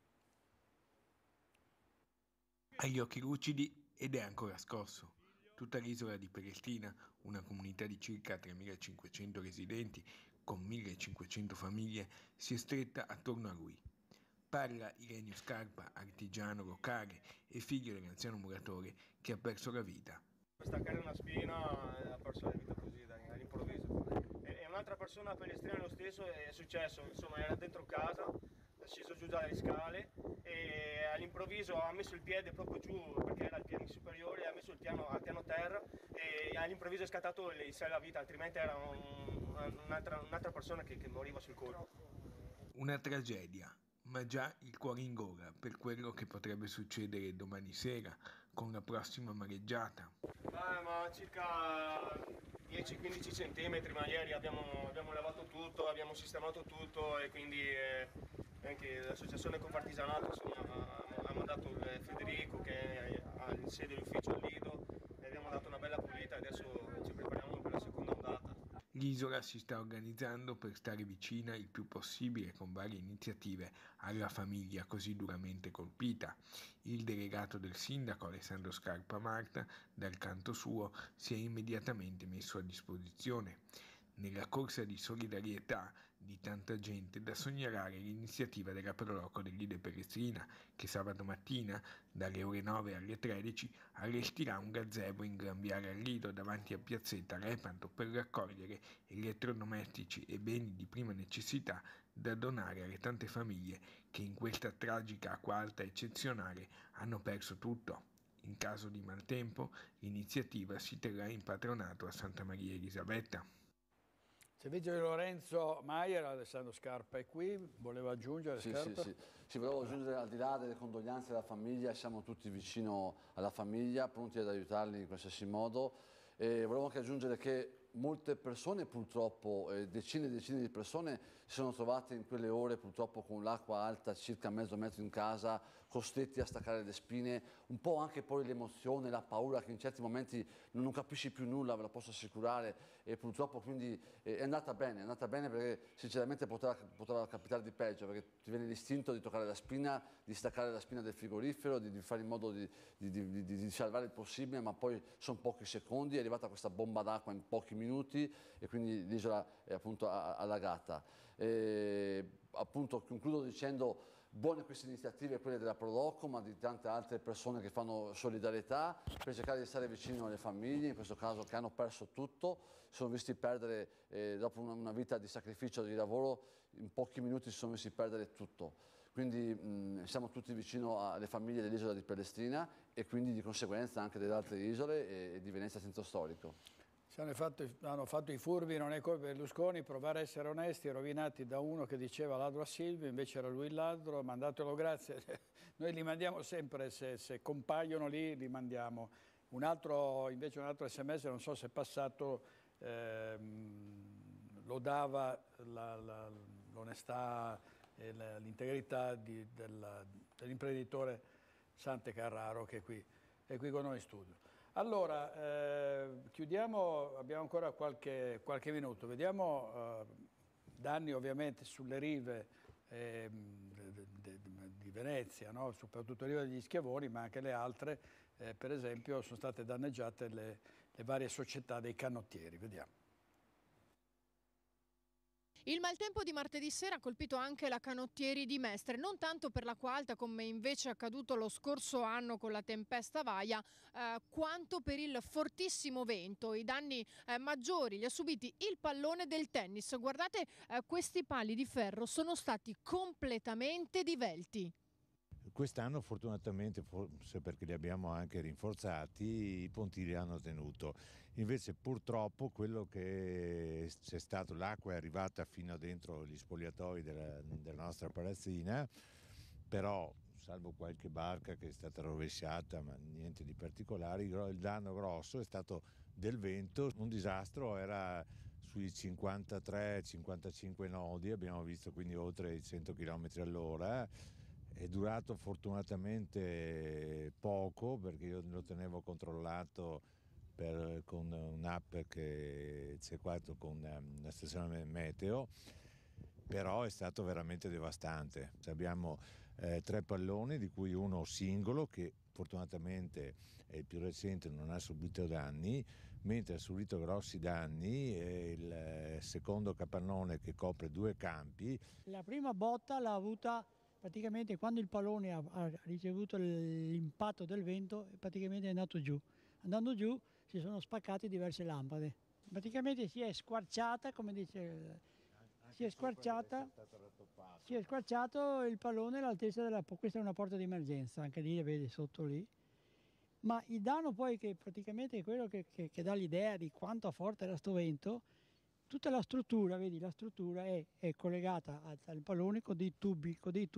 Ha gli occhi lucidi ed è ancora scosso. Tutta l'isola di Pellestrina, una comunità di circa 3.500 residenti con 1.500 famiglie, si è stretta attorno a lui. Parla Irenio Scarpa, artigiano locale e figlio dell'anziano muratore che ha perso la vita. Per staccare una spina ha perso la vita così all'improvviso. E un'altra persona a Pellestrina lo stesso è successo, insomma era dentro casa, è sceso giù dalle scale e all'improvviso ha messo il piede proprio giù perché era il piano superiore, ha messo il piano a piano terra e all'improvviso è scattato il salvavita, altrimenti era un'altra persona che moriva sul colpo. Una tragedia, ma già il cuore in gola per quello che potrebbe succedere domani sera con la prossima mareggiata. Ma circa 10-15 centimetri, ma ieri abbiamo lavato tutto, abbiamo sistemato tutto e quindi anche l'associazione Confartigianato ha mandato Federico che ha in sede l'ufficio al Lido e abbiamo dato una bella pulita e adesso ci prepariamo per la seconda ondata. L'isola si sta organizzando per stare vicina il più possibile con varie iniziative alla famiglia così duramente colpita. Il delegato del sindaco Alessandro Scarpa Marta, dal canto suo, si è immediatamente messo a disposizione. Nella corsa di solidarietà di tanta gente da segnalare l'iniziativa della Proloco dell'Ide Pellestrina che sabato mattina dalle ore 9 alle 13 allestirà un gazebo in Gran Viale al Lido davanti a Piazzetta Lepanto per raccogliere elettrodomestici e beni di prima necessità da donare alle tante famiglie che in questa tragica acqua alta eccezionale hanno perso tutto. In caso di maltempo l'iniziativa si terrà in patronato a Santa Maria Elisabetta. Servizio di Lorenzo Maier, Alessandro Scarpa è qui, voleva aggiungere Scarpa? Sì, volevo aggiungere al di là delle condoglianze della famiglia, siamo tutti vicino alla famiglia, pronti ad aiutarli in qualsiasi modo. E volevo anche aggiungere che molte persone purtroppo, decine e decine di persone si sono trovate in quelle ore purtroppo con l'acqua alta circa mezzo metro in casa, costretti a staccare le spine, un po' anche poi l'emozione, la paura che in certi momenti non capisci più nulla, ve la posso assicurare, e purtroppo quindi è andata bene perché sinceramente poteva capitare di peggio, perché ti viene l'istinto di toccare la spina, di staccare la spina del frigorifero, di fare in modo di salvare il possibile, ma poi sono pochi secondi, è arrivata questa bomba d'acqua in pochi minuti e quindi l'isola è appunto allagata. Appunto concludo dicendo buone queste iniziative, quelle della Proloco, ma di tante altre persone che fanno solidarietà per cercare di stare vicino alle famiglie, in questo caso che hanno perso tutto, si sono visti perdere, dopo una vita di sacrificio, di lavoro, in pochi minuti si sono visti perdere tutto. Quindi siamo tutti vicino alle famiglie dell'isola di Pellestrina e quindi di conseguenza anche delle altre isole e di Venezia Centro Storico. Hanno fatto i furbi, non è colpa di Berlusconi, provare a essere onesti, rovinati da uno che diceva ladro a Silvio, invece era lui il ladro, mandatelo grazie. Noi li mandiamo sempre, se compaiono lì li mandiamo. Invece un altro sms, non so se è passato, lodava l'onestà e l'integrità dell'imprenditore Sante Carraro che è qui con noi in studio. Allora, chiudiamo, abbiamo ancora qualche minuto, vediamo danni ovviamente sulle rive di Venezia, no? Soprattutto le rive degli Schiavoni, ma anche le altre, per esempio sono state danneggiate le varie società dei canottieri, vediamo. Il maltempo di martedì sera ha colpito anche la Canottieri di Mestre, non tanto per l'acqua alta come invece è accaduto lo scorso anno con la tempesta Vaia, quanto per il fortissimo vento. I danni maggiori li ha subiti il pallone del tennis. Guardate, questi pali di ferro sono stati completamente divelti. Quest'anno fortunatamente, forse perché li abbiamo anche rinforzati, i ponti li hanno tenuto. Invece purtroppo quello che c'è stato, l'acqua è arrivata fino a dentro gli spogliatoi della nostra palazzina, però salvo qualche barca che è stata rovesciata, ma niente di particolare, il danno grosso è stato del vento. Un disastro, era sui 53-55 nodi, abbiamo visto quindi oltre i 100 km all'ora. È durato fortunatamente poco perché io lo tenevo controllato con un'app che c'è qua con una stazione meteo, però è stato veramente devastante. Abbiamo 3 palloni, di cui uno singolo che fortunatamente è il più recente, non ha subito danni, mentre ha subito grossi danni il secondo capannone che copre 2 campi. La prima botta l'ha avuta praticamente quando il pallone ha ricevuto l'impatto del vento, praticamente è andato giù. Andando giù si sono spaccate diverse lampade. Praticamente si è squarciata, come dice, si è squarciato il pallone all'altezza della... Questa è una porta di emergenza, anche lì, vedi sotto lì. Ma il danno poi che praticamente è quello che dà l'idea di quanto forte era sto vento. Tutta la struttura, vedi, la struttura è collegata al pallone con dei tubi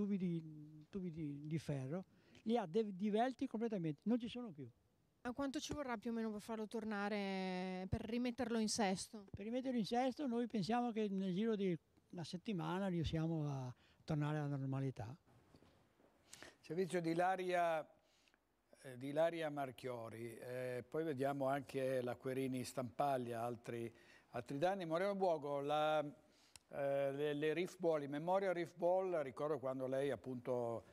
di ferro, li ha divelti completamente, non ci sono più. A quanto ci vorrà più o meno per farlo tornare, per rimetterlo in sesto? Per rimetterlo in sesto noi pensiamo che nel giro di una settimana riusciamo a tornare alla normalità. Servizio di Ilaria Marchiori, poi vediamo anche l'Acquerini Stampaglia, altri danni. Moreno Buogo, le Reef Ball, i Memorial Reef Ball, ricordo quando lei appunto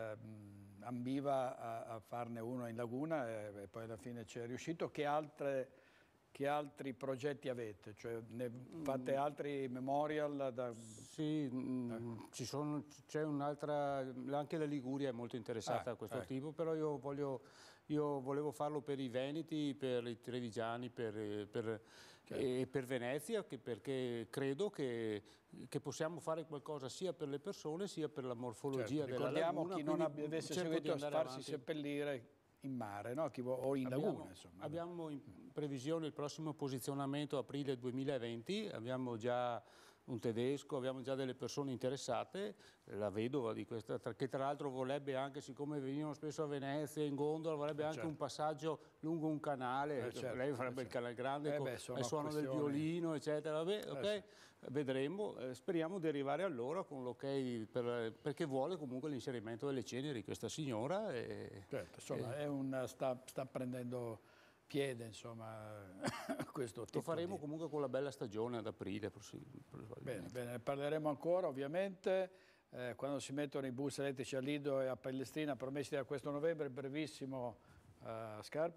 ambiva a farne uno in laguna e poi alla fine ci è riuscito. Che altri progetti avete? Cioè, ne fate altri memorial? Sì, c'è un'altra, anche la Liguria è molto interessata a questo tipo, però io volevo farlo per i veneti, per i trevigiani, e per Venezia, perché credo che possiamo fare qualcosa sia per le persone sia per la morfologia della laguna. Ricordiamo chi non avesse seguito a farsi seppellire in mare, no? O in laguna. Insomma. Abbiamo in previsione il prossimo posizionamento aprile 2020, abbiamo già un tedesco, abbiamo già delle persone interessate, la vedova di questa, che tra l'altro vorrebbe anche, siccome venivano spesso a Venezia in gondola, vorrebbe anche un passaggio lungo un canale, lei farebbe il canale grande con il suono del violino, eccetera. Vabbè, ok, vedremo, speriamo di arrivare allora con l'ok, perché vuole comunque l'inserimento delle ceneri questa signora. Certo, insomma, sta prendendo piede, insomma, questo tipo. Lo faremo comunque con la bella stagione ad aprile. Bene, ne parleremo ancora ovviamente quando si mettono i bus elettrici a Lido e a Pellestrina, promessi da questo novembre, brevissimo. Scarpa?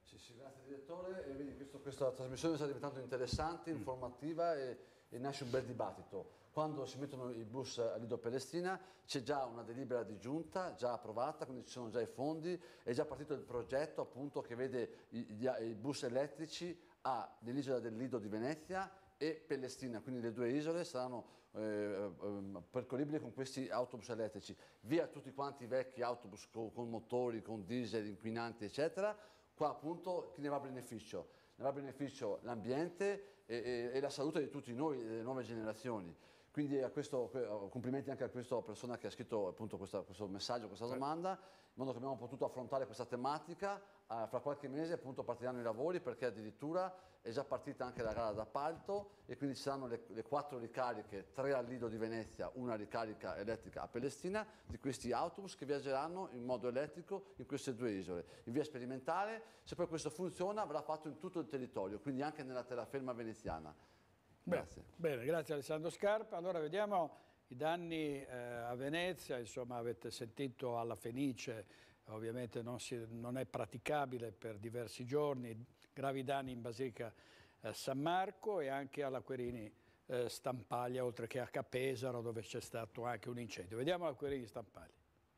Sì, grazie direttore. Vedi, questa trasmissione sta diventando interessante, informativa e nasce un bel dibattito. Quando si mettono i bus a Lido Pelestrina c'è già una delibera di giunta, già approvata, quindi ci sono già i fondi, è già partito il progetto appunto che vede i bus elettrici nell'isola del Lido di Venezia e Pelestrina, quindi le due isole saranno percorribili con questi autobus elettrici. Via tutti quanti i vecchi autobus con motori, con diesel, inquinanti eccetera. Qua appunto chi ne va a beneficio? Ne va a beneficio l'ambiente e la salute di tutti noi, delle nuove generazioni. Quindi complimenti anche a questa persona che ha scritto appunto questo messaggio, questa domanda, in modo che abbiamo potuto affrontare questa tematica. Fra qualche mese appunto partiranno i lavori, perché addirittura è già partita anche la gara d'appalto e quindi ci saranno le 4 ricariche, 3 al Lido di Venezia, una ricarica elettrica a Pelestrina, di questi autobus che viaggeranno in modo elettrico in queste due isole, in via sperimentale. Se poi questo funziona verrà fatto in tutto il territorio, quindi anche nella terraferma veneziana. Grazie. Bene, grazie Alessandro Scarpa. Allora vediamo i danni a Venezia, insomma avete sentito alla Fenice, ovviamente non è praticabile per diversi giorni, gravi danni in Basilica San Marco e anche alla Querini Stampaglia, oltre che a Capesaro dove c'è stato anche un incendio. Vediamo la Querini Stampaglia.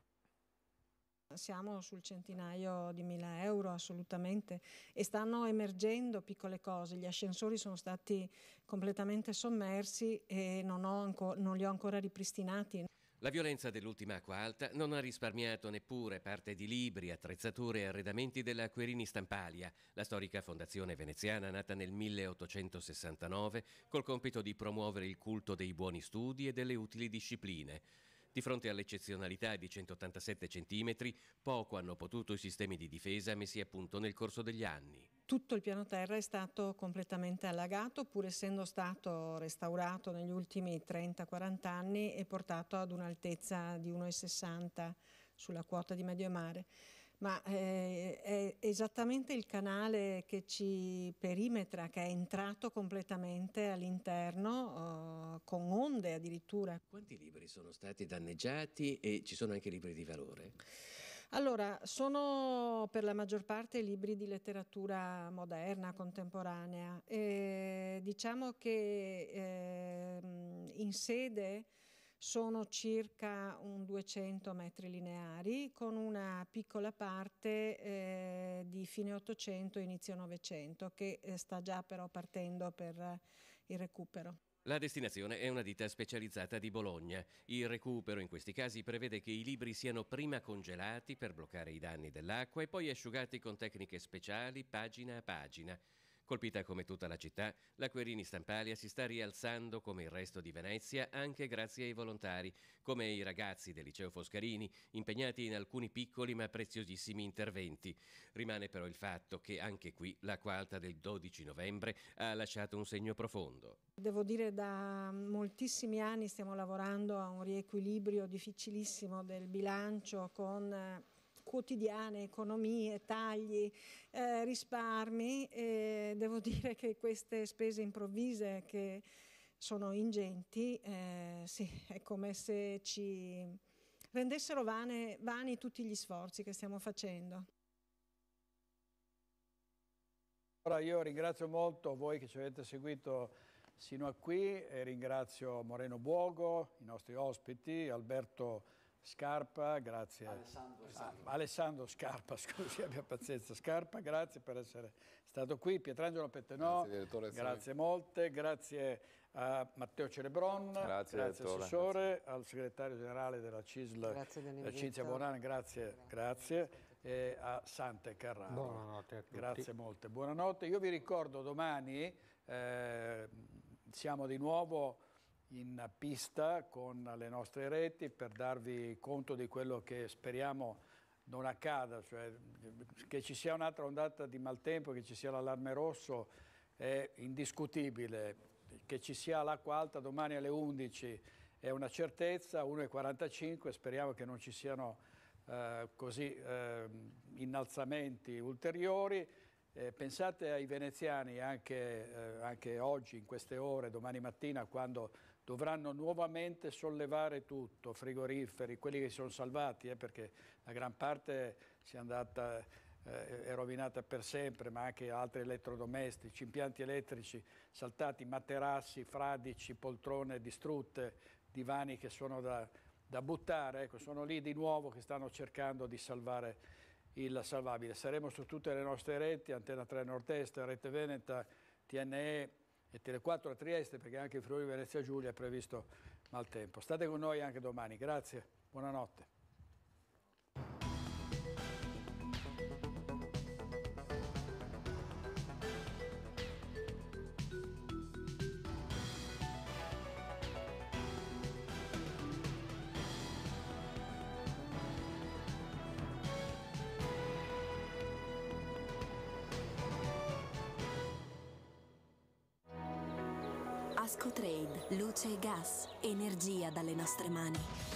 Siamo sul centinaio di 1.000 euro assolutamente e stanno emergendo piccole cose, gli ascensori sono stati completamente sommersi e non li ho ancora ripristinati. La violenza dell'ultima acqua alta non ha risparmiato neppure parte di libri, attrezzature e arredamenti della Querini Stampaglia, la storica fondazione veneziana nata nel 1869 col compito di promuovere il culto dei buoni studi e delle utili discipline. Di fronte all'eccezionalità di 187 centimetri, poco hanno potuto i sistemi di difesa messi a punto nel corso degli anni. Tutto il piano terra è stato completamente allagato, pur essendo stato restaurato negli ultimi 30-40 anni e portato ad un'altezza di 1,60 sulla quota di medio mare. Ma è esattamente il canale che ci perimetra, che è entrato completamente all'interno, con onde addirittura. Quanti libri sono stati danneggiati e ci sono anche libri di valore? Allora, sono per la maggior parte libri di letteratura moderna, contemporanea. Diciamo che in sede sono circa 200 metri lineari, con una piccola parte di fine 800 e inizio 900, che sta già però partendo per il recupero. La destinazione è una ditta specializzata di Bologna. Il recupero in questi casi prevede che i libri siano prima congelati per bloccare i danni dell'acqua e poi asciugati con tecniche speciali pagina a pagina. Colpita come tutta la città, la Querini Stampaglia si sta rialzando come il resto di Venezia anche grazie ai volontari, come i ragazzi del liceo Foscarini, impegnati in alcuni piccoli ma preziosissimi interventi. Rimane però il fatto che anche qui l'acqua alta del 12 novembre ha lasciato un segno profondo. Devo dire, da moltissimi anni stiamo lavorando a un riequilibrio difficilissimo del bilancio con quotidiane, economie, tagli, risparmi, e devo dire che queste spese improvvise che sono ingenti, sì, è come se ci rendessero vani tutti gli sforzi che stiamo facendo. Ora io ringrazio molto voi che ci avete seguito sino a qui e ringrazio Moreno Buogo, i nostri ospiti, Alberto Scarpa, grazie. Alessandro Scarpa, scusi, abbia pazienza. Scarpa, grazie per essere stato qui. Pietrangelo Pettenò, grazie molte. Grazie a Matteo Celebron, grazie Assessore, al segretario generale della CISL, Cinzia Buonanno, grazie. E a Sante Carraro. Buonanotte a tutti. Grazie molte, buonanotte. Io vi ricordo domani siamo di nuovo in pista con le nostre reti per darvi conto di quello che speriamo non accada, cioè che ci sia un'altra ondata di maltempo, che ci sia l'allarme rosso è indiscutibile, che ci sia l'acqua alta domani alle 11 è una certezza, 1,45, speriamo che non ci siano innalzamenti ulteriori. Pensate ai veneziani anche oggi, in queste ore, domani mattina, quando dovranno nuovamente sollevare tutto, frigoriferi, quelli che si sono salvati, perché la gran parte si è andata è rovinata per sempre, ma anche altri elettrodomestici, impianti elettrici saltati, materassi, fradici, poltrone distrutte, divani che sono da buttare, ecco, sono lì di nuovo che stanno cercando di salvare il salvabile. Saremo su tutte le nostre reti, Antena 3 Nord-Est, Rete Veneta, TNE e Tele4 a Trieste, perché anche in Friuli Venezia Giulia è previsto maltempo. State con noi anche domani, grazie, buonanotte. Ascotrade, luce e gas, energia dalle nostre mani.